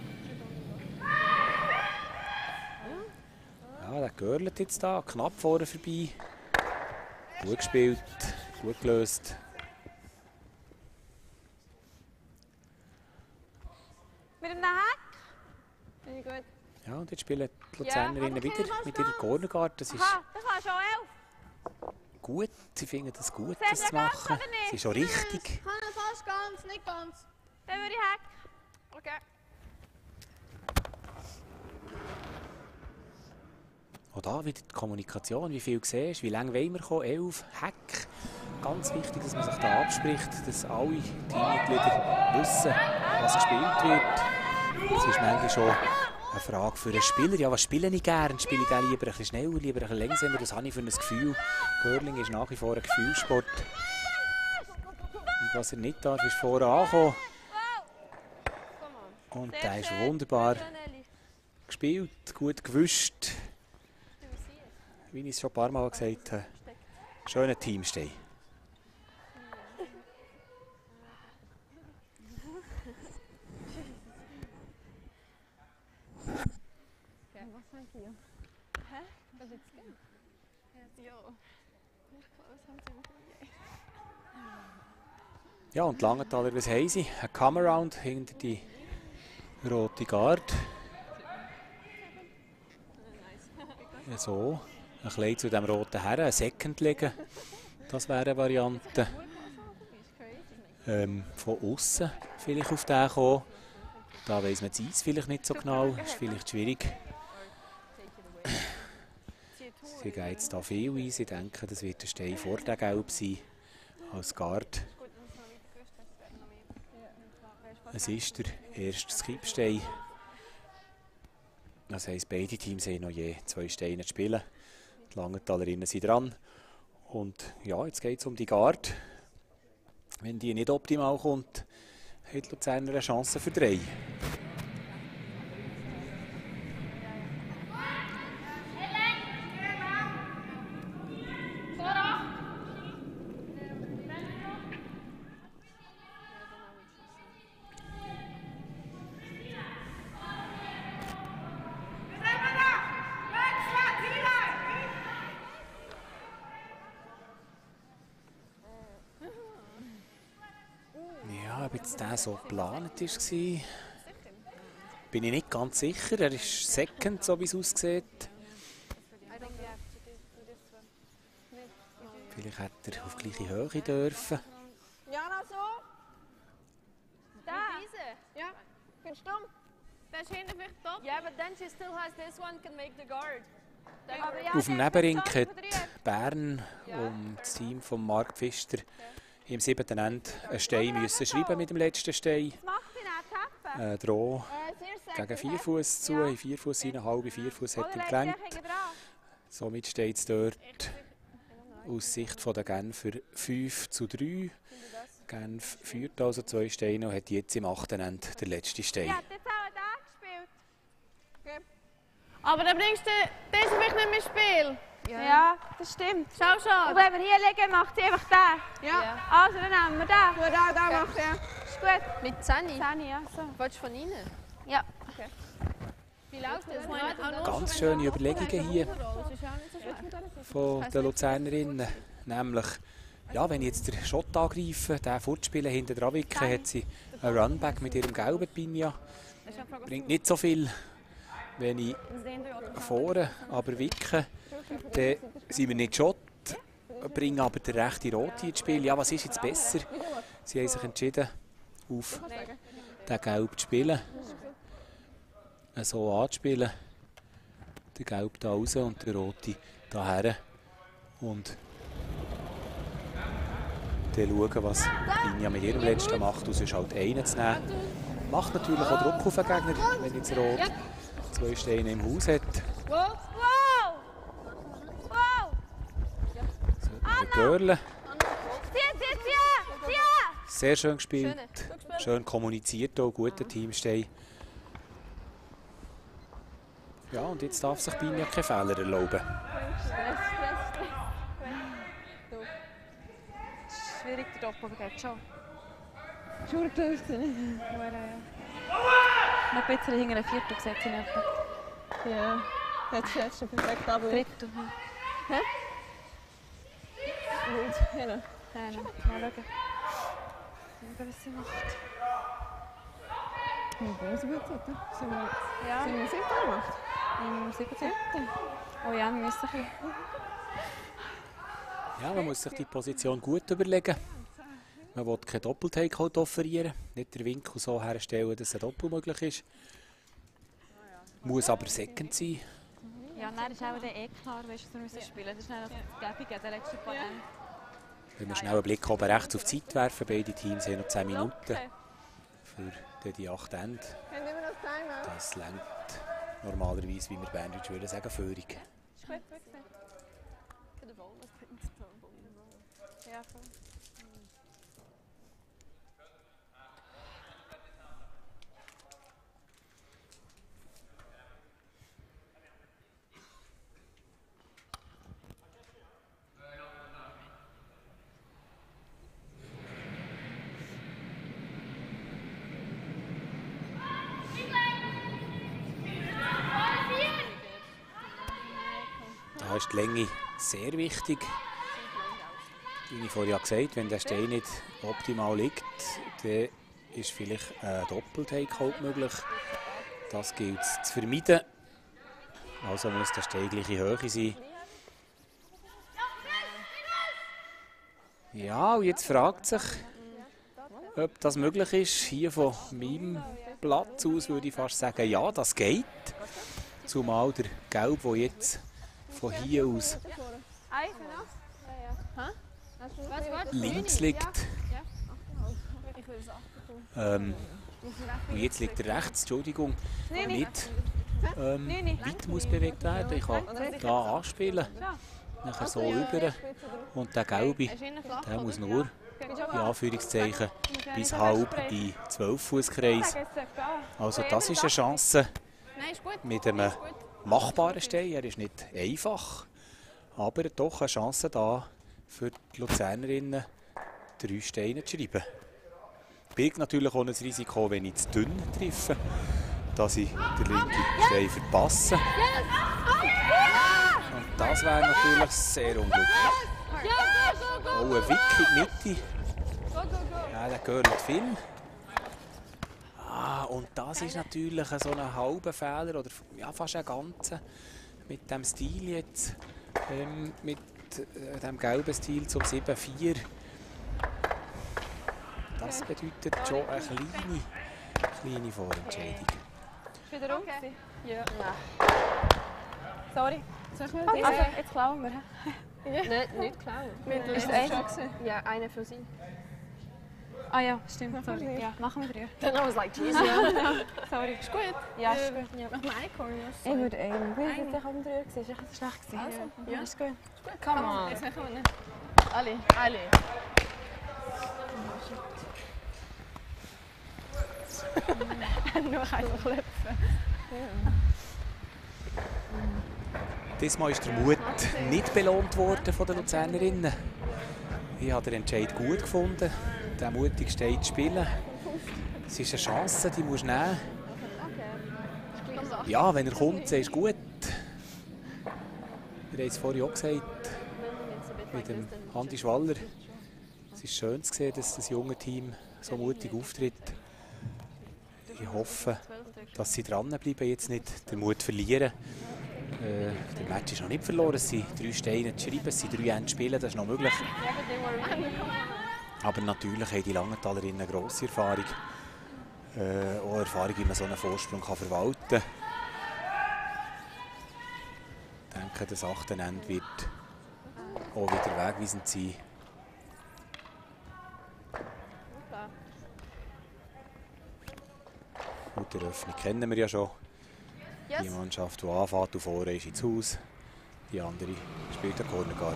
Ja, der Görlet jetzt da, knapp vorne vorbei. Gut gespielt, gut gelöst. mit einem Hack. Finde ich gut. Ja, und jetzt spielen die Luzernerinnen aber wieder Kinder, mit ihrer Cornerguard. Das ist Aha, das kannst du auch elf. gut, sie finden es gut, Sehr, das sehr zu ganz, machen. oder nicht? Es ist schon richtig. Ich kann fast ganz, nicht ganz. Dann würde ich Hack. Okay. Auch da wieder die Kommunikation, wie viel du siehst, wie lange wollen wir kommen, elf, Hack. Ganz wichtig, dass man sich da abspricht, dass alle Teammitglieder wissen, was gespielt wird. Es ist manchmal schon eine Frage für einen Spieler. Ja, was spiele ich gerne? Spiele ich den lieber ein bisschen schneller, lieber ein bisschen langsamer? Das habe ich für ein Gefühl. Curling ist nach wie vor ein Gefühlssport. Und was er nicht darf, ist vorne ankommen. Und der ist wunderbar gespielt, gut gewischt. Wie ich es schon ein paar Mal gesagt habe, schöner Teamstay. Was haben Sie? Hä? Was ist jetzt gehen? Ja. Was haben Sie? Ja, und die Langenthaler, was haben sie? Ein Come-Around hinter die rote Guard. Ja, so. Ein bisschen zu dem roten Herren, ein Second legen. Das wäre eine Variante. Ähm, von außen vielleicht auf den kommen. Da weiss man das Eis vielleicht nicht so genau. Das ist vielleicht schwierig. Sie gehen jetzt hier viel ein. Sie denken, das wird der Stein vor der Gelb sein. Als Guard. Es ist der erste Skipstein. Das heisst, beide Teams haben noch je zwei Steine zu spielen. Die Langenthalerinnen sind dran. Und ja, jetzt geht es um die Guard. Wenn die nicht optimal kommt, hat Luzerner eine Chance für drei. Ob jetzt der so geplant war, bin ich nicht ganz sicher. Er ist Second, so wie es aussieht. Vielleicht hätte er auf gleiche Höhe dürfen. Ja, noch so. Da. Ja, bin stumm. Der ist hinten vielleicht top. Yeah, but then she still has this one, can make the guard. Then Aber ja, Auf dem der Nebenring ist hat top Bern und das Team von Marc Pfister im siebten Ende einen Stein müssen schreiben mit dem letzten Stein. Was macht die nicht? Tappen? Ein Draw Äh, sehr gegen second, Vierfuss zu. In Vierfuss rein, halbe Vierfuss hat ihm Oder gelangt. legt sich dran? Somit steht es dort aus Sicht von der Genfer fünf zu drei. Genf führt also zwei Steine und hat jetzt im achten Ende den letzten Stein. Ich hätte jetzt auch da gespielt. Okay. Aber dann bringst du das vielleicht nicht mehr ins Spiel. Ja. Ja, das stimmt. Schau schon. Und wenn wir hier liegen, macht sie einfach den. Ja. Also, dann nehmen wir den. Gut, da, da macht er. Ist gut. Mit Zeni? Zehn, ja, so. Willst du von ihnen? Ja. Wie läuft das? Ganz schöne Überlegungen hier von den Luzernerinnen. Nämlich, ja, wenn ich jetzt den Shot angreife, den fortspielen, hinten dran wicken, hat sie einen Runback mit ihrem gelben Pinja. Bringt nicht so viel. Wenn ich vorne aber wicke, dann sind wir nicht Shot. bringen aber der rechte Rote ins Spiel. Ja, was ist jetzt besser? Sie haben sich entschieden, auf den Gelb zu spielen. So anzuspielen. Der Gelb da raus und der Rote daher. Und dann schauen, was Binja mit ihrem letzten macht. Und sonst halt einen zu nehmen. Macht natürlich auch Druck auf den Gegner, wenn jetzt Rot zwei Steine im Haus hat. Wow! Wow! So, der Görle. Zieh, zieh, zieh! Zieh! Sehr schön gespielt. Schön kommuniziert auch, guter Teamstein. Ja, und jetzt darf sich Binja keine Fehler erlauben. Schwierig, der Doppel geht schon. Schon gelöst. Noch ein bisschen hinter der vierten gesetzt in etwa. Ja, jetzt ist schon perfekt ab. Dritte. Hä? Gut, ja. Nein, mal schauen. Was sie macht. Ja, böse gut, oder? Sind wir, Ja. sind wir siebten gemacht? Im siebten. Oh ja, wir müssen ein bisschen. Ja, man muss sich die Position gut überlegen. Man will keinen Doppel-Takeout offerieren, nicht den Winkel so herstellen, dass ein Doppel möglich ist. Muss aber Second sein. Ja, nein, das ist auch eh klar, weißt du, wir müssen spielen. Das ist das Gäbige, der letzte Part. Wenn wir schnell einen Blick oben rechts auf die Zeit werfen, beide Teams haben noch zehn Minuten für die acht Ende. Das reicht normalerweise, wie wir Berndeutsch würden sagen, Führung. Ist gut, gut gesehen. Für den Ball, das könnte es tun. Ja, voll. Da ist die Länge sehr wichtig. Wie ich vorhin gesagt habe, wenn der Stein nicht optimal liegt, dann ist vielleicht ein Doppel-Takeout möglich. Das gilt es zu vermeiden. Also muss der Stein gleiche Höhe sein. Ja, und jetzt fragt sich, ob das möglich ist. Hier von meinem Platz aus würde ich fast sagen, ja, das geht. Zumal der Gelb, der jetzt von hier aus links liegt. Ähm, und jetzt liegt er rechts, Entschuldigung, nicht ähm, weit muss bewegt werden. Ich kann hier anspielen, nachher so rüber. Und der Gelbe, der muss nur, in Anführungszeichen, bis halb in zwölf Fuß Kreis. Also das ist eine Chance mit einem machbaren Stein. Er ist nicht einfach, aber doch eine Chance da für die Luzernerinnen, drei Steine zu schreiben. Birgt natürlich auch ein Risiko, wenn ich zu dünn treffe, dass ich den linken Stein verpasse. Und das wäre natürlich sehr unglücklich. Auch ein Wick in die Mitte. Ja, der gehört viel. Ah, und das ist natürlich so ein halber Fehler, oder ja, fast ein ganzer, mit dem Stil jetzt, ähm, mit äh, dem gelben Stil zum sieben vier. Das bedeutet schon eine kleine, kleine Vorentscheidung. Wieder rum? Ja. Sorry. Sag mal, Also, jetzt klauen wir. Nicht, nicht klauen. Ist es ein? Ja, eine für sie. Ah ja, stimmt. Sorry. Ja, machen wir drei. Then I was like, Jesus. Sorry. Ist gut? Ja, ist gut. Ja, mach mal Einkorn. Ich würde einen. Weil es jetzt am drei war, ist echt schlecht gewesen. Also, Ja, ist gut. Come on. Jetzt machen wir nicht. Alle. Alle. Nur einfach klopfen. Diesmal ist der Mut nicht belohnt worden von den Luzernerinnen. Ich habe den Entscheid gut gefunden, den mutig Stein zu spielen. Es ist eine Chance, die musst du nehmen. Ja, wenn er kommt, ist gut. Wir haben es vorhin auch gesagt, mit dem Andi Schwaller. Es ist schön zu sehen, dass das junge Team so mutig auftritt. Ich hoffe, dass sie dranbleiben, jetzt nicht den Mut verlieren Äh, der Match ist noch nicht verloren, es sind drei Steine zu schreiben, es sind drei Endspiele, das ist noch möglich. Aber natürlich haben die Langentalerinnen eine grosse Erfahrung. Äh, auch Erfahrung, wie man so einen Vorsprung kann verwalten kann. Ich denke, das achte Ende wird auch wieder wegweisend sein. Und die Eröffnung kennen wir ja schon. Yes. Die Mannschaft, die anfängt und vorne ist ins Haus. Die andere spielt der Corner Guard.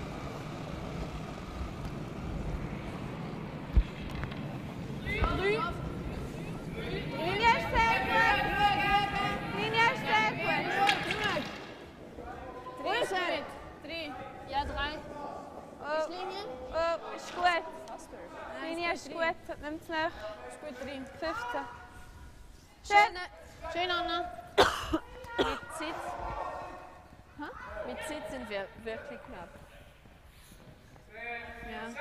Ja, drei. Oh, oh, ist gut. Linie ist gut, nimmt es nach. Ist gut drin. fünfzehn. Schön. Schön, Anna. Mit Sitz. Mit Sitz sind wir wirklich knapp. Ja.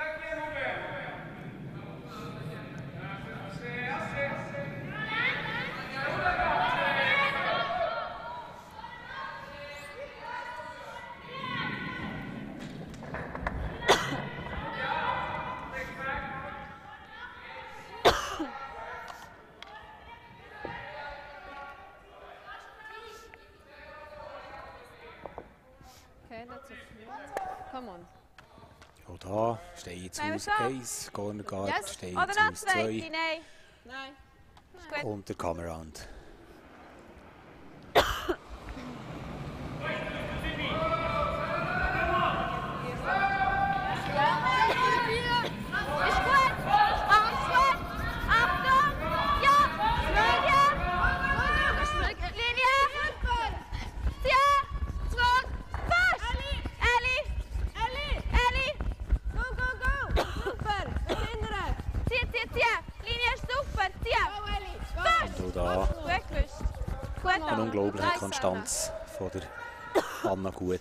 Okay, that's a free. Come on. Auch da stehen ins Haus eins, Corner Guard Yes. stehen Oder ins noch Haus zwei? zwei Nein. Nein. Ist gut. und der Kamerand. Ist gut. Alles gut. Achtung. Ja. Linie. Linie. Zieh. Zurück. Fast. Elli. Elli. Elli. Go, go, go. Super. Behindern. Zieh, zieh, zieh. Linie ist super. Zieh. Fast. Und auch da Gut gewusst. Gut. eine unglaubliche Konstanz von der Anna Gut.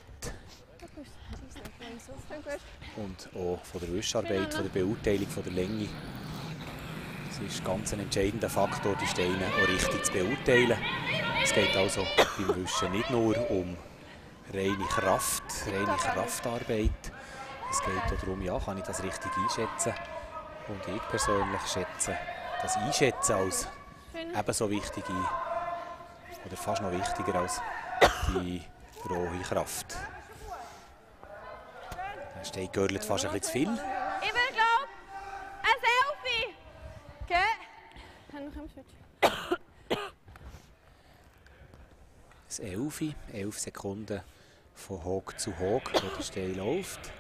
Und auch von der Wischarbeit, von der Beurteilung, von der Länge. Es ist ganz ein entscheidender Faktor, die Steine auch richtig zu beurteilen. Es geht also beim Wischen nicht nur um reine Kraft, reine Kraftarbeit. Es geht auch darum, ja, kann ich das richtig einschätzen. Und ich persönlich schätze das Einschätzen als ebenso wichtig ein, oder fast noch wichtiger als die rohe Kraft. Da steht Görlet fast ein bisschen zu viel. Ich will glauben, ein Selfie. Okay. Dann noch ein Switch. Das Elfi, elf Sekunden von Hoog zu Hoog, wo der Stein läuft.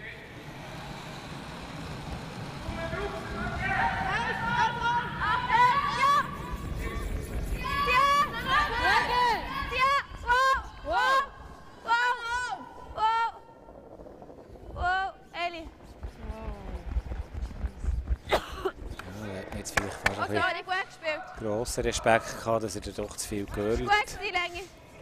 Jetzt vielleicht fast ein bisschen grosser Respekt gehabt, dass er da doch zu viel gehört. Gut, die Länge.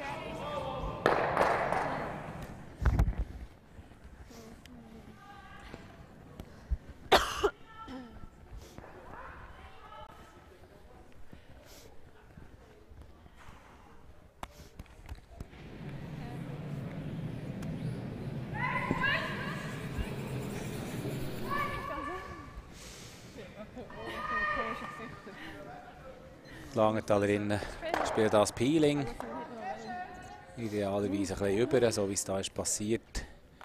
Die Langentalerinnen spielen das Peeling. Idealerweise ein bisschen über, so wie es da ist passiert.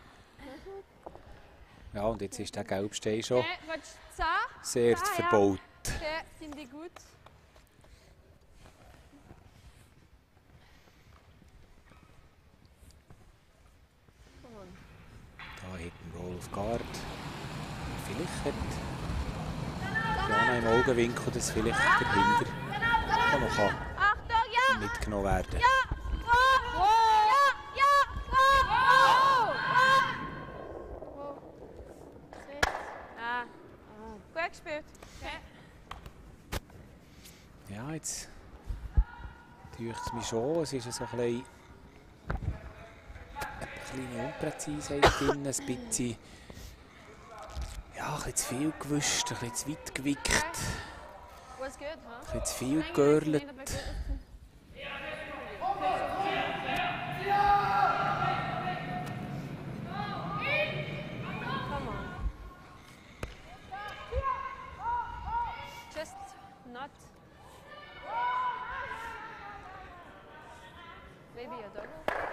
Ja, und jetzt ist der Gelbstein schon sehr verbaut. Okay, finde ich gut. Da hat ein Roll of Guard. Vielleicht hat Jana im Augenwinkel, dass vielleicht der Hinder auch noch kann mitgenommen werden kann. Gut gespielt. Ja, jetzt täuscht es mich schon. Es ist so ein bisschen eine kleine Unpräzisheit drin, ein bisschen, ja, ein bisschen zu viel gewischt, ein bisschen zu weit gewickt, Was geht, ein bisschen zu viel gegörlet. a double.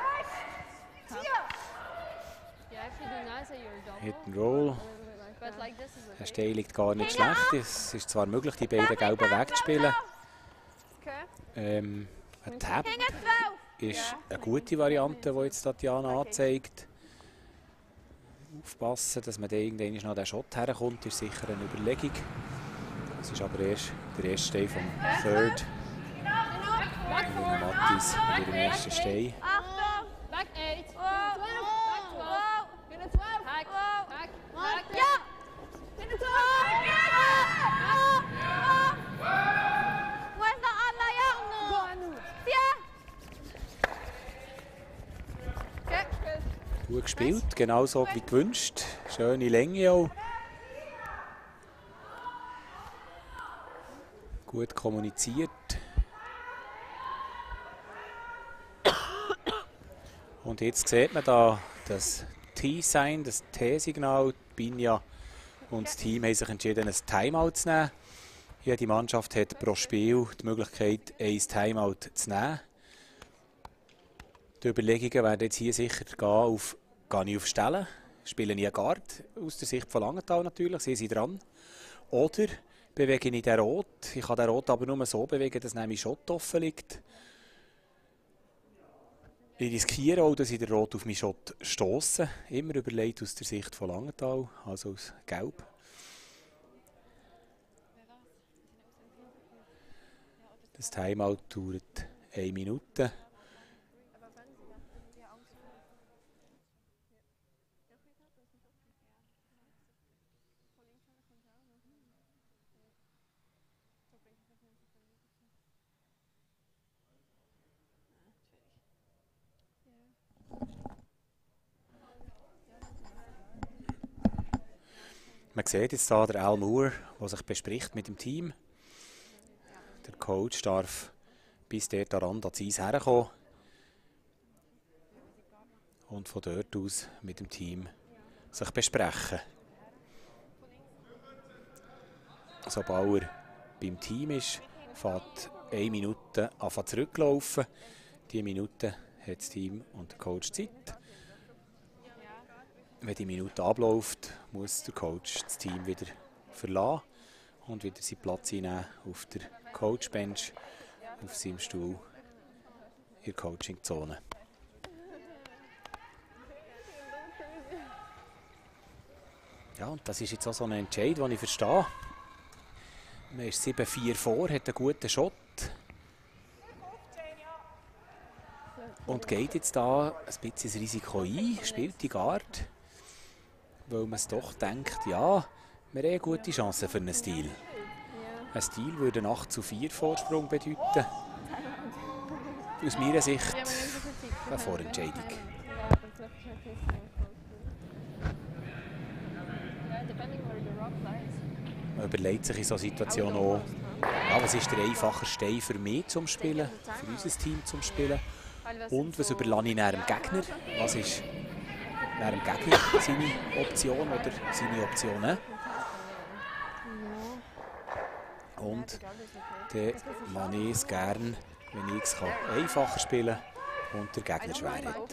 Yeah, if you do nice, you're double. Hit and Roll. But like this is Der okay. Stein liegt gar nicht schlecht. Es ist zwar möglich, die beiden Gelben wegzuspielen. Okay. Ähm, ein Tap Hinten zwölf. ist eine gute Variante, die jetzt Tatjana anzeigt. Aufpassen, dass man da irgendwann noch den Shot herkommt, ist sicher eine Überlegung. Das ist aber erst der erste Stein vom Third. Mattis mit dem ersten Stein. Achtung. Back eight. Wow. Back twelve. Wow. Binnen twelve. Hack. Hack. Hack. Ja. Binnen twaalf. Wo ist noch Anna? Ja. Ja. Okay. Gut gespielt, genauso wie gewünscht. Schöne Länge auch. Gut kommuniziert. Und jetzt sieht man da das T-Sign, das T-Signal. Binja und das Team haben sich entschieden, ein Timeout zu nehmen. Jede Mannschaft hat pro Spiel die Möglichkeit, ein Timeout zu nehmen. Die Überlegungen werden jetzt hier sicher gehen auf, gehe ich auf Stellen, spiele ich eine Guard, aus der Sicht von Langenthal natürlich, sie sind dran. Oder bewege ich den Rot, ich kann den Rot aber nur so bewegen, dass nämlich Shot offen liegt. Ich riskiere auch, dass ich den Rot auf meinen Shot stosse, immer überlegt aus der Sicht von Langenthal, also aus Gelb. Das Timeout dauert eine Minute. Man sieht jetzt hier der Al Moore, der sich bespricht mit dem Team. Der Coach darf bis dort an Rand ans Eis herkommen und von dort aus mit dem Team sich besprechen. Sobald er beim Team ist, fährt eine Minute an zurücklaufen. Diese Minute hat das Team und der Coach Zeit. Wenn die Minute abläuft, muss der Coach das Team wieder verlassen und wieder seinen Platz einnehmen auf der Coachbench, auf seinem Stuhl in der Coachingzone. Ja, und das ist jetzt auch so ein Entscheid, den ich verstehe. Man ist sieben vier vor, hat einen guten Shot. Und geht jetzt da ein bisschen das Risiko ein, spielt die Guard, weil man es doch denkt, ja, wir haben eine gute Chance für einen Steal. Ein Steal würde einen acht zu vier Vorsprung bedeuten. Aus meiner Sicht eine Vorentscheidung. Man überlegt sich in so einer Situation auch, ja, was ist der einfache Stein für mich zum Spielen, für unser Team zum Spielen. Und was überlasse ich nach dem Gegner? Was ist nach dem Gegner seine Option oder seine Optionen? Und dann mache ich es gerne, wenn ich es einfacher spielen kann und der Gegner schwer hat.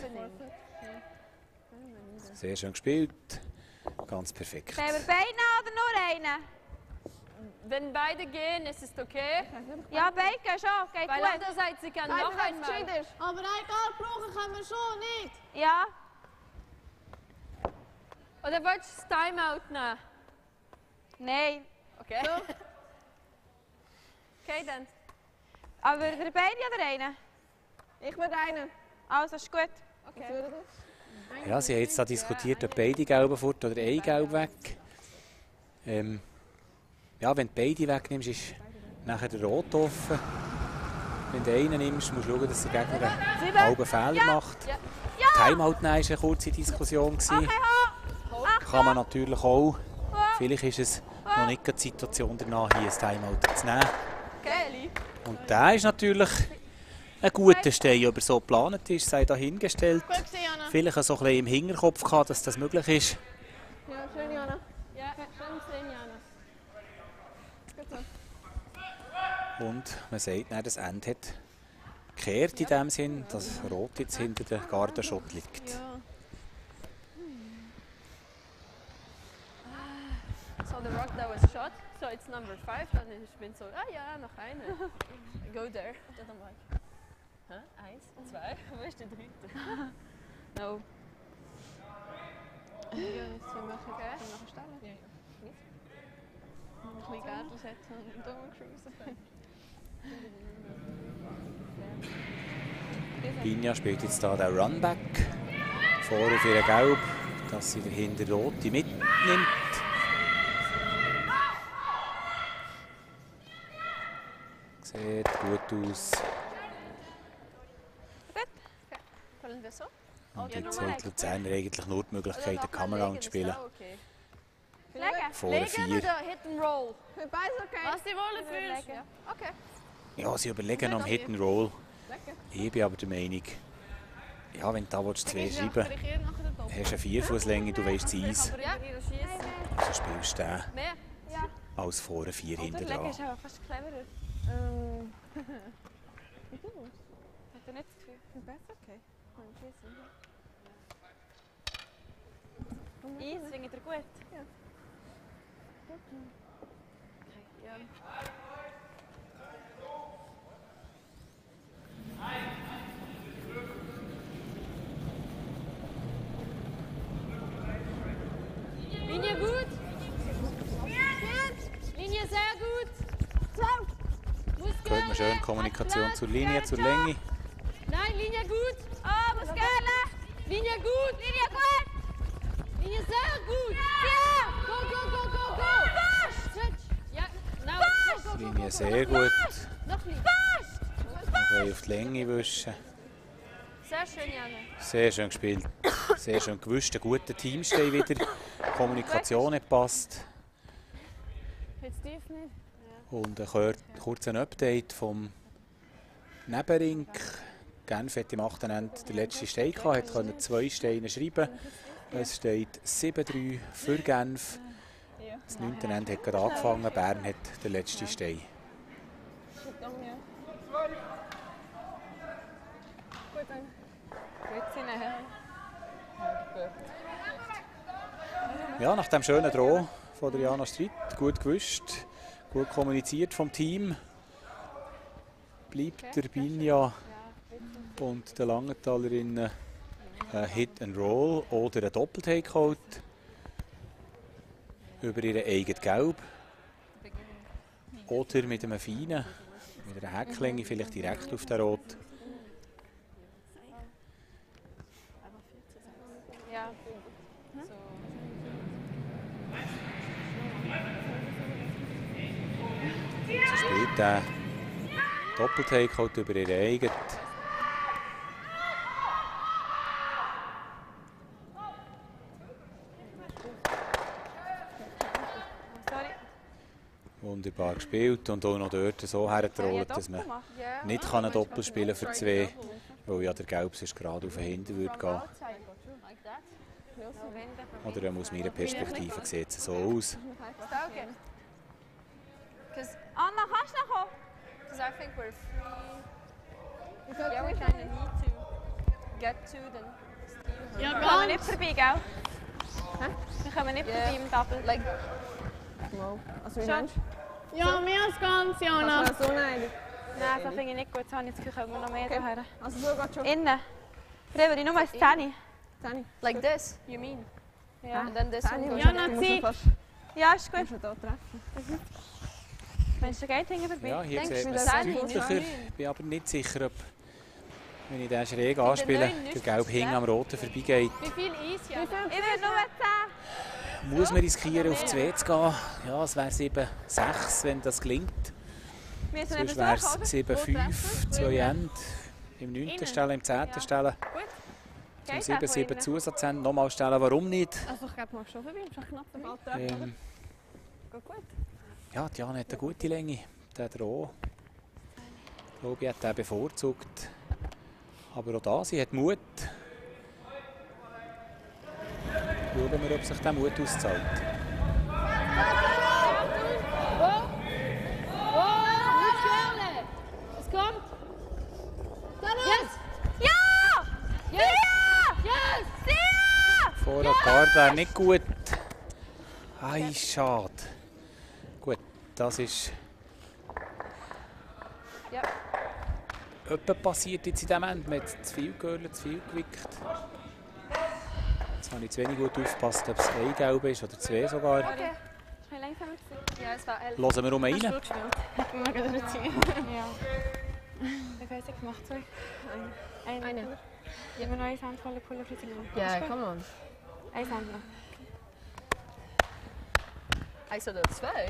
Sehr schön gespielt, ganz perfekt. Haben wir beide noch oder nur einen? Wenn beide gehen, ist es okay. Ja, beide gehen schon, geht Weil gut. andererseits, sie kann noch einmal. Aber eine Guard brauchen können wir schon nicht. Ja, Oder willst du das Timeout nehmen? nein. Okay. Okay, dann. Aber wir beide oder einen? Ich würde einen. Also, ist gut. Okay. Ja, sie haben jetzt da diskutiert, ob beide Gelben fort oder ein Gelb weg. Ähm, ja, wenn du beide wegnimmst, ist nachher der Rot offen. Wenn du einen nimmst, musst du schauen, dass der Gegner einen halben Fehler macht. Ja. Timeout nehmen war eine kurze Diskussion. Okay, ho. Kann man natürlich auch. Vielleicht ist es noch nicht die Situation danach, hier ein Timeout zu nehmen. Okay. Und der ist natürlich ein guter Stein, ob er so geplant ist, sei dahingestellt. Gut gesehen, Anna. Vielleicht so ein bisschen im Hinterkopf gehabt, dass das möglich ist. Ja, schön, Jana. Ja, schön gesehen, Jana. Gut so. Und man sagt, nein, das Ende hat gekehrt in dem Sinn, dass Rot jetzt hinter der Gardenschott liegt. Ja. So the rock that was shot, so it's number five. Dann ich bin so, ah ja, noch eine. Go there. Und dann war ich, hä? Eins, zwei, wo ist der dritte? No. Ja, jetzt wir machen Okay. wir nachher stellen. Ja, ja. Ein bisschen Gärtchen setzen und dann cruisen. Binja spielt jetzt hier den Runback. Vor auf ihre Gelb, dass sie dahinter Rote mitnimmt. Sieht gut aus. Wollen wir so? Und jetzt hat Luzerner eigentlich nur die Möglichkeit, den Kameramann zu spielen. Okay. Legen. Vor Legen vier. oder hit and roll? Für beide okay. Was die wollen fühlst. Legen. Okay. Ja, sie überlegen noch am Hit and Roll. Ich bin aber der Meinung, ja, wenn du da willst, zwei schreiben willst, hast du eine Vierfußlänge, du weißt das Eis. Aber ja, schießen. Also spielst du den Mehr. Ja. als vorne vier hinten Legen dran. ist aber fast cleverer. Ähm. Hat er nicht das Gefühl? Für besser okay. Eis, findet ihr gut? Ja. Okay. Ja. Linie gut. Linie sehr gut. Muss Hört man schön Görle. Kommunikation Platz, zur Linie, zur Görle. Länge. Nein, Linie gut. Oh, muss Görle. Linie gut. Linie gut. Linie sehr gut. Ja. Go, go, go, go, go. Switch. Ja, now. Go, go, go, Linie go, sehr go. gut. Noch nicht. Noch ein auf die Länge wischen. Sehr schön, Janne. Sehr schön gespielt. Sehr schön gewusst. Ein guter Teamstay wieder. Die Kommunikation hat gepasst. Jetzt tief nicht. Und ein kur- kurzer Update vom Nebenring. Genf hat im achten Ende den letzten Stein gehabt, konnte zwei Steine schreiben. Es steht sieben drei für Genf. Das neunte Ende hat gerade angefangen. Bern hat den letzten Stein. Gut, dann. Gut, sie nachher. Ja, nach dem schönen Draw von der Jana Stritt, gut gewusst, gut kommuniziert vom Team, bleibt der Binja und der Langenthalerinnen ein Hit and Roll oder ein Doppeltakeout über ihre eigene Gelb oder mit einem feinen, mit einer Hecklänge vielleicht direkt auf der Rot. Ja. Sie spielt den Doppeltakeout über ihre eigene. Sorry. Wunderbar gespielt und auch noch dort so hergetrollt, dass man Ja. nicht kann ein Doppel spielen für zwei, weil ja der Gelb sonst gerade auf den Hinter würde gehen. Oder aus meiner Perspektive sieht es so aus. Okay. Because Anna, kannst du noch kommen? I think we're free. Yeah, we kind of need to get to the Ja, Wir kommen nicht ganz. vorbei, gell? Wir kommen nicht Yeah. vorbei im Double. like Wow. Also, wie Schon. meinst du? Ja, mehr als ganz, Jana. Also, so nein. Nein, das finde ich nicht gut. Jetzt habe ich das Gefühl, kommen wir noch mehr daher. Also, so geht schon. Innen. Früher nur ein zehn. Zehn. like this. You mean? Ja. And then this Zehn. one goes. Ja, Du na, musst zieh. ihn fast- Ja, ist du gut. musst ihn hier treffen. Wenn es geht, hängen vorbei. Ja, hier Denkst sieht du, man es das ist deutlicher. neun? Ich bin aber nicht sicher, ob, wenn ich den schräg anspiele, neun der Gelb hing am Roten vorbeigeht. Wie viel Eis, Jana? Ich will nur zehn. Muss man riskieren, auf zwei zu gehen? Ja, es wäre sieben sechs, wenn das gelingt. Wir müssen Sonst eben wäre suchen, oder? es sieben fünf, zwei Ende. Im neunten Stellen, im zehnten Ja. Stellen. Gut. Zum Geht sieben auch von sieben innen. Zusatzende. Nochmal stellen, warum nicht? Also, ich glaube, du machst schon vorbei. Du musst knapp den Ball treffen, oder? Ähm, Geht gut. ja, Diana hat eine gute Länge. Der Droh. Ich glaube, ich hätte den bevorzugt. Aber auch da, sie hat Mut. Schauen wir, ob sich der Mut auszahlt. Wow, gut Görle. Es kommt. Nora Garber nicht gut. Ei, schade. Gut, das ist Ja. etwas passiert jetzt in diesem Moment. Man hat zu viel Görler, zu viel gewickt. Jetzt habe ich zu wenig gut aufgepasst, ob es ein Gelb ist oder zwei sogar. Okay. Ist ein langsamer gewesen. Ja, es war elf. Hören wir um rein. Ich mag das ziehen. Ja. Wie viel hast du gemacht? Zwei? Eine. Eine. Eine. Ja. Wir noch eine Handvoll Pulle für die Ja, come on. Eine Hand noch. Eins oder zwei?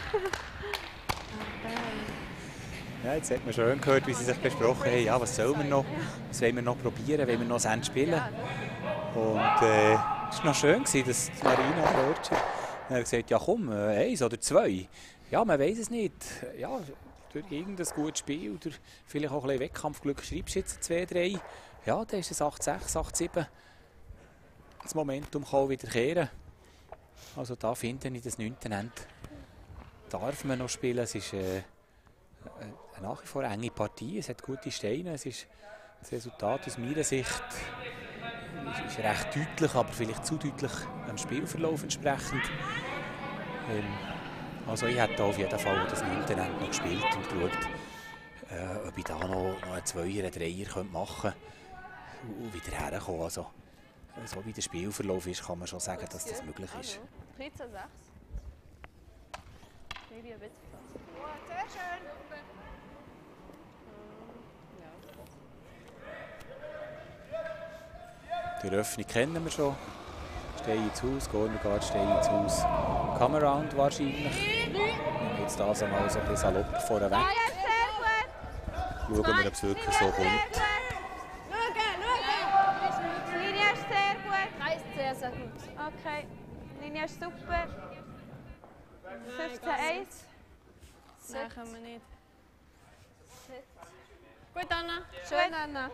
Ja, jetzt hat man schön gehört, wie sie sich besprochen haben. Ja, was sollen wir noch? Was wollen wir noch probieren? Wollen wir noch ein Ende spielen? Und äh, es war noch schön, dass Marina Förtscher hat gesagt, ja komm, äh, eins oder zwei. Ja, man weiß es nicht. Ja, durch irgendein gutes Spiel, durch vielleicht auch ein bisschen Wettkampfglück schreibst du jetzt zwei, drei. Ja, dann ist es acht sechs, acht sieben. Das Momentum kann wieder kehren. Also da finde ich das neunte Ende. Darf man noch spielen. Es ist äh, eine nach wie vor enge Partie. Es hat gute Steine. Es ist das Resultat aus meiner Sicht ist, ist recht deutlich, aber vielleicht zu deutlich dem Spielverlauf entsprechend. Ähm, also ich hätte auf jeden Fall das neunte Ende noch gespielt und geschaut, äh, ob ich da noch, noch einen Zweier, einen Dreier machen könnte und wieder herkommen. Also, so wie der Spielverlauf ist, kann man schon sagen, dass das möglich ist. dreizehn sechs. Maybe a bit fast. Sehr schön. Die Eröffnung kennen wir schon. Stehe ins Haus, Gornergard, stehe ins Haus. Come-Around wahrscheinlich. Wir haben jetzt das einmal so ein bisschen salopp vorweg. Ja, sehr gut. Schauen wir, ob es wirklich so kommt. Schauen, schauen. Die Linie ist sehr gut. Drei ist sehr, sehr gut. Okay. Die Linie ist super. fünfzehn eins. Nein, können wir nicht. Gut, Anna. Schön, Anna.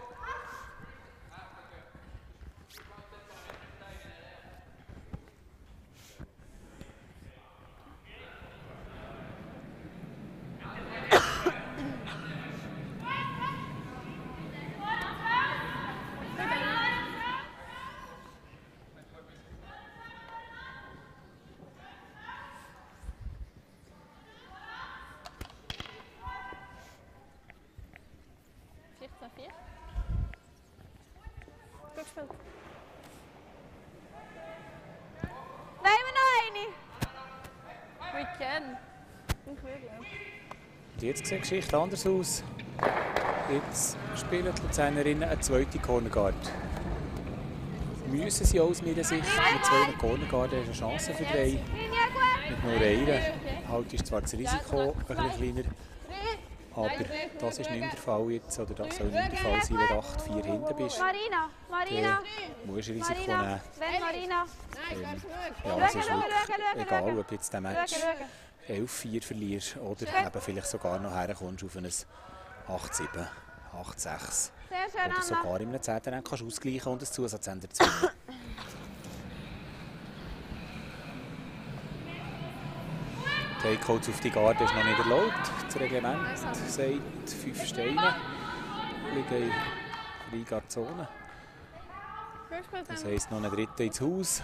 vierzehn vier. Gut gespielt. Nehmen wir noch eine. We can. Ich will, ja. Und jetzt sieht die Geschichte anders aus. Jetzt spielen die Luzernerinnen eine zweite Cornerguard. Müssen sie aus meiner Sicht. Mit zwei Cornerguard ist eine Chance für drei. Linie gut. Mit nur einer. Halt ist zwar das Risiko ein bisschen kleiner. Aber das ist nicht mehr der Fall jetzt, oder das soll nicht der Fall sein, wenn du acht vier hinten bist. Marina. Marina. Du musst ein Risiko Marina. nehmen. Wenn Marina. Ähm, ja, es ist wirklich egal, ob jetzt der Match elf vier verlierst oder eben vielleicht sogar noch herkommst auf ein acht sieben, acht sechs. Sehr schön, Oder Anna. sogar im zehnten Rang kannst du ausgleichen und ein Zusatzender zwingen. Takeouts auf die Garde ist noch nicht erlaubt. Das Reglement sagt fünf Steine liegen in Freigard-Zone. Gut gespielt, Das Anna. heisst noch ein Dritter ins Haus.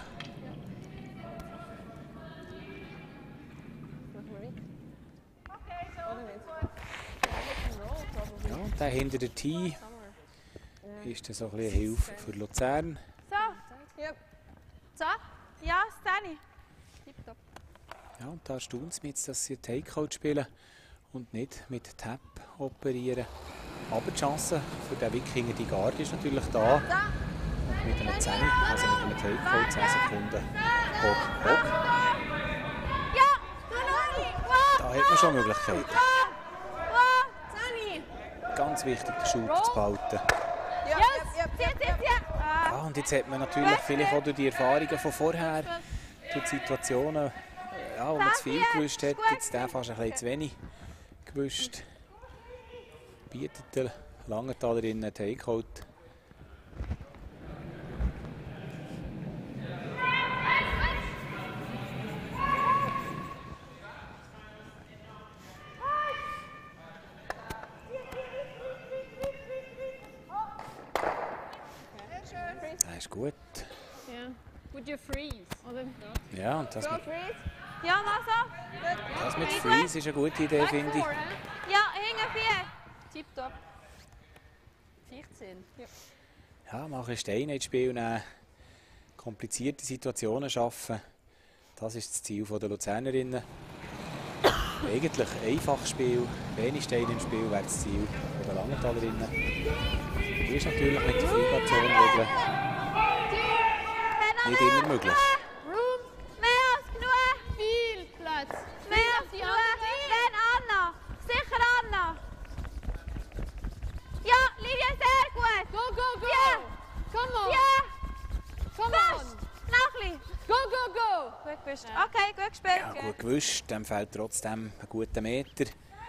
Ja, und der hinter der Tee ist dann so ein bisschen eine Hilfe für Luzern. So. Ja. So. Ja, Stani. Tipptopp. Ja, und da erstaunt es mich jetzt, dass sie Takeout spielen und nicht mit Tap operieren. Aber die Chance für den Wikinger, die Garde ist natürlich da. Und mit einem zehn, also mit einem Takeout zehn Sekunden. Hock, hock. Ja. Du noch. Da hat man schon Möglichkeiten. Stani. Ganz wichtig, den Shoot zu behalten. Ja. Zieh, zieh, zieh. Ah. Ja, und jetzt hat man natürlich vielleicht auch durch die Erfahrungen von vorher, durch die Situationen, ja, wo man zu viel gewusst hat, jetzt der fast ein bisschen zu wenig gewusst. Bietet der Langenthaler einen Takeout. Das ist gut. Ja. Would you freeze? Oder? Ja, und das mit, Ja, mach so. das mit Freeze ist eine gute Idee, finde ich. Ja, hinten vier. Tipptopp. vierzehn. Ja. Ja, machen Steine ins Spiel nehmen, komplizierte Situationen schaffen. Das ist das Ziel der Luzernerinnen. Eigentlich ein einfaches Spiel, wenig Steine im Spiel wäre das Ziel der Langentalerinnen. Hier ist natürlich mit der Freigazone nicht immer möglich. Room. Mehr als genug. Viel Platz. Mehr als genug. Wenn Anna. Sicher Anna. Ja, Lydia, sehr gut. Go, go, go! Ja. Come on! Ja, Come fast. on! Noch ein bisschen. Go, go, go! Gut gewischt. Okay, gut gespielt. Ja, gut gewischt, dem fehlt trotzdem ein guter Meter.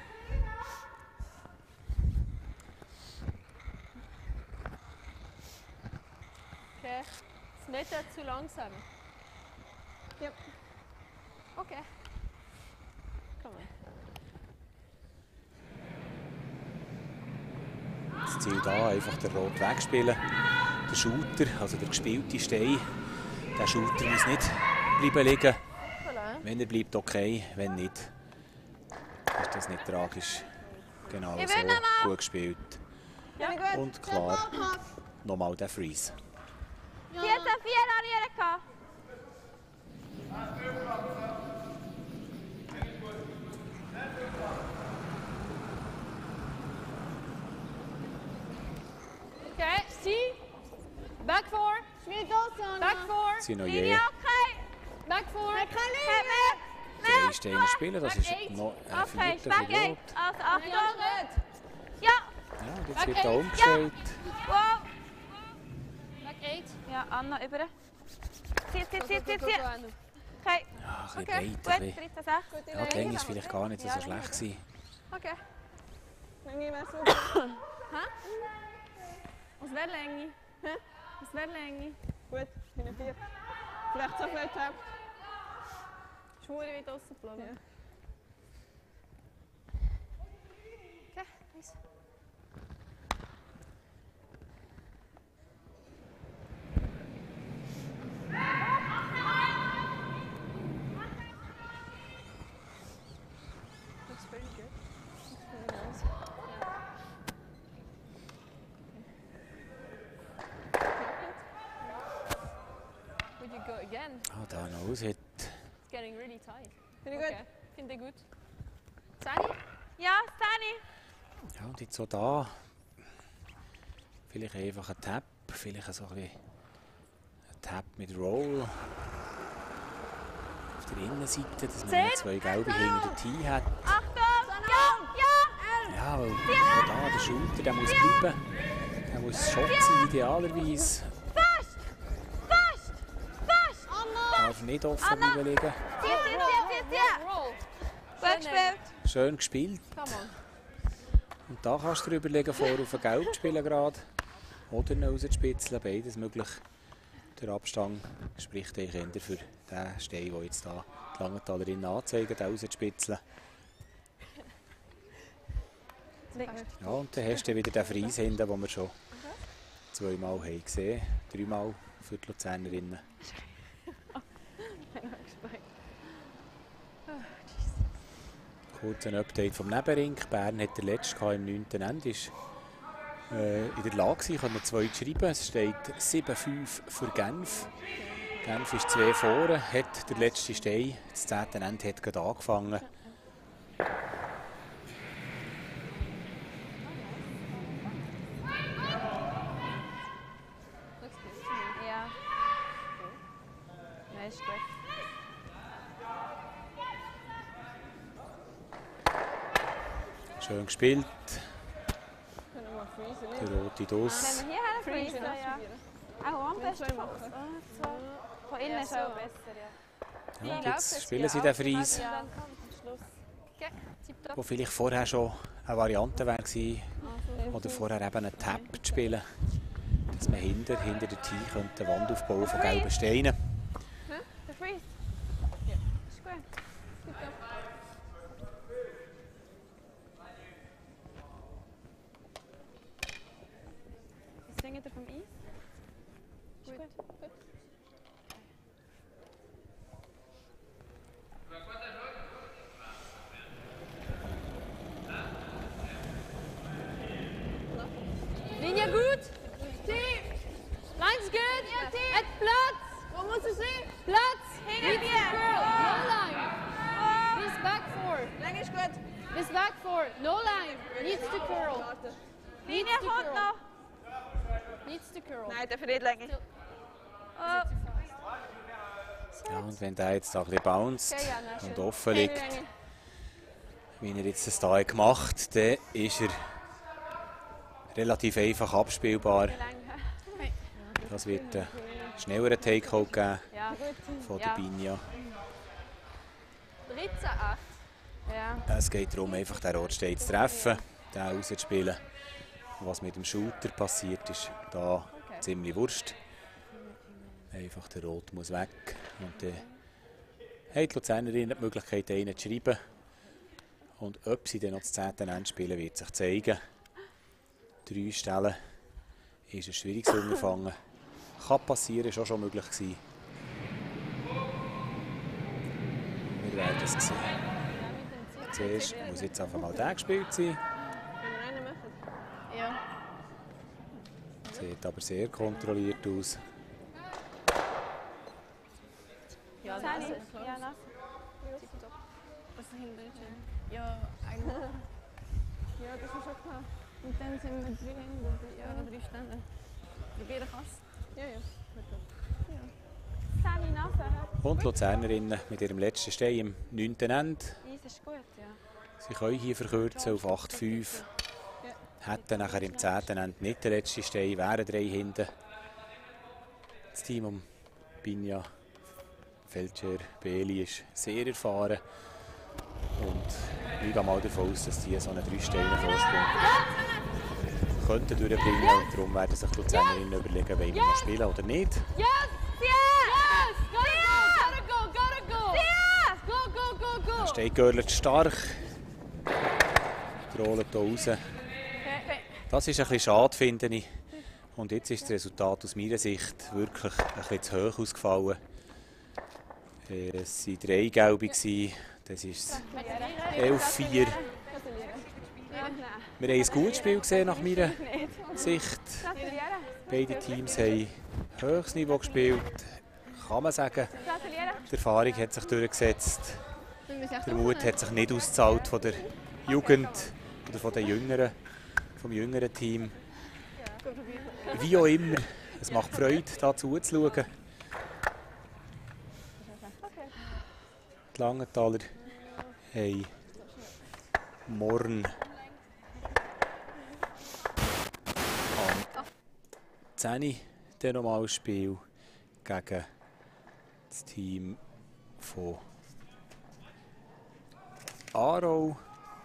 Okay. Das Netz ist zu langsam. Ja. Okay. Come on. Das Ziel da, einfach den Rot wegspielen. Der Shooter, also der gespielte Stein, der Shooter muss nicht bleiben liegen. Wenn er bleibt, okay, wenn nicht, ist das nicht tragisch. Genau Ich so, will noch mal. gut gespielt. Ja, gut. Und klar, nochmal der Freeze. vierzehn vier habe ich gehabt. Okay, see? Back four. Back four. Sie noch je Lydia, okay. Back four. Hat mehr. Mehr drei als Steine genug. spielen, das ist noch ein Okay, vierter back für eight. Rot. Also Achtung. Ja. Ja, und jetzt wird da eight. umgestellt. Wow. Back eight. Ja, Anna über. Zieh, zieh, zieh, zieh, Go, zieh. go, go, Anu. Okay, Ja, ein bisschen gut. breit. Ein bisschen. dreizehn sechs. Ja, die Länge ist vielleicht gar nicht so schlecht gewesen. Okay. Länge wäre super. Hä? Was wäre Länge? Hä? Was wäre Länge? Gut, hinten vier. Vielleicht so viel Tag. Schwur wieder rausgeblasen. Ja. Okay, nice. Looks very good. Looks very nice. Yeah. Would you go again? Ah, da noch aus hat. It's getting really tight. Finde ich gut. Okay, finde ich gut. Sani? Ja, Sani. Ja, und jetzt so da. Vielleicht einfach ein Tap, vielleicht so ein bisschen ein Tap mit Roll. Auf der Innenseite, dass man noch zwei gelbe hinter der Tee hat. Achtung. Ja, ja. Ja, weil auch da der Shooter, der muss bleiben. Der muss Shot sein, idealerweise. Fast. Fast. Fast. Darf nicht offen bleiben liegen. Zieh, zieh, zieh, zieh, zieh. Roll. Gut gespielt. Schön gespielt. Come on. Und da kannst du drüber legen, vor auf ein Gelb spielen gerade. Oder ihn rausspitzeln, beides möglich. Der Abstand spricht eigentlich eher für den Stein, den jetzt hier die Langentalerinnen anzeigen, den rauszuspitzeln. Ja, und dann hast du wieder den Freis hinten, den wir schon zweimal haben gesehen haben. Dreimal für die Luzernerinnen. Kurz ein Update vom Nebenring. Bern hat der letzte im neunten Ende. Ist äh, in der Lage gewesen, ich kann noch zwei schreiben. Es steht sieben fünf für Genf. Genf ist zwei vorne, hat der letzte Stein. Das zehnte Ende hat gerade angefangen. Looks good to me. Ja. Nein, ist gut. Schön gespielt. Können wir mal freezen, nicht? Der rote Doss. Können wir hier Freezen, freezen? Ja. ausprobieren. Auch am Wenn besten. zwei machen. Von innen Ja, ist so. auch besser, ja. Ja, und jetzt spielen sie den Freis, Ja, dann kommt am Schluss. Okay, tipptopp. wo vielleicht vorher schon eine Variante wäre gewesen, oder vorher eben einen Tap zu spielen, dass man hinter, hinter der Tee könnte eine Wand aufbauen von gelben Steinen. Der Freeze. Ja. Ist gut. Was denkt ihr vom Eis? Gut, gut. Needs to curl. Linie kommt noch. Needs to curl. Nein, darf nicht länger. Oh. Ja, und wenn der jetzt da ein bisschen bounced Okay, ja, na, und schön. offen Hey, liegt, Länge. wie er jetzt das hier gemacht hat, dann ist er relativ einfach abspielbar. Das wird einen schnelleren Takeout geben Ja, gut. von der Ja. Binja. dreizehn acht. Ja. Es geht darum, einfach den Rotstein zu treffen, den rauszuspielen. Und was mit dem Shooter passiert, ist da Okay. ziemlich wurscht. Einfach der Rot muss weg. Und dann hat die Luzernerin die Möglichkeit, einen zu schreiben. Und ob sie dann noch das zehnte Ende spielen, wird sich zeigen. Drei Stellen ist ein schwieriges Unterfangen. Kann passieren, ist auch schon möglich gewesen. Wir werden es sehen. Zuerst muss jetzt einfach mal der gespielt sein. Ja. Sieht aber sehr kontrolliert aus. Ja, Sally. das ist Ja, lass. Was ist hinten drin? Ja, eigentlich. Ja, das ist schon klar. Und dann sind wir drei Hände, ja, drei Stände. Probieren kannst du? Ja, ja. Sally nachher. Und die Luzernerinnen mit ihrem letzten Stein im neunten Ende. Eis ist gut, ja. Sie können hier verkürzen auf acht fünf. Hätten nachher im zehnten Ende nicht den letzten Stein, wären drei hinten. Das Team um Binja, Feldscher, Beli ist sehr erfahren. Und ich gehe mal davon aus, dass die so einen drei Steine Vorsprung könnten durchbringen. Und darum werden sich die Luzernerinnen überlegen, wollen wir noch spielen oder nicht. Yes! Yes! Gotta go! Gotta go! Go, go, go, go! Der Stein görlet stark. Die rollen hier raus. Das ist ein bisschen schade, finde ich. Und jetzt ist das Resultat aus meiner Sicht wirklich ein bisschen zu hoch ausgefallen. Es waren drei Gelbe, das ist elf vier. Wir haben ein gutes Spiel gesehen nach meiner Sicht. Beide Teams haben ein hohes Niveau gespielt, kann man sagen. Die Erfahrung hat sich durchgesetzt. Der Mut hat sich nicht ausgezahlt von der Jugend oder von den Jüngeren, vom jüngeren Team. Wie auch immer, es macht Freude, da zuzuschauen. Die Langenthaler haben morgen am zehn Uhr dann nochmal ein Spiel gegen das Team von Aarau.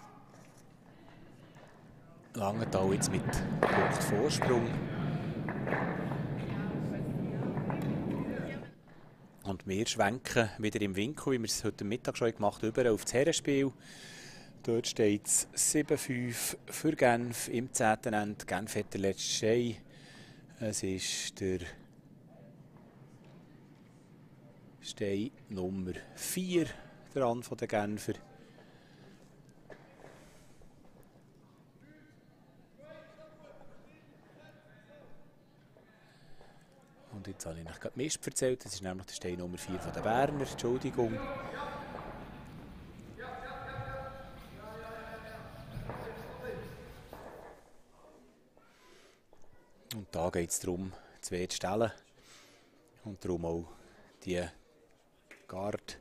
Langenthal jetzt mit Punkt Vorsprung. Und wir schwenken wieder im Winkel, wie wir es heute Mittag schon gemacht haben, über auf das Herrenspiel. Dort steht es sieben fünf für Genf im zehnten Ende. Genf hat den letzten Stein. Es ist der Stein Nummer vier dran von den Genfer. Und jetzt habe ich euch gerade Mist erzählt. Das ist nämlich der Stein Nummer vier von den Berner. Entschuldigung. Und da geht es darum, zwei zu stellen. Und darum auch die Guard.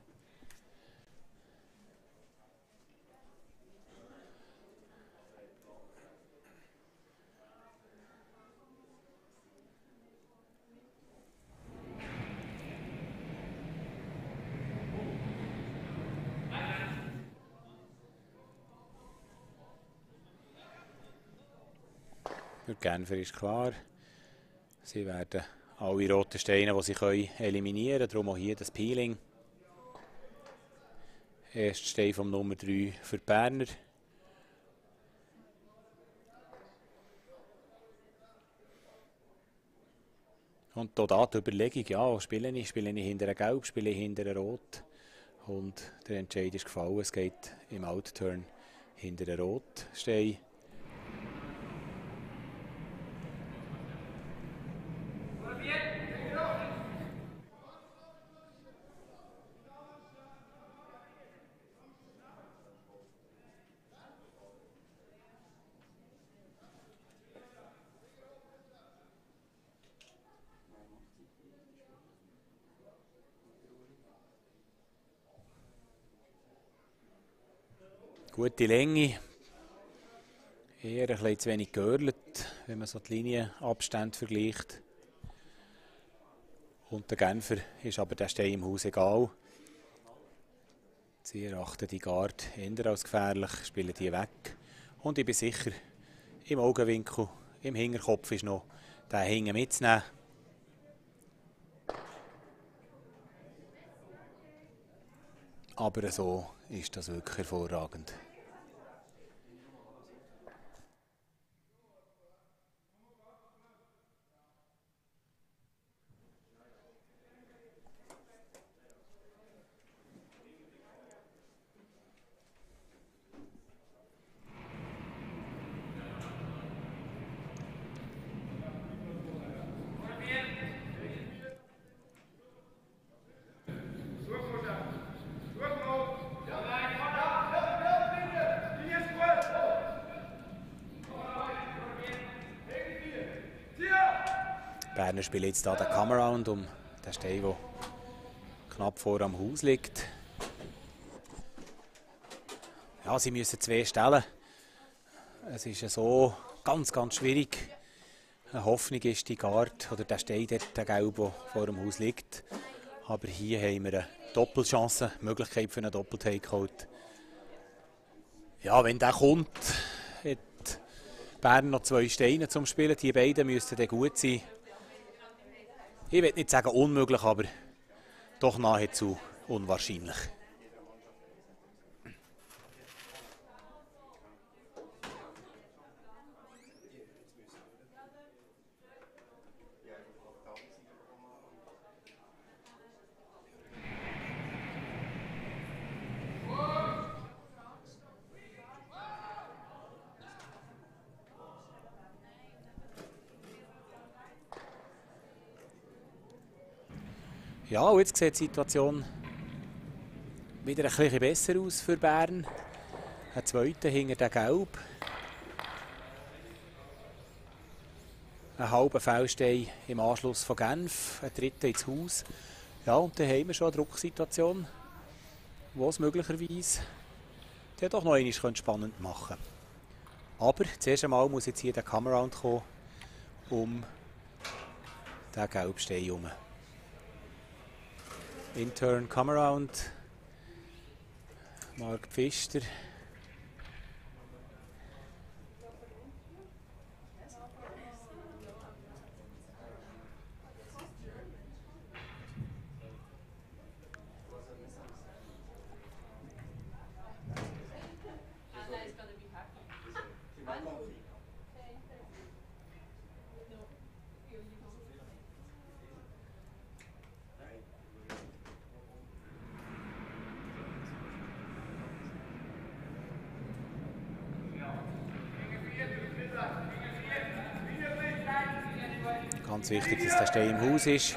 Für die Genfer ist klar, sie werden alle roten Steine, die sie können, eliminieren. Darum auch hier das Peeling. Erster Stein vom Nummer drei für die Berner. Und hier da die Überlegung, ja, spiele ich, spiele ich hinter ein Gelb, spiele ich hinter ein Rot. Und der Entscheid ist gefallen, es geht im Outturn hinter ein Rotstein. Gute Länge. Eher ein bisschen zu wenig geörlet, wenn man so die Linienabstände vergleicht. Und der Genfer ist aber der Stein im Haus egal. Sie erachten die Guard eher als gefährlich, spielen die weg. Und ich bin sicher, im Augenwinkel, im Hinterkopf ist noch den Hingen mitzunehmen. Aber so ist das wirklich hervorragend. Berner spielen jetzt hier den Come-Around um den Stein, der knapp vor am Haus liegt. Ja, sie müssen zwei stellen. Es ist so ganz, ganz schwierig. Eine Hoffnung ist die Guard oder der Stein, der, der Gelb, der vor dem Haus liegt. Aber hier haben wir eine Doppelchance, eine Möglichkeit für einen Doppel-Takeout. Ja, wenn der kommt, hat Bern noch zwei Steine zum Spielen. Die beiden müssten dann gut sein. Ich will nicht sagen unmöglich, aber doch nahezu unwahrscheinlich. Ja, und jetzt sieht die Situation wieder ein bisschen besser aus für Bern. Ein zweiter hinter den Gelb. Ein halber Fehlstein im Anschluss von Genf. Ein dritter ins Haus. Ja, und dann haben wir schon eine Drucksituation, die es möglicherweise dann doch noch einmal spannend machen könnte. Aber zuerst einmal muss jetzt hier der Come-Around kommen, um den Gelbstein herum. Intern Come-Around, Marc Pfister. Ganz wichtig, dass der Stein im Haus ist.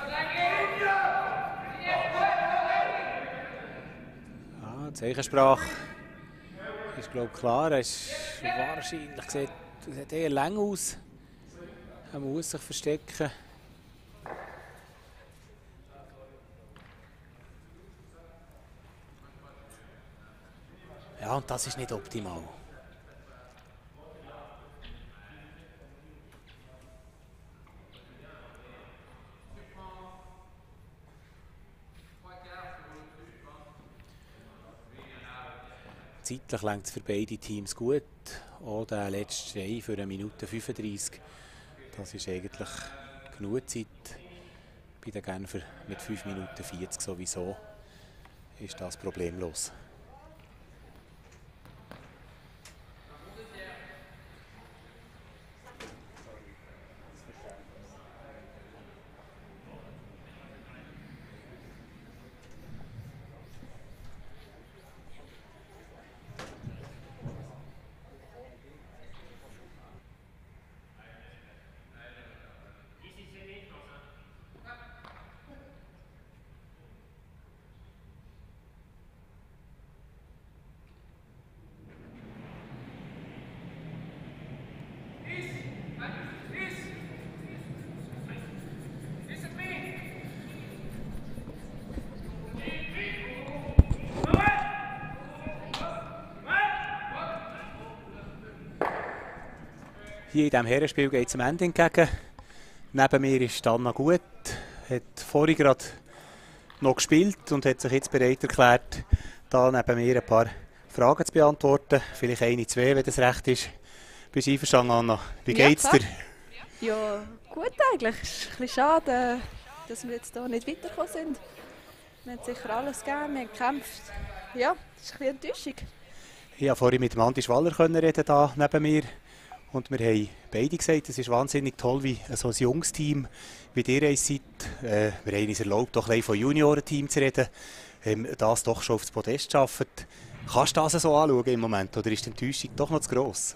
Ja, die Zeichensprache ist, glaube ich, klar. Er ist wahrscheinlich, sieht, sieht eher lang aus. Er muss sich verstecken. Ja, und das ist nicht optimal. Zeitlich längt es für beide Teams gut. Auch der letzte Stein für eine Minute fünfunddreißig. Das ist eigentlich genug Zeit. Bei den Genfer mit fünf Minuten vierzig sowieso ist das problemlos. Hier in diesem Herrenspiel geht es am Ende entgegen. Neben mir ist Anna Gut, hat vorhin gerade noch gespielt und hat sich jetzt bereit erklärt, da neben mir ein paar Fragen zu beantworten. Vielleicht eine, zwei, wenn das recht ist. Bist du einverstanden, Anna? Wie geht's ja, dir? Ja, gut eigentlich. Es ist ein bisschen schade, dass wir jetzt hier nicht weitergekommen sind. Wir haben sicher alles gegeben, wir haben gekämpft. Ja, das ist ein bisschen Enttäuschung. Ich konnte vorhin mit Andi Schwaller reden, da neben mir. Und wir haben beide gesagt, es ist wahnsinnig toll, wie so ein junges Team wie ihr eins seid. Äh, wir haben uns erlaubt, doch ein bisschen von Juniorenteam zu reden, ähm, das doch schon aufs Podest schaffen. Kannst du das so anschauen im Moment oder ist die Enttäuschung doch noch zu gross?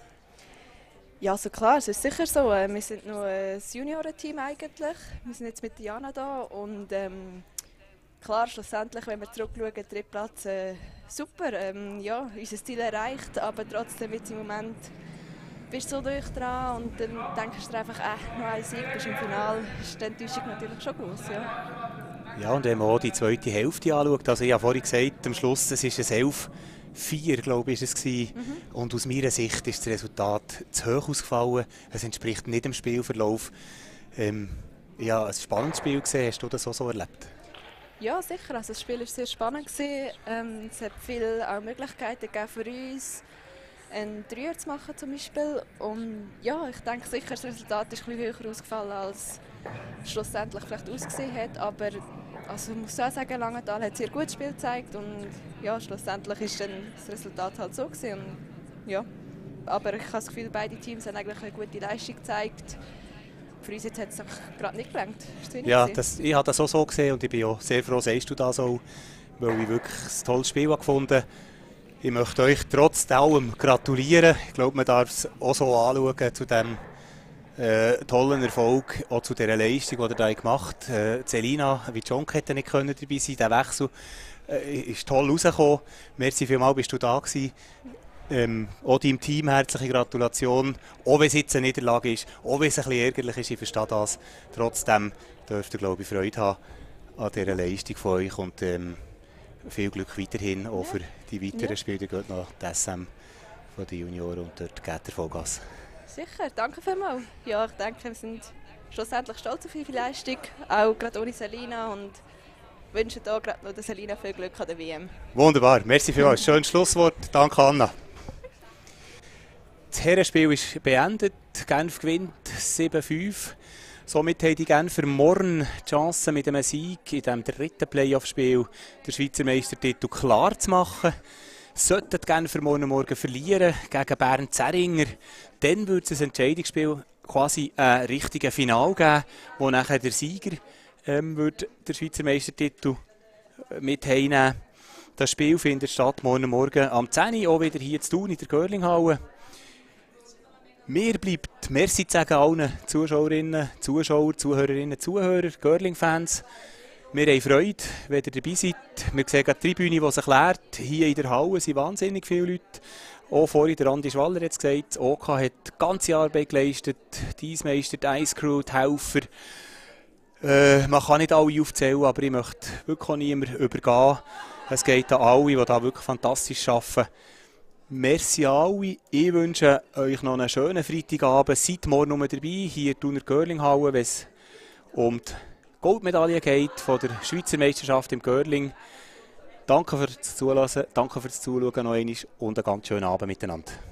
Ja, also klar, es ist sicher so. Wir sind noch ein Juniorenteam eigentlich. Wir sind jetzt mit Diana da und ähm, klar, schlussendlich, wenn wir zurückschauen, dritter Platz, äh, super. Ähm, ja, unser Ziel erreicht, aber trotzdem jetzt im Moment bist du so durch dran und dann denkst du einfach, äh, noch ein Sieg, bist im Finale, ist die Enttäuschung natürlich schon groß, ja. Ja, und wenn man auch die zweite Hälfte anschaut, also ich habe vorhin gesagt, am Schluss es ist es elf vier, glaube ich, ist es gewesen. Mhm. Und aus meiner Sicht ist das Resultat zu hoch ausgefallen. Es entspricht nicht dem Spielverlauf. Ähm, ja, ein spannendes Spiel gesehen. Hast du das auch so erlebt? Ja, sicher. Also das Spiel war sehr spannend. Ähm, es hat viele auch Möglichkeiten gegeben für uns, einen Dreier zu machen zum Beispiel. Und ja, ich denke sicher, das Resultat ist ein bisschen höher ausgefallen, als es schlussendlich vielleicht ausgesehen hat. Aber also ich muss auch sagen, Langenthal hat sehr gutes Spiel gezeigt und ja, schlussendlich ist dann das Resultat halt so gewesen. Und, ja. Aber ich habe das Gefühl, beide Teams haben eigentlich eine gute Leistung gezeigt. Für uns jetzt hat es gerade nicht gelangt. Ja, das, ich habe das auch so gesehen und ich bin auch sehr froh, sagst du das auch, weil ich wirklich ein tolles Spiel gefunden habe. Ich möchte euch trotz allem gratulieren. Ich glaube, man darf es auch so anschauen zu diesem äh, tollen Erfolg, auch zu dieser Leistung, die ihr da gemacht habt. Äh, Selina, wie John hätte nicht können dabei sein, der Wechsel äh, ist toll rausgekommen. Merci vielmals, bist du da gewesen. Ähm, auch deinem Team herzliche Gratulation. Auch wenn es jetzt eine Niederlage ist, auch wenn es ein bisschen ärgerlich ist, ich verstehe das. Trotzdem dürft ihr, glaube ich, Freude haben an dieser Leistung von euch und ähm, viel Glück weiterhin, auch für die weiteren ja. Spiele. Ihr geht noch die S M von den Junioren und dort geht der Vollgas. Sicher, danke vielmals. Ja, ich denke, wir sind schlussendlich stolz auf ihre Leistung, auch gerade ohne Selina und wünschen hier gerade noch der Selina viel Glück an der W M. Wunderbar, merci vielmals. Schönes Schlusswort. Danke, Anna. Das Herrenspiel ist beendet. Genf gewinnt sieben fünf. Somit haben die Genfer morgen die Chance, mit einem Sieg in diesem dritten Playoff-Spiel den Schweizer Meistertitel klar zu machen. Sollten die Genfer morgen, morgen verlieren gegen Bernd Zerringer, dann würde es ein Entscheidungsspiel, quasi ein richtiges Finale geben, wo nachher der Sieger ähm, würde den Schweizer Meistertitel mit heimnehmen. Das Spiel findet statt morgen, morgen am zehn Uhr, auch wieder hier zu Thun in der Görlinghalle. Mir bleibt Merci zu sagen allen Zuschauerinnen, Zuschauer, Zuhörerinnen, Zuhörer, Görling-Fans. Wir haben Freude, wenn ihr dabei seid. Wir sehen die Tribüne, die sich leert. Hier in der Halle sind wahnsinnig viele Leute. Auch vorhin der Andi Schwaller hat es gesagt, das O K hat die ganze Arbeit geleistet. Die Eismeister, die Ice Crew, die Helfer. Äh, man kann nicht alle aufzählen, aber ich möchte wirklich auch niemand übergehen. Es geht an alle, die da wirklich fantastisch arbeiten. Merci an alle. Ich wünsche euch noch einen schönen Freitagabend. Seid morgen noch dabei, hier in Thuner Görlinghalle, wenn es um die Goldmedaille geht von der Schweizer Meisterschaft im Görling. Danke fürs Zuhören, danke fürs Zuschauen noch einmal und einen ganz schönen Abend miteinander.